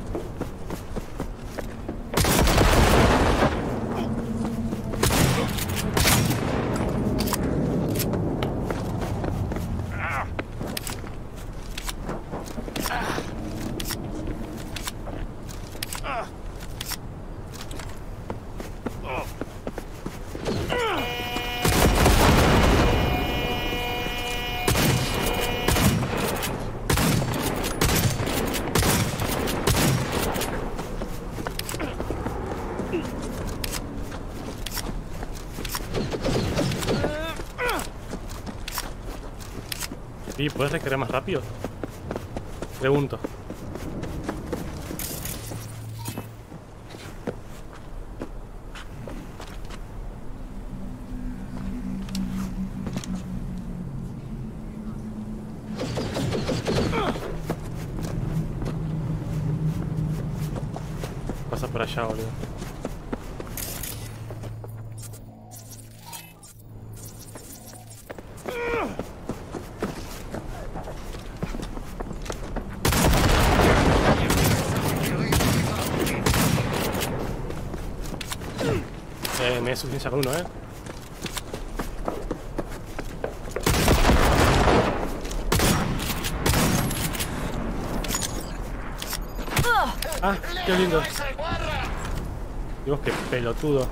¿Y puedes recargar más rápido? Pregunto. Pasa por allá, boludo. Eh, me es suficiente sacar uno, eh. Ah, qué lindo. Dios, qué pelotudo.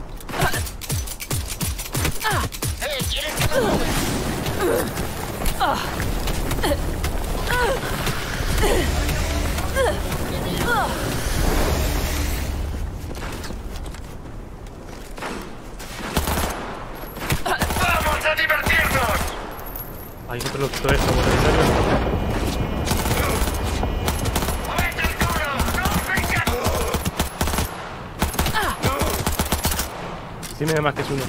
¡Vamos a divertirnos! Ay, otro lo quitó eso, boludo. ¿En serio? Sí me da más que es uno.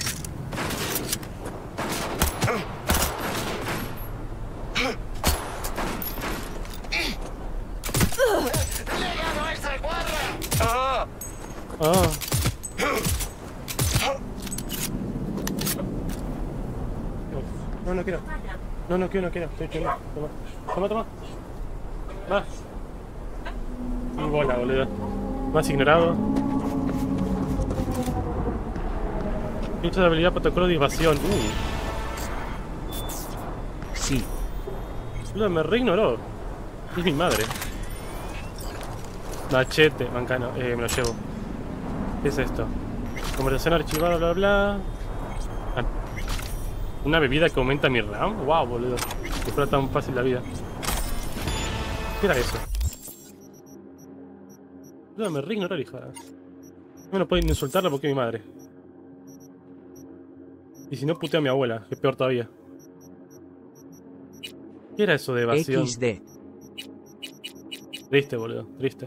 Ah. No, no quiero. No, no quiero, no quiero. Estoy echando. Toma. Toma, toma. Va. Y bola, boludo. Más ignorado. Ficha de habilidad, protocolo de evasión. Uh. Sí. Boludo, me reignoró. Es mi madre. Machete, mancano. Eh, me lo llevo. ¿Qué es esto? Conversación archivada, bla bla. Ah. Una bebida que aumenta mi RAM. Wow, boludo. Que fuera tan fácil la vida. ¿Qué era eso? Boludo, me reignoró, hija. No me pueden insultarla porque es mi madre. Y si no, putea a mi abuela, que es peor todavía. ¿Qué era eso de evasión? equis de. Triste, boludo, triste.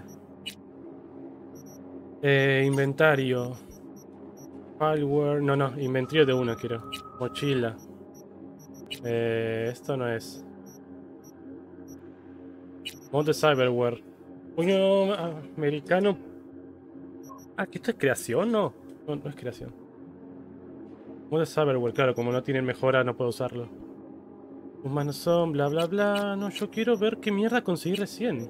Eh, inventario. Malware. No, no, inventario de uno quiero. Mochila. Eh, esto no es. Mod de cyberware. Puño americano. Ah, ¿que esto es creación? No, no, no es creación. Mod de cyberware, claro, como no tienen mejora no puedo usarlo. Humanos son, bla bla bla. No, yo quiero ver qué mierda conseguí recién.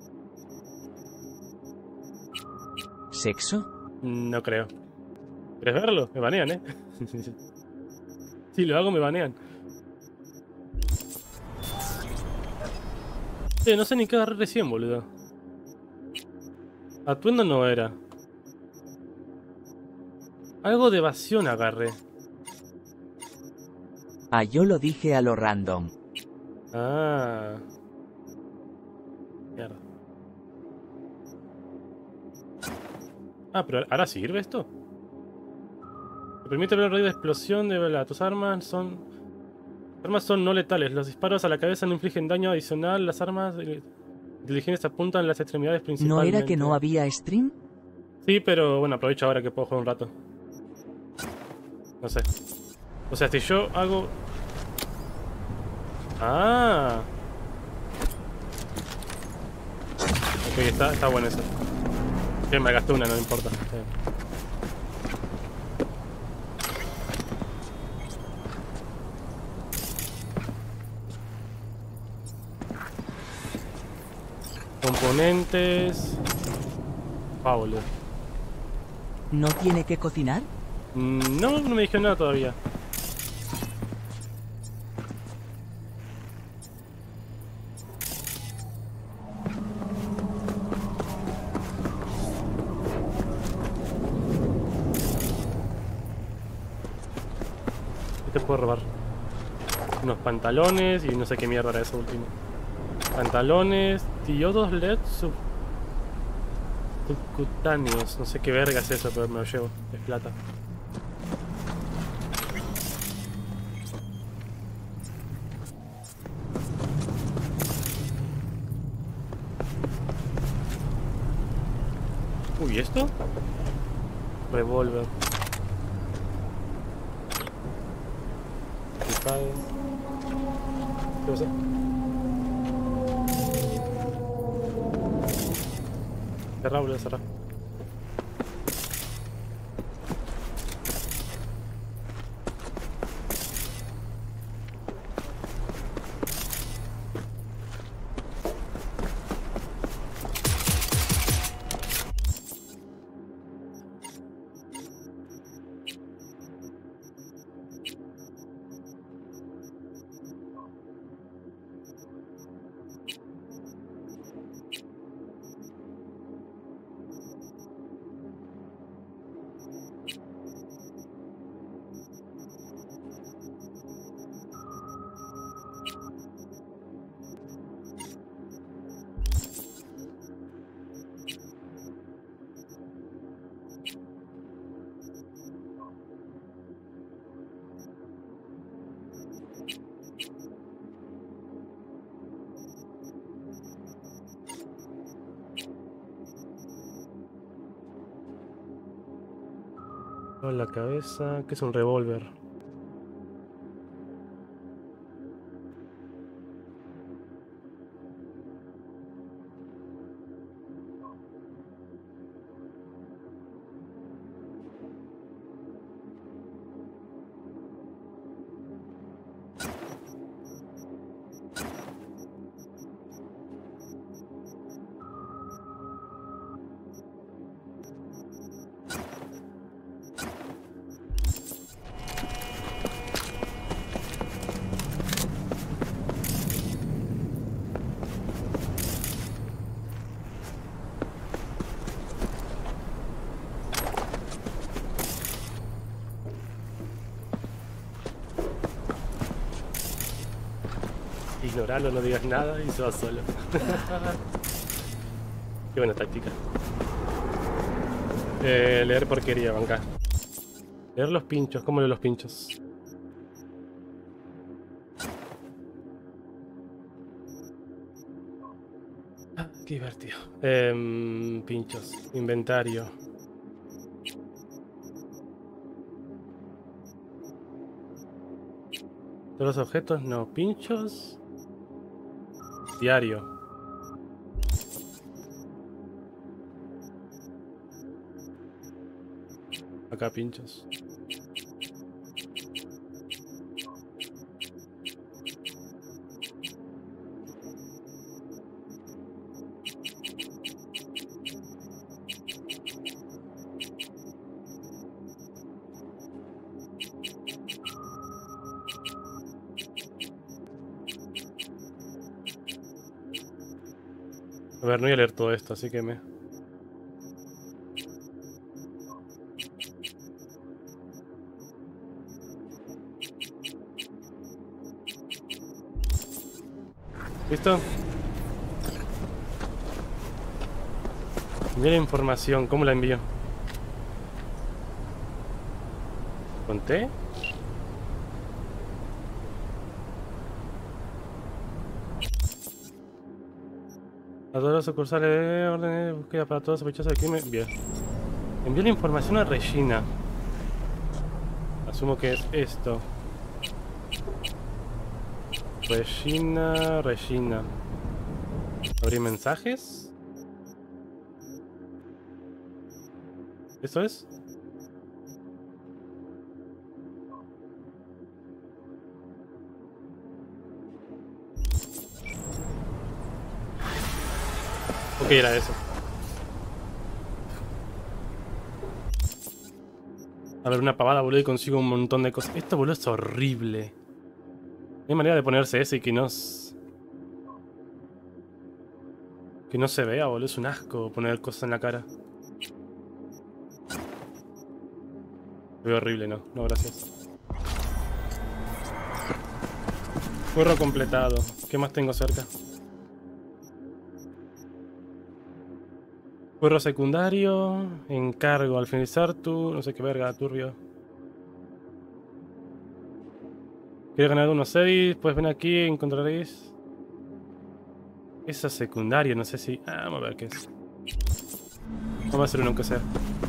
¿Sexo? No creo. ¿Quieres verlo? Me banean, ¿eh? Si lo hago me banean. Eh, no sé ni qué agarré recién, boludo. Atuendo no era. Algo de evasión agarré. Ah, yo lo dije a lo random. Ah. Mierda. Ah, pero ¿ahora sirve esto? Te permite ver el radio de explosión de bla. Tus armas son... Las armas son no letales. Los disparos a la cabeza no infligen daño adicional. Las armas inteligentes apuntan a las extremidades principalmente. ¿No era que no había stream? Sí, pero bueno, aprovecho ahora que puedo jugar un rato. No sé. O sea, si yo hago... Ah. Ok, está, está bueno eso. Bien, me gasté una, no me importa. Bien. Componentes... Ah, boludo. ¿No tiene que cocinar? Mm, no, no me dijeron nada todavía. ¿Qué te puedo robar? Unos pantalones y no sé qué mierda era eso último. Pantalones, diodos L E D sub... subcutáneos. No sé qué verga es eso, pero me lo llevo. Es plata. Uy, ¿y esto? Revólver. ¿Qué pasa? Cerrá, boludo, cerrá. La cabeza, que es un revólver. Ignoralo, no digas nada y se va solo. Qué buena táctica. Eh, leer porquería, banca. Leer los pinchos, ¿cómo leo los pinchos? Ah, qué divertido. Eh, pinchos, inventario. Todos los objetos, no. Pinchos. Diario. Acá pinchos. A ver, no voy a leer todo esto, así que me... ¿Listo? Enviar información, ¿cómo la envío? ¿Conté? A todos los sucursales de órdenes de búsqueda para todos sospechosos de crimen. Bien. Envió la información a Regina. Asumo que es esto. Regina, Regina. ¿Abrir mensajes? ¿Esto es? Ok, era eso. A ver, una pavada, boludo, y consigo un montón de cosas. Esto, boludo, es horrible. No hay manera de ponerse ese y que no... Que no se vea, boludo. Es un asco poner cosas en la cara. Se ve horrible, no. No, gracias. Curro completado. ¿Qué más tengo cerca? Curro secundario. Encargo al finalizar tu... No sé qué verga, turbio. ¿Quieres ganar unos seis? Pues ven aquí y encontraréis... Esa secundaria, no sé si... Ah, vamos a ver qué es. Vamos a hacer uno aunque sea.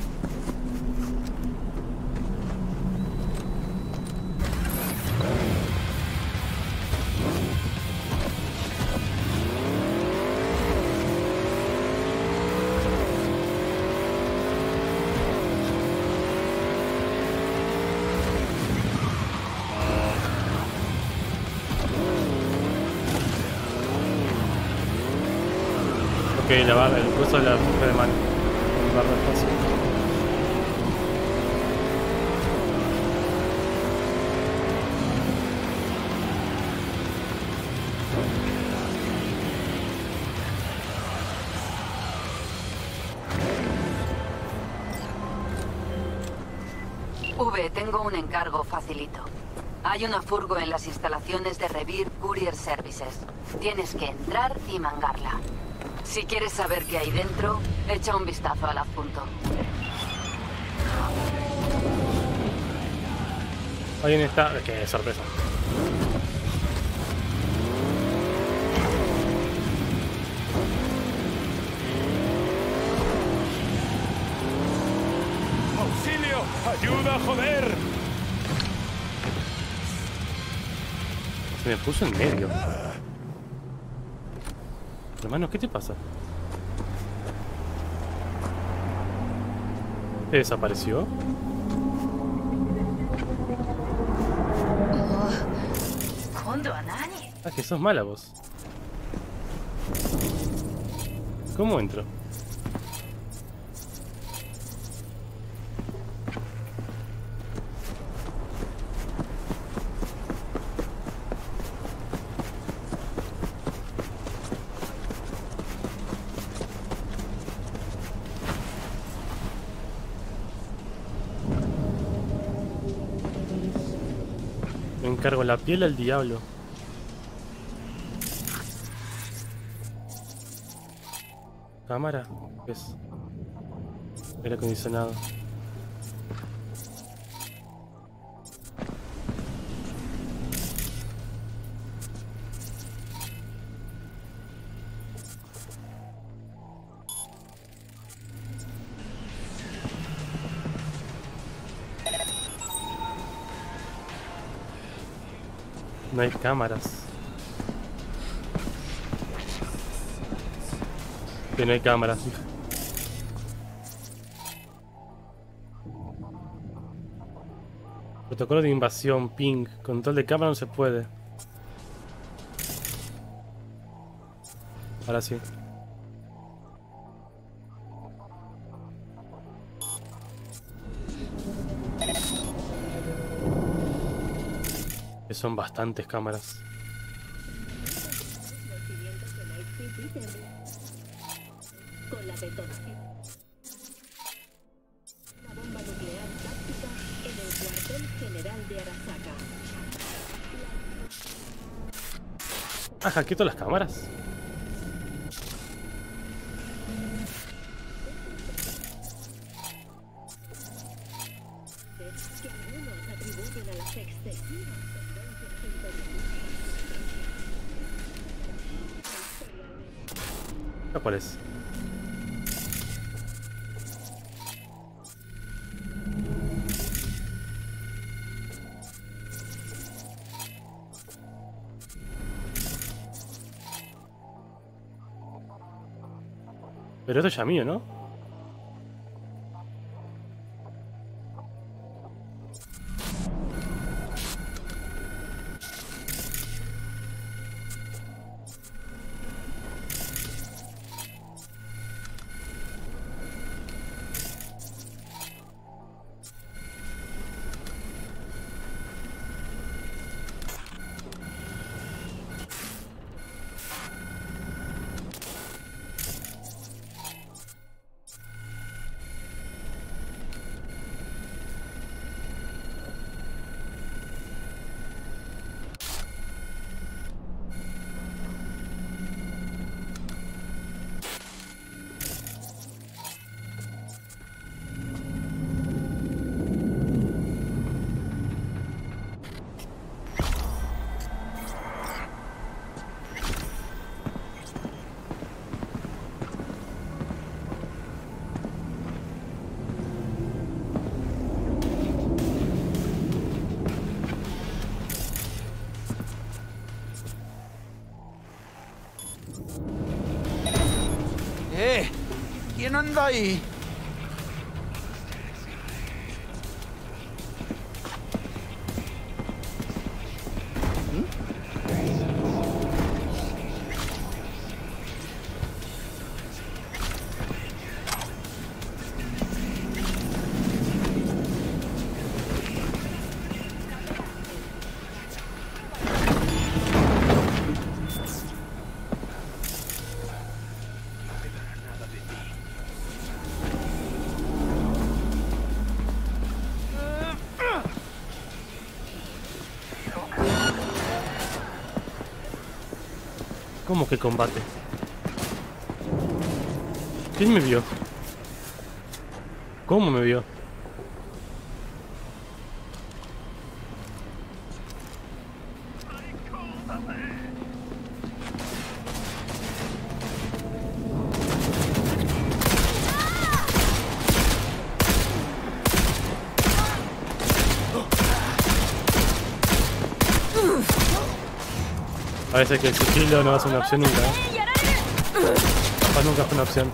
Ok, la barra, el costo de la hoja de mano. Con barra de espacio. V, tengo un encargo facilito. Hay una furgo en las instalaciones de Revere Courier Services. Tienes que entrar y mangarla. Si quieres saber qué hay dentro, echa un vistazo al adjunto. Alguien está... ¡Qué sorpresa! ¡Auxilio! ¡Ayuda, joder! Se me puso en medio. Hermano, ¿qué te pasa? ¿Te desapareció? Ah, que sos mala vos. ¿Cómo entro? Me encargo la piel al diablo. Cámara, ¿qué es? Aire acondicionado. No hay cámaras. Que no hay cámaras. Protocolo de invasión, ping. Control de cámara no se puede. Ahora sí. Que son bastantes cámaras. Con la detonación. Una bomba nuclear táctica en el cuartel general de Arasaka. Ah, hackeé todas las cámaras. Que algunos ¿Cuál es? Pero esto es ya mío, ¿no? ¡Eh! ¿Quién anda ahí? ¿Cómo que combate? ¿Quién me vio? ¿Cómo me vio? Parece que el sigilo no va a ser una opción nunca, ¿eh? Capaz nunca fue una opción.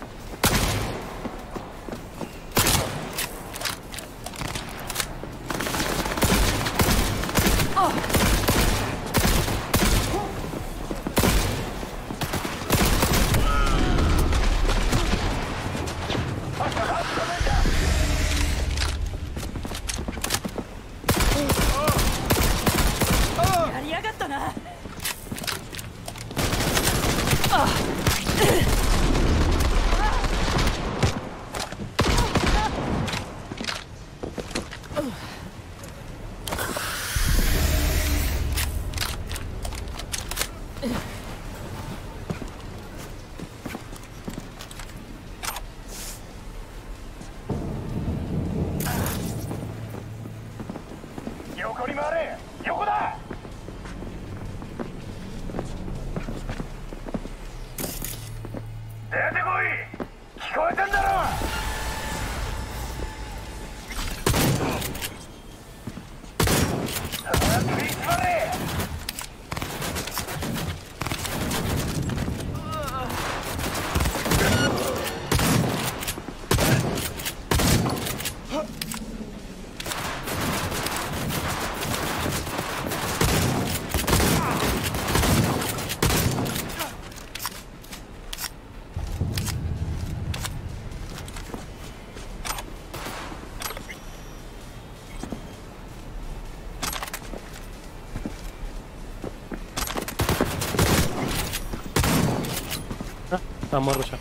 Está muerto ya.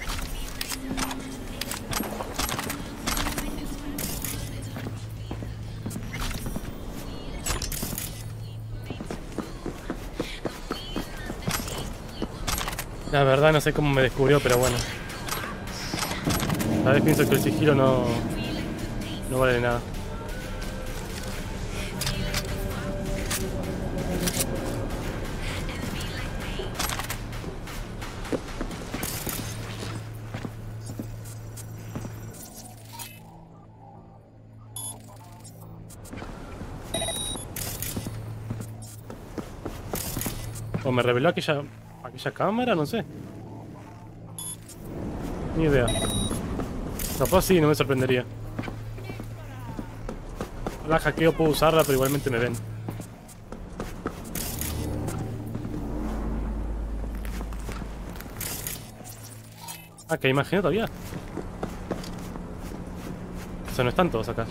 La verdad no sé cómo me descubrió, pero bueno. A veces pienso que el sigilo no, no vale de nada. O me reveló aquella, aquella cámara, no sé. Ni idea. Capaz sí, no me sorprendería. La hackeo, puedo usarla, pero igualmente me ven. Ah, que hay más gente todavía. O sea, no están todos acá.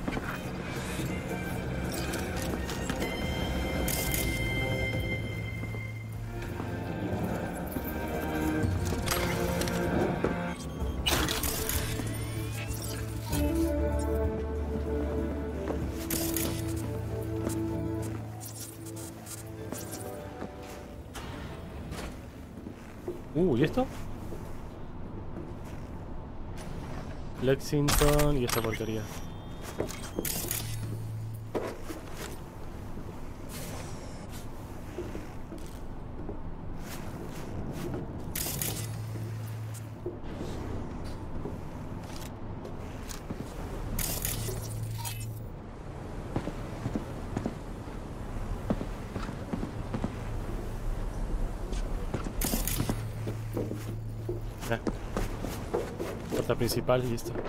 Uh, ¿y esto? Lexington y esta porquería. Ya. Puerta principal y listo.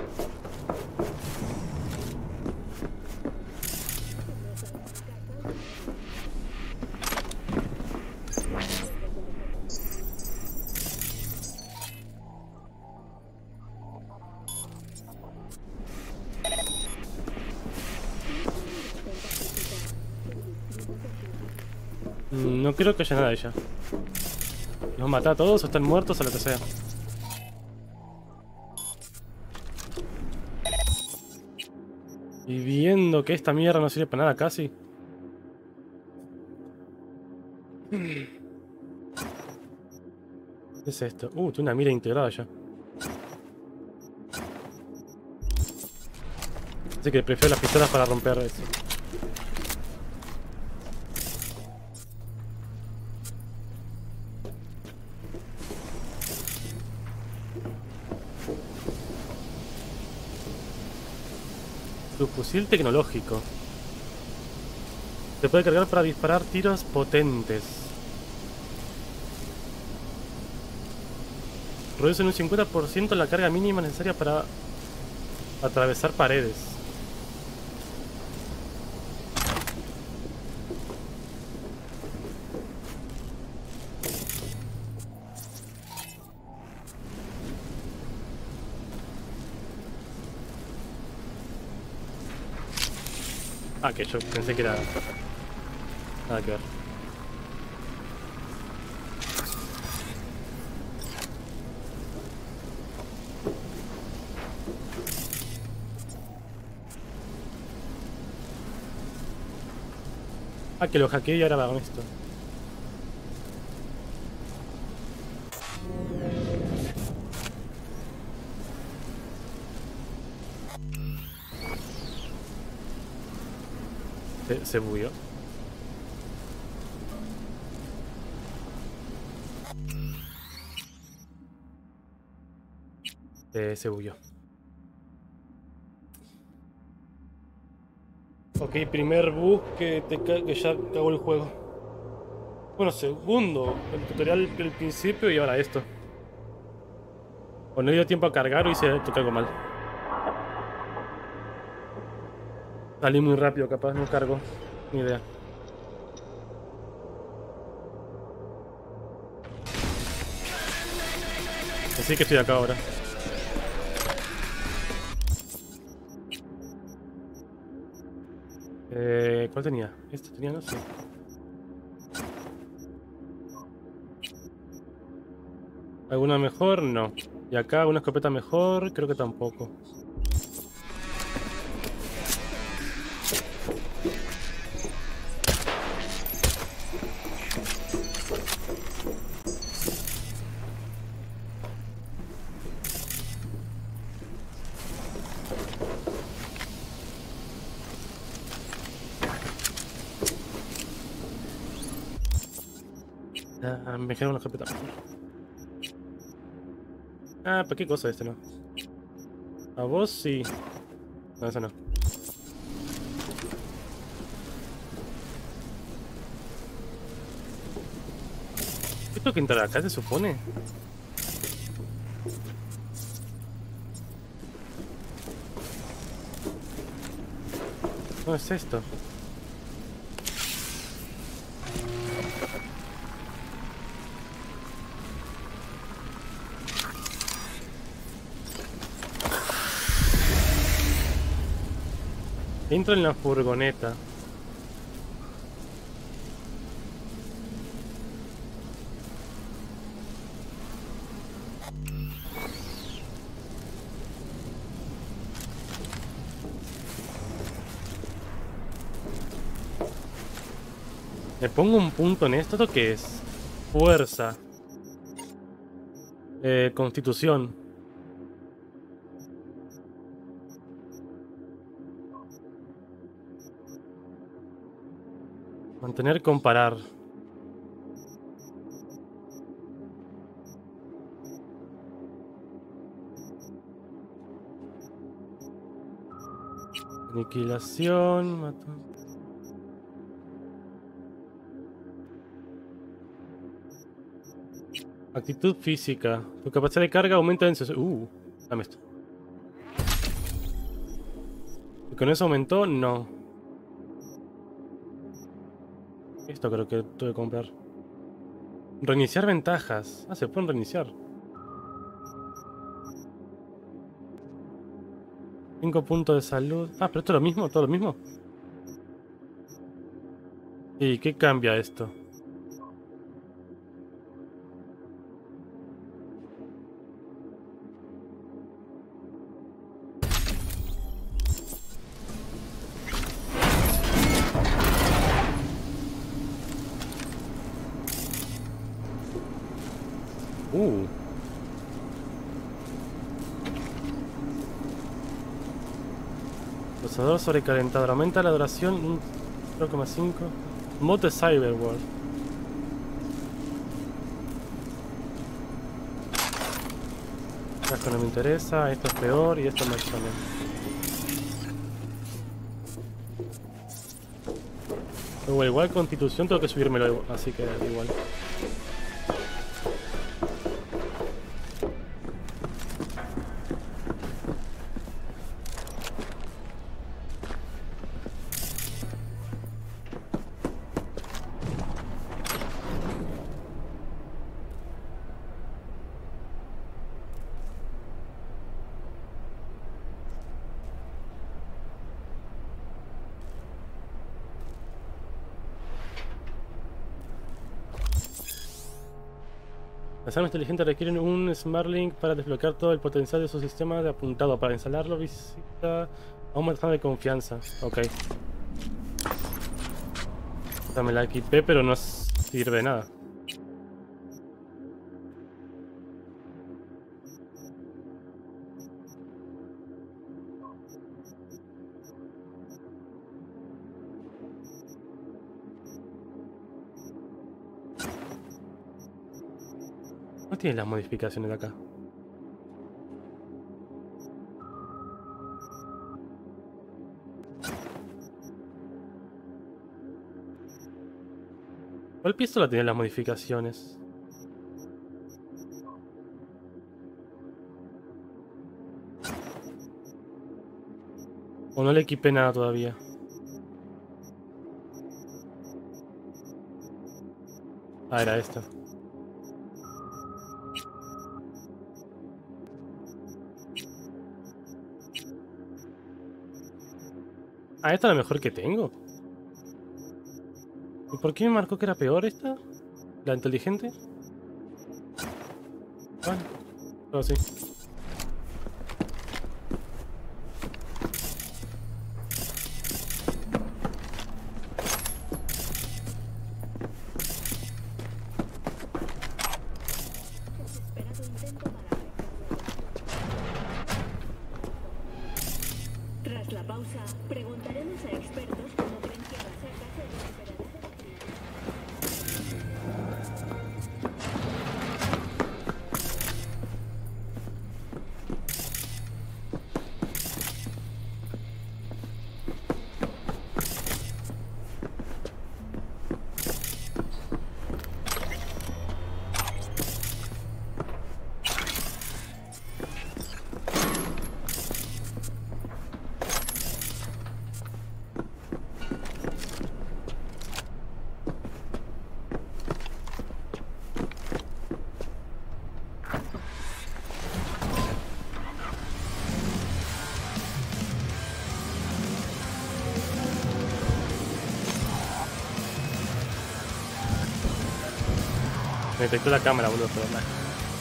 No creo que haya nada de ella. Los mata a todos o están muertos o lo que sea. Y viendo que esta mierda no sirve para nada casi. ¿Qué es esto? Uh, tiene una mira integrada ya. Así que prefiero las pistolas para romper eso. Tu fusil tecnológico. Se puede cargar para disparar tiros potentes. Reduce en un cincuenta por ciento la carga mínima necesaria para atravesar paredes. Ah, que yo pensé que era... Nada que ver. Ah, que lo hackeé y ahora va con esto. Se, se bugueó. Eh, se bugueó. Ok, primer bug que, te ca que ya cagó el juego. Bueno, segundo, el tutorial del principio y ahora esto. O no dio tiempo a cargar o hice esto algo mal. Salí muy rápido, capaz no cargo. Ni idea. Así que estoy acá ahora. Eh, ¿Cuál tenía? Este tenía, no sé. ¿Alguna mejor? No. Y acá una escopeta mejor, creo que tampoco. Ah, me queda una escopeta mejor. Ah, ¿para qué cosa este no? A vos sí. No, esa no. tengo que entrar acá, se supone. ¿Cómo es esto? Entro en la furgoneta. Me pongo un punto en esto. ¿Esto qué es? Fuerza. Eh, constitución. Mantener, comparar. Aniquilación. Mato. Actitud física. Tu capacidad de carga aumenta en... Uh, dame esto. ¿Y con eso aumentó? No. Esto creo que tuve que comprar. Reiniciar ventajas. Ah, se pueden reiniciar. cinco puntos de salud. Ah, pero esto es lo mismo, todo lo mismo. ¿Y qué cambia esto? Uh. Procesador sobrecalentador. Aumenta la duración un cero coma cinco. Mod de Cyberworld. Esto no me interesa. Esto es peor y esto me también. Igual, igual constitución tengo que subírmelo, así que igual. Las armas inteligentes requieren un SmartLink para desbloquear todo el potencial de su sistema de apuntado. Para instalarlo, visita a un mercado de confianza. Ok. O sea, me la equipé, pero no sirve de nada. No tiene las modificaciones de acá. ¿Cuál pistola tiene las modificaciones? O no le equipé nada todavía. Ah, era esta. Ah, esta es la mejor que tengo. ¿Y por qué me marcó que era peor esta? ¿La inteligente? Bueno, todo así. Tras la pausa, preguntaremos a expertos cómo creen que va a ser caso de recuperar. Me detectó la cámara, boludo, pero mal.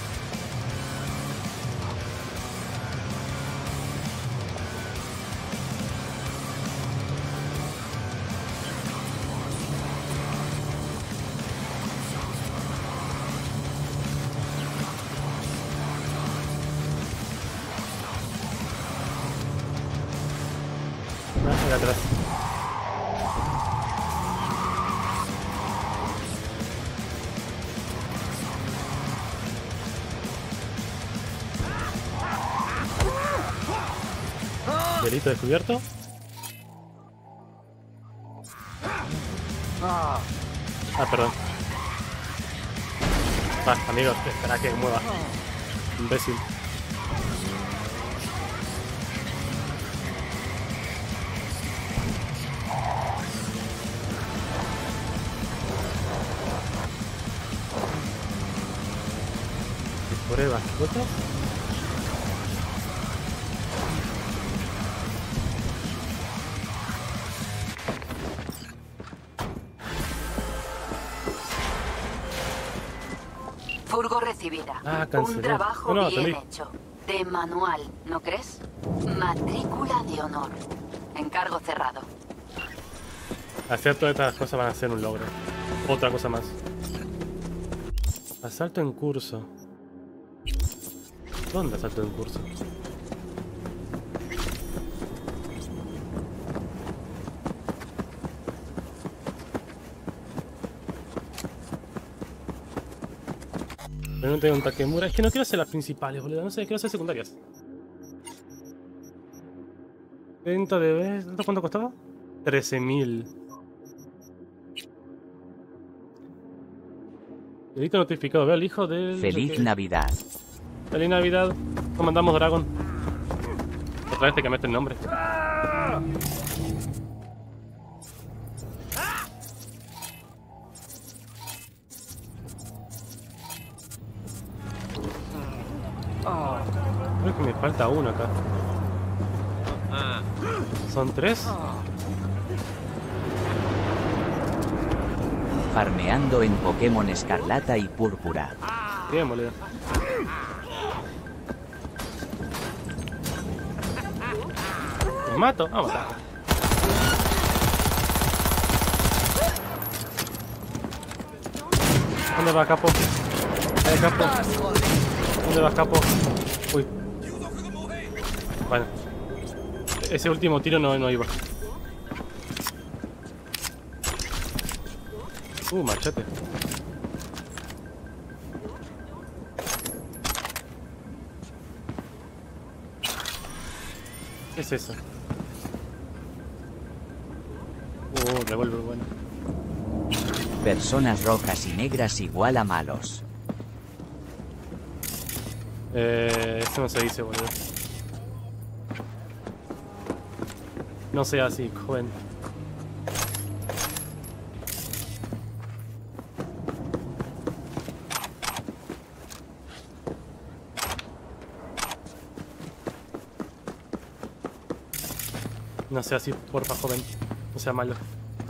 Ah, acá atrás. Delito descubierto. Ah, perdón. Va, amigos, espera que mueva. Imbécil. Prueba, ¿otro? Furgo recibida. Ah, un trabajo no, no, bien tenéis. hecho. De manual, ¿no crees? Matrícula de honor. Encargo cerrado. Hacer todas estas cosas van a ser un logro. Otra cosa más. Asalto en curso. ¿Dónde asalto en curso? Pero no tengo un Takemura. Es que no quiero hacer las principales, boludo. No sé, quiero hacer secundarias. Venta de vez. ¿Cuánto costaba? trece mil. Delito notificado. Veo al hijo del... Feliz ¿de Navidad. Feliz Navidad. Nos mandamos Dragon. Otra vez te cambiaste el nombre. Creo que me falta uno acá. ¿Son tres? Farmeando en Pokémon Escarlata y Púrpura. Bien, boludo. ¿Me mato? Vamos a matar. ¿Dónde va, capo? ¿Dónde capo? ¿Dónde va, capo? Uy. Bueno. Ese último tiro no, no iba. Uh, machete. ¿Qué es eso? Uh, revólver bueno. Personas rojas y negras igual a malos. Eh, eso no se dice, boludo. No sea así, joven. No sea así, porfa, joven. No sea malo.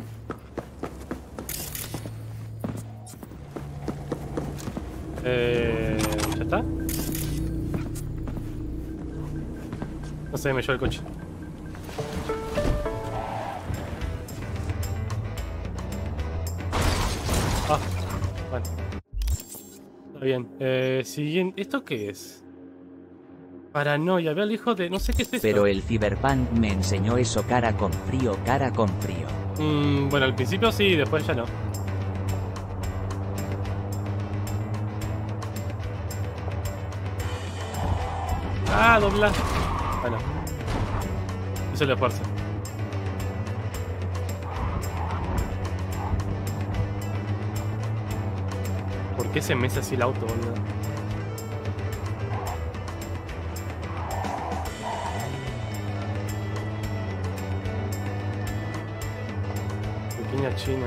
Eh, ¿Ya está? No sé, me llevó el coche. Ah, bueno. Está bien. Eh, siguiente. ¿Esto qué es? Paranoia. Veo al hijo de... No sé qué es esto. Pero el Cyberpunk me enseñó eso cara con frío, cara con frío. Mm, bueno, al principio sí, después ya no. Ah, dobla. Bueno. Hizo el esfuerzo. ¿Por qué se mece así el auto, boludo? Pequeña china.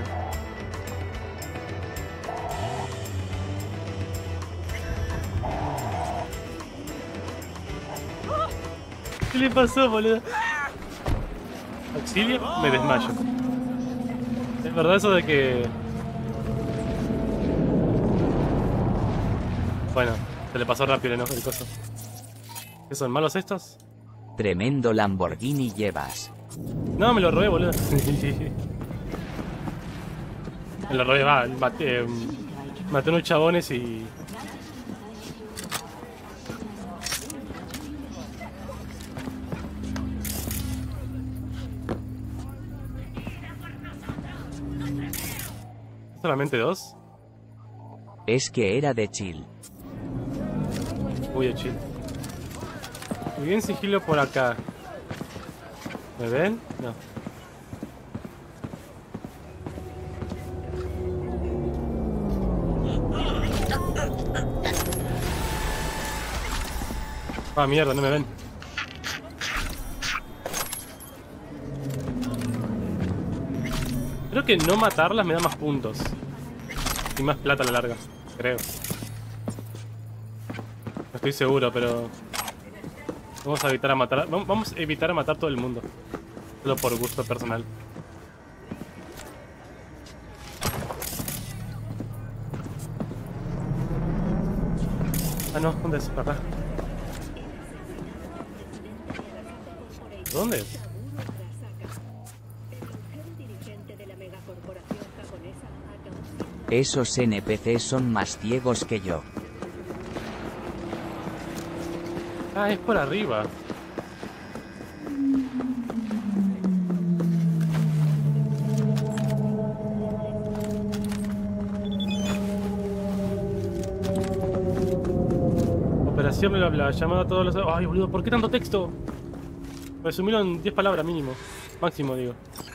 ¿Qué le pasó, boludo? Auxilio, me desmayo. Es verdad eso de que... Bueno, se le pasó rápido el enojo el coso. ¿Qué son, malos estos? Tremendo Lamborghini llevas. No, me lo robé, boludo. Me lo robé, va, maté, maté unos chabones y... ¿Solamente dos? Es que era de chill. Uy, de chill. Muy bien, sigilo por acá. ¿Me ven? No. Ah, mierda, no me ven. Creo que no matarlas me da más puntos. Y más plata a la larga, creo. No estoy seguro, pero... Vamos a evitar a matar... Vamos a evitar a matar a todo el mundo. Solo por gusto personal. Ah, no, ¿dónde es? Para acá. ¿Dónde? Esos N P Cs son más ciegos que yo. Ah, es por arriba. Operación bla bla, llamada a todos los... Ay, boludo, ¿por qué tanto texto? Resumilo en diez palabras mínimo. Máximo, digo.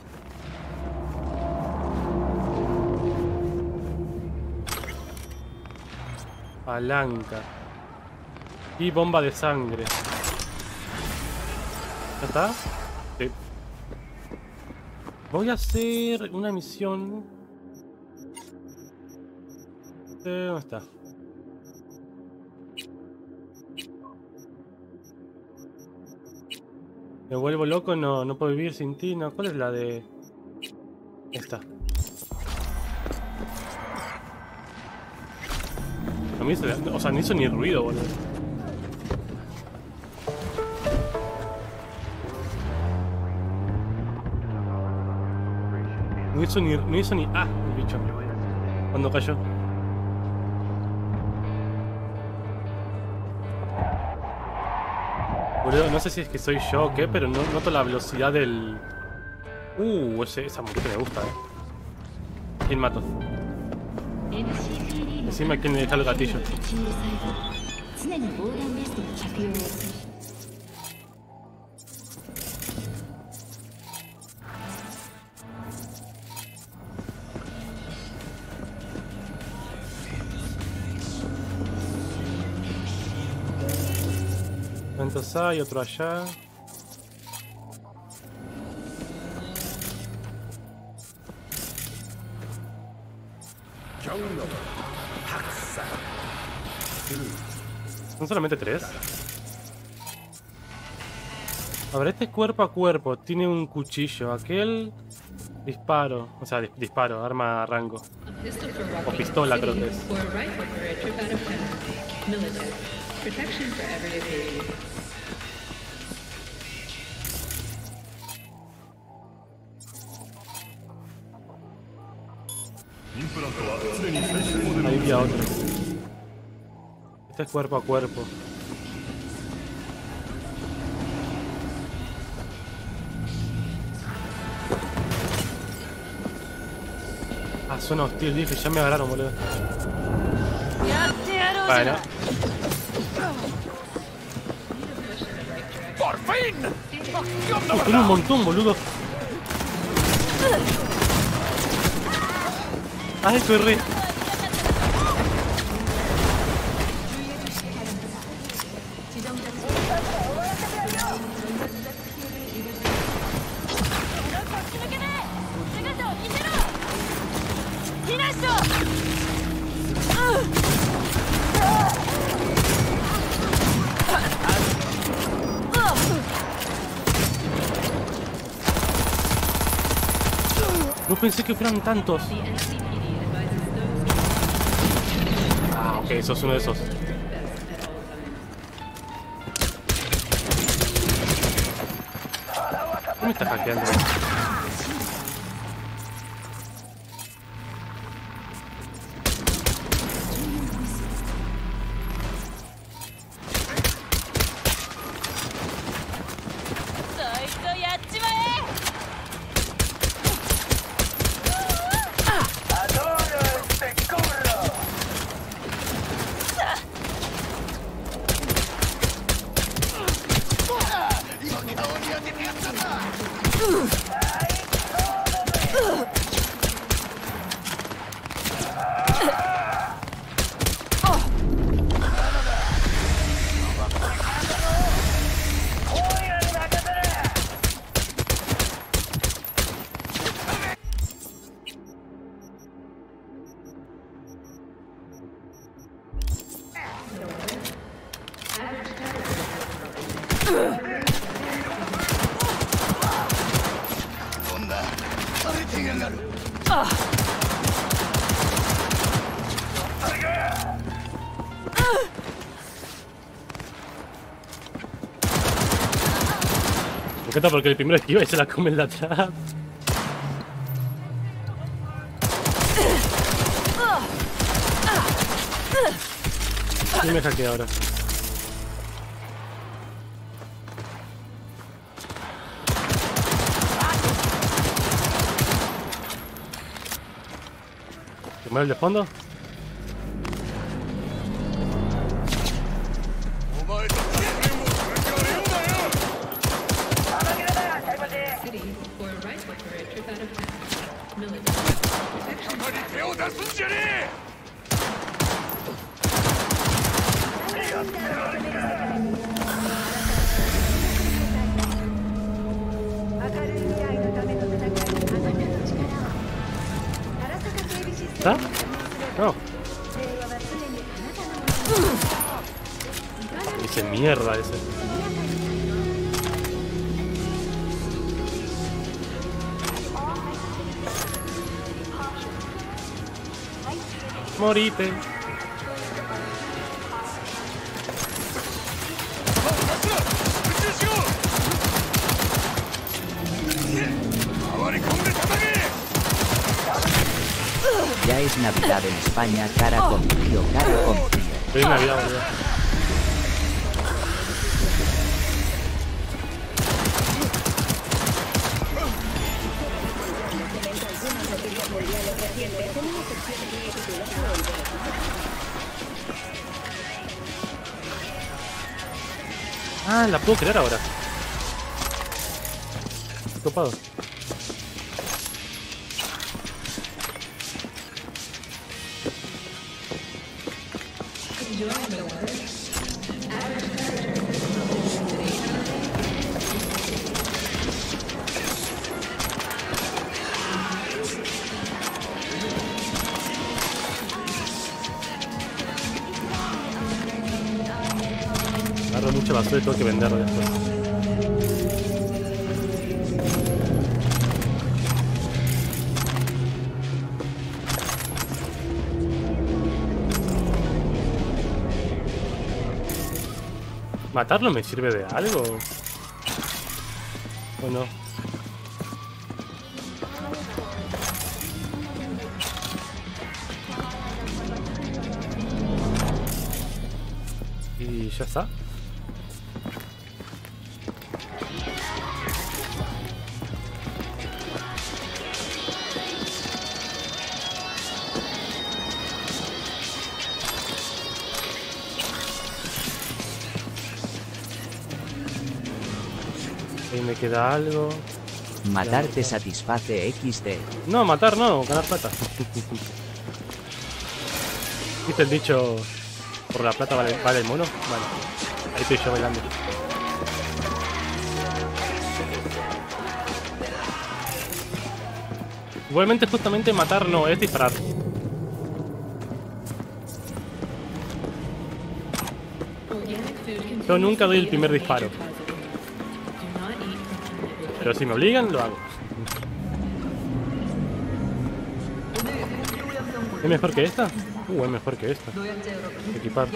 Palanca. Y bomba de sangre. ¿Ya está? Sí. Voy a hacer una misión... Eh, ¿Dónde está? Me vuelvo loco, no, no puedo vivir sin ti, no. ¿Cuál es la de...? Esta. No me hizo, o sea, no hizo ni ruido, boludo. No hizo ni... No hizo ni... Ah, el bicho. Cuando cayó. Boludo, no sé si es que soy yo o qué, pero no noto la velocidad del... Uh, ese, esa mujer me gusta, eh. ¿Quién mato? Encima quién le deja el gatillo. ¿Cuántos hay? Otro allá. ¿Son solamente tres? A ver, este cuerpo a cuerpo tiene un cuchillo. Aquel... Disparo. O sea, dis disparo, arma a rango. O pistola creo que es. Ahí vi a otro. Este es cuerpo a cuerpo. Ah, suena hostil, dije, ya me agarraron, boludo. Bueno. ¡Por fin! Oh, tiene un montón, boludo. Ay, corre. No pensé que fueran tantos. Ah, ok, sos uno de esos. me está hackeando? Me encanta porque el primero esquiva y se la come el de atrás. ¿Quién me hackea ahora? ¿Se mueve el de fondo? ¿Está? No. Dice mierda ese. Morite. Ya es Navidad en España, cara con frío, cara con frío. Es Navidad, boludo. Ah, la puedo crear ahora. Topado. Agarro mucha basura y tengo que venderlo después. ¿Matarlo me sirve de algo? ¿O no? Y ya está. Ahí me queda algo. Matar te satisface equis de. No, matar no, ganar plata. ¿Viste el dicho? Por la plata vale, vale el mono. Vale. Ahí estoy yo bailando. Igualmente justamente matar no, es disparar. Yo nunca doy el primer disparo. Pero si me obligan, lo hago. ¿Es mejor que esta? Uh, es mejor que esta. Equipar.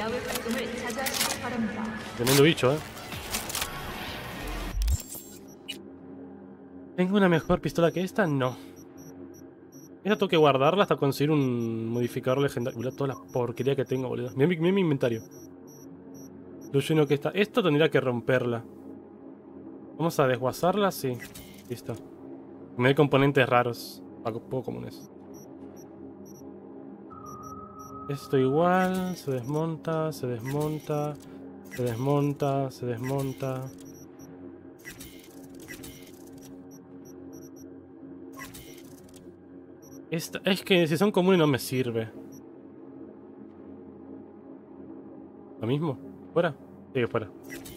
Tremendo bicho, eh. ¿Tengo una mejor pistola que esta? No. Esta tengo que guardarla hasta conseguir un modificador legendario. Boludo, toda la porquería que tengo, boludo. Mira, mira mi inventario. Lo lleno que está. Esto tendría que romperla. Vamos a desguazarla, sí. Listo. Me da componentes raros. Poco comunes. Esto igual. Se desmonta, se desmonta. Se desmonta, se desmonta. Esta, es que si son comunes no me sirve. ¿Lo mismo? ¿Fuera? Sí, fuera.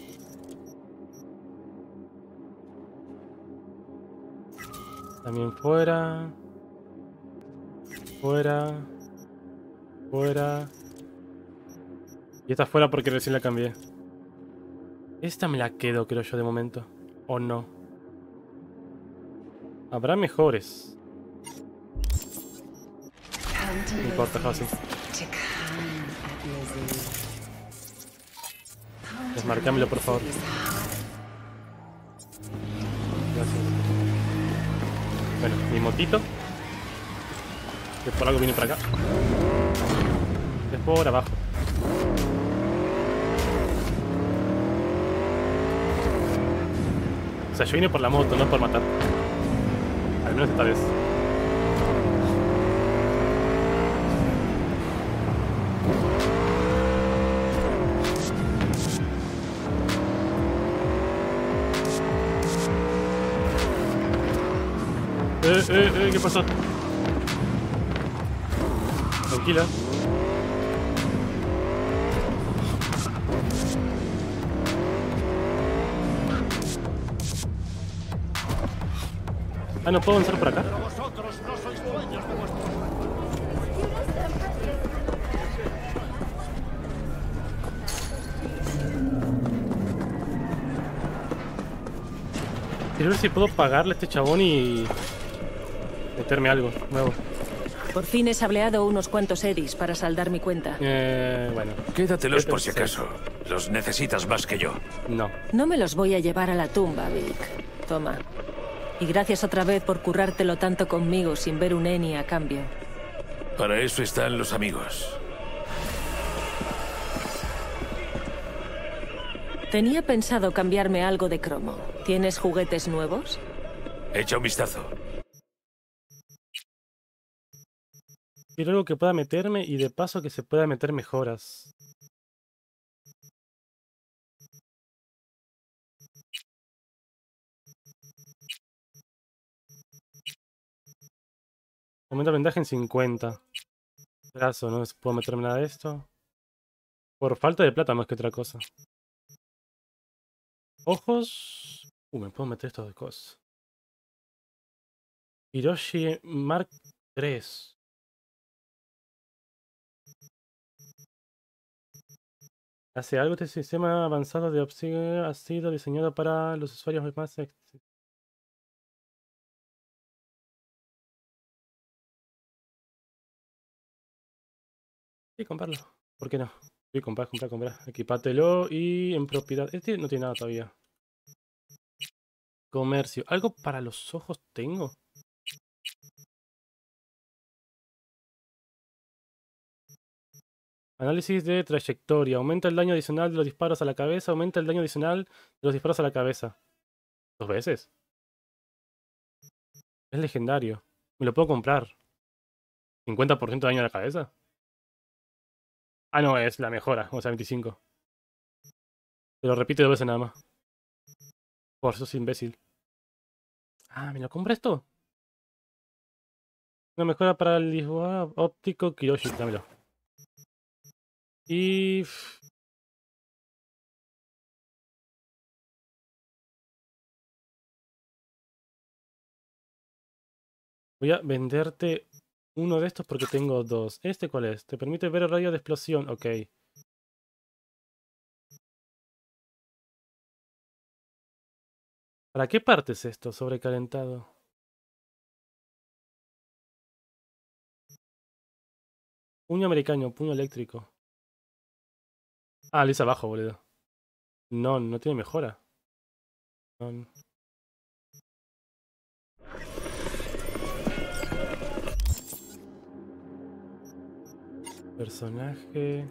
También fuera. Fuera. Fuera. Y esta fuera porque recién la cambié. Esta me la quedo, creo yo, de momento. ¿O no? Habrá mejores. No importa, fácil. Desmarcámelo, por favor. Gracias. Bueno, mi motito. Que por algo viene para acá. Es por abajo. O sea, yo vine por la moto, no por matar. Al menos esta vez. Eh, eh, eh, ¿qué pasó? Tranquila. Ah, ¿no puedo avanzar por acá? Pero vosotros no sois dueños de vuestros... Quiero ver si puedo pagarle a este chabón y... meterme algo nuevo. Por fin he sableado unos cuantos eddies para saldar mi cuenta. Eh, bueno. Quédatelos por si acaso. Los necesitas más que yo. No. No me los voy a llevar a la tumba, Vic. Toma. Y gracias otra vez por currártelo tanto conmigo sin ver un Eni a cambio. Para eso están los amigos. Tenía pensado cambiarme algo de cromo. ¿Tienes juguetes nuevos? Echa un vistazo. Quiero algo que pueda meterme y de paso que se pueda meter mejoras. Aumenta el vendaje en cincuenta. Brazo, no puedo meterme nada de esto. Por falta de plata más que otra cosa. Ojos. Uh, me puedo meter estas dos cosas. Hiroshi Mark tres. Hace algo este sistema avanzado de Obsidian ha sido diseñado para los usuarios más ex... Sí, comprarlo. ¿Por qué no? Sí, comprar, comprar, comprar. Equipátelo y en propiedad. Este no tiene nada todavía. Comercio. ¿Algo para los ojos tengo? Análisis de trayectoria. Aumenta el daño adicional de los disparos a la cabeza. Aumenta el daño adicional de los disparos a la cabeza. ¿Dos veces? Es legendario. Me lo puedo comprar. ¿cincuenta por ciento de daño a la cabeza? Ah, no, es la mejora. O sea, veinticinco. Te lo repito dos veces nada más. Por eso es imbécil. Ah, ¿me lo compra esto? Una mejora para el Lisboa óptico Kiroshi. Dámelo. Y... voy a venderte uno de estos porque tengo dos. ¿Este cuál es? Te permite ver el radio de explosión. Ok. ¿Para qué parte es esto? Sobrecalentado. Puño americano, puño eléctrico. Ah, lo hice abajo, boludo. No, no tiene mejora. No. Personaje.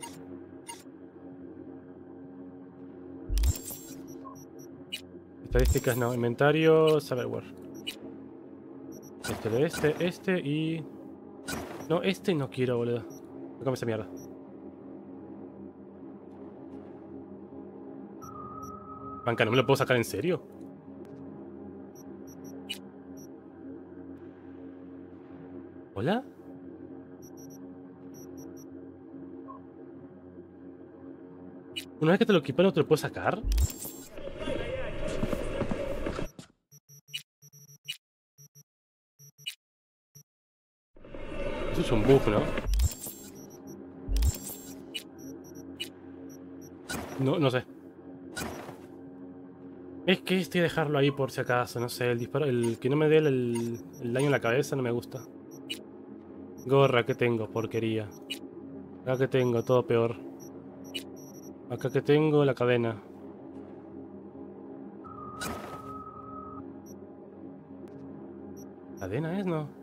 Estadísticas no. Inventario. Saberware. Este de este, este y... No, este no quiero, boludo. No come esa mierda. Banca, ¿no me lo puedo sacar en serio? ¿Hola? Una vez que te lo equipas, ¿no te lo puedo sacar? Eso es un bug, ¿no? No, no sé. Es que estoy a dejarlo ahí por si acaso, no sé, el disparo, el que no me dé el, el daño en la cabeza no me gusta. Gorra que tengo, porquería. Acá que tengo, todo peor. Acá que tengo la cadena. ¿Cadena es, no?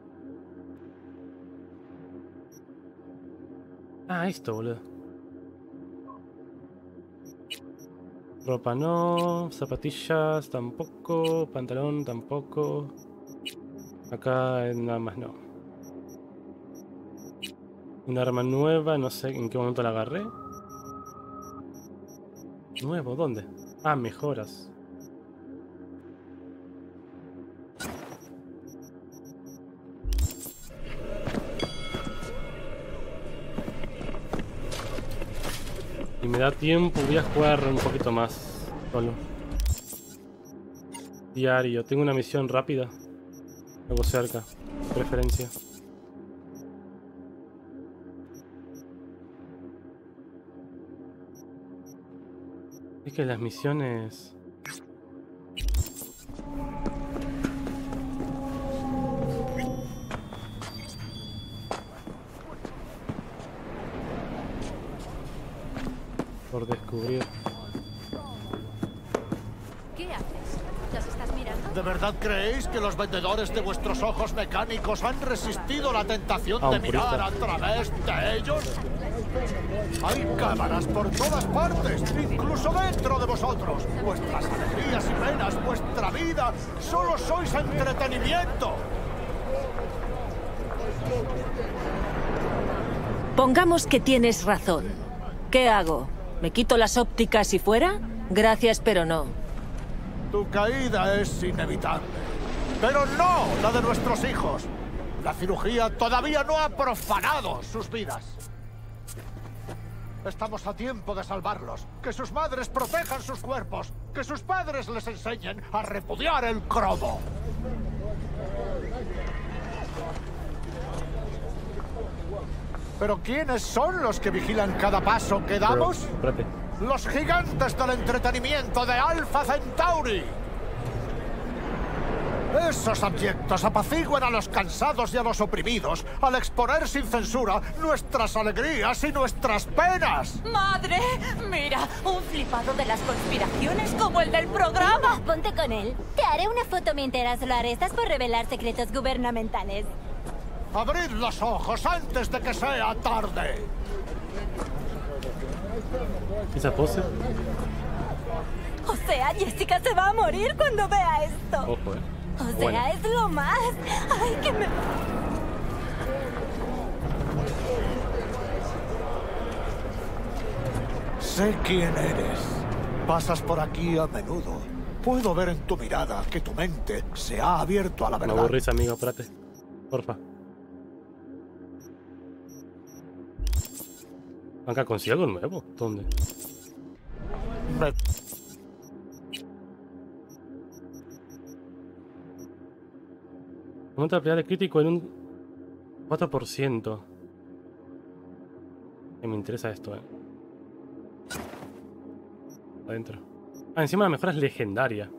Ah, esto, boludo. Ropa no, zapatillas tampoco, pantalón tampoco. Acá nada más no. Un arma nueva, no sé en qué momento la agarré. ¿Nuevo? ¿Dónde? Ah, mejoras. Y me da tiempo, voy a jugar un poquito más solo. Diario, tengo una misión rápida. Algo cerca, de preferencia. Es que las misiones... por descubrir. ¿Qué haces? ¿Las estás mirando? ¿De verdad creéis que los vendedores de vuestros ojos mecánicos han resistido la tentación Ah, de un mirar purista. a través de ellos? Hay cámaras por todas partes, incluso dentro de vosotros. Vuestras alegrías y penas, vuestra vida, solo sois entretenimiento. Pongamos que tienes razón. ¿Qué hago? ¿Me quito las ópticas y fuera? Gracias, pero no. Tu caída es inevitable. Pero no la de nuestros hijos. La cirugía todavía no ha profanado sus vidas. Estamos a tiempo de salvarlos. Que sus madres protejan sus cuerpos. Que sus padres les enseñen a repudiar el cromo. ¿Pero quiénes son los que vigilan cada paso que damos? Pero, espérate. Los gigantes del entretenimiento de Alpha Centauri. Esos abyectos apaciguan a los cansados y a los oprimidos al exponer sin censura nuestras alegrías y nuestras penas. ¡Madre! Mira, un flipado de las conspiraciones como el del programa. Ponte con él. Te haré una foto mientras lo arrestas por revelar secretos gubernamentales. ¡Abrid los ojos antes de que sea tarde! ¿Esa pose? O sea, Jessica se va a morir cuando vea esto. Ojo, eh. O sea, Bueno. es lo más. Ay, que me... Sé quién eres. Pasas por aquí a menudo. Puedo ver en tu mirada que tu mente se ha abierto a la Me verdad. aburrís, amigo, espérate. Porfa. Acá consigo algo nuevo. ¿Dónde? Me- Aumenta la habilidad de crítico en un cuatro por ciento. Que me interesa esto, eh. Adentro. Ah, encima la mejora es legendaria.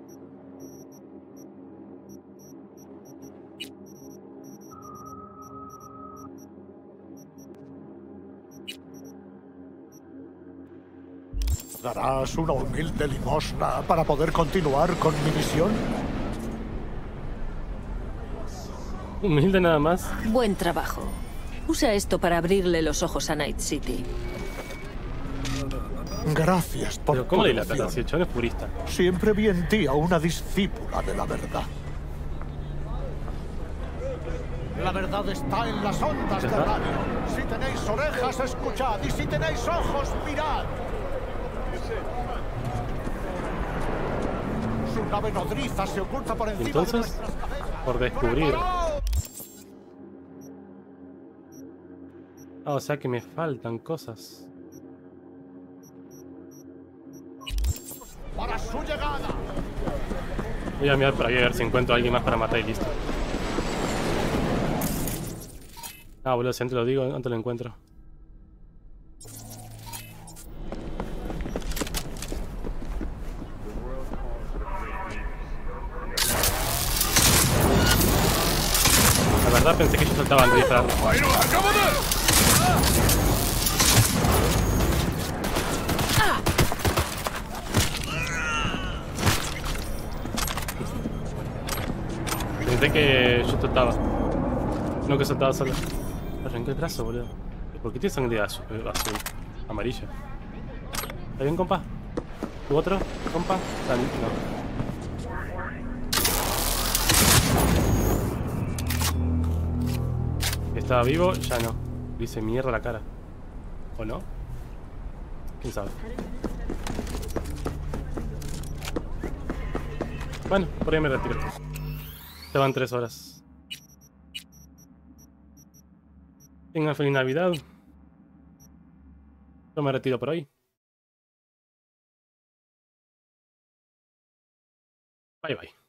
¿Darás una humilde limosna para poder continuar con mi misión? Humilde nada más. Buen trabajo. Usa esto para abrirle los ojos a Night City. Gracias por Pero ¿cómo tu le la devoción. plata? Si el chabón es purista. Siempre vi en ti a una discípula de la verdad. La verdad está en las ondas de radio. Si tenéis orejas, escuchad. Y si tenéis ojos, mirad. Su nave nodriza se oculta por encima Entonces, de nuestras cabezas. por descubrir. Ah, o sea que me faltan cosas. Para su llegada. Voy a mirar por ahí a ver si encuentro a alguien más para matar y listo. Ah, boludo, si antes lo digo, antes lo encuentro. La verdad pensé que ellos saltaban de disparar. Pensé que yo saltaba. No que saltaba solo. Arranqué el brazo, boludo. ¿Por qué tiene sangre azul? azul amarilla. ¿Está bien, compa? ¿Tu otro, compa? No. Estaba vivo, ya no. Dice mierda la cara. ¿O no? ¿Quién sabe? Bueno, por ahí me retiro. Se van tres horas. Tengan feliz Navidad. Yo me retiro por hoy. Bye bye.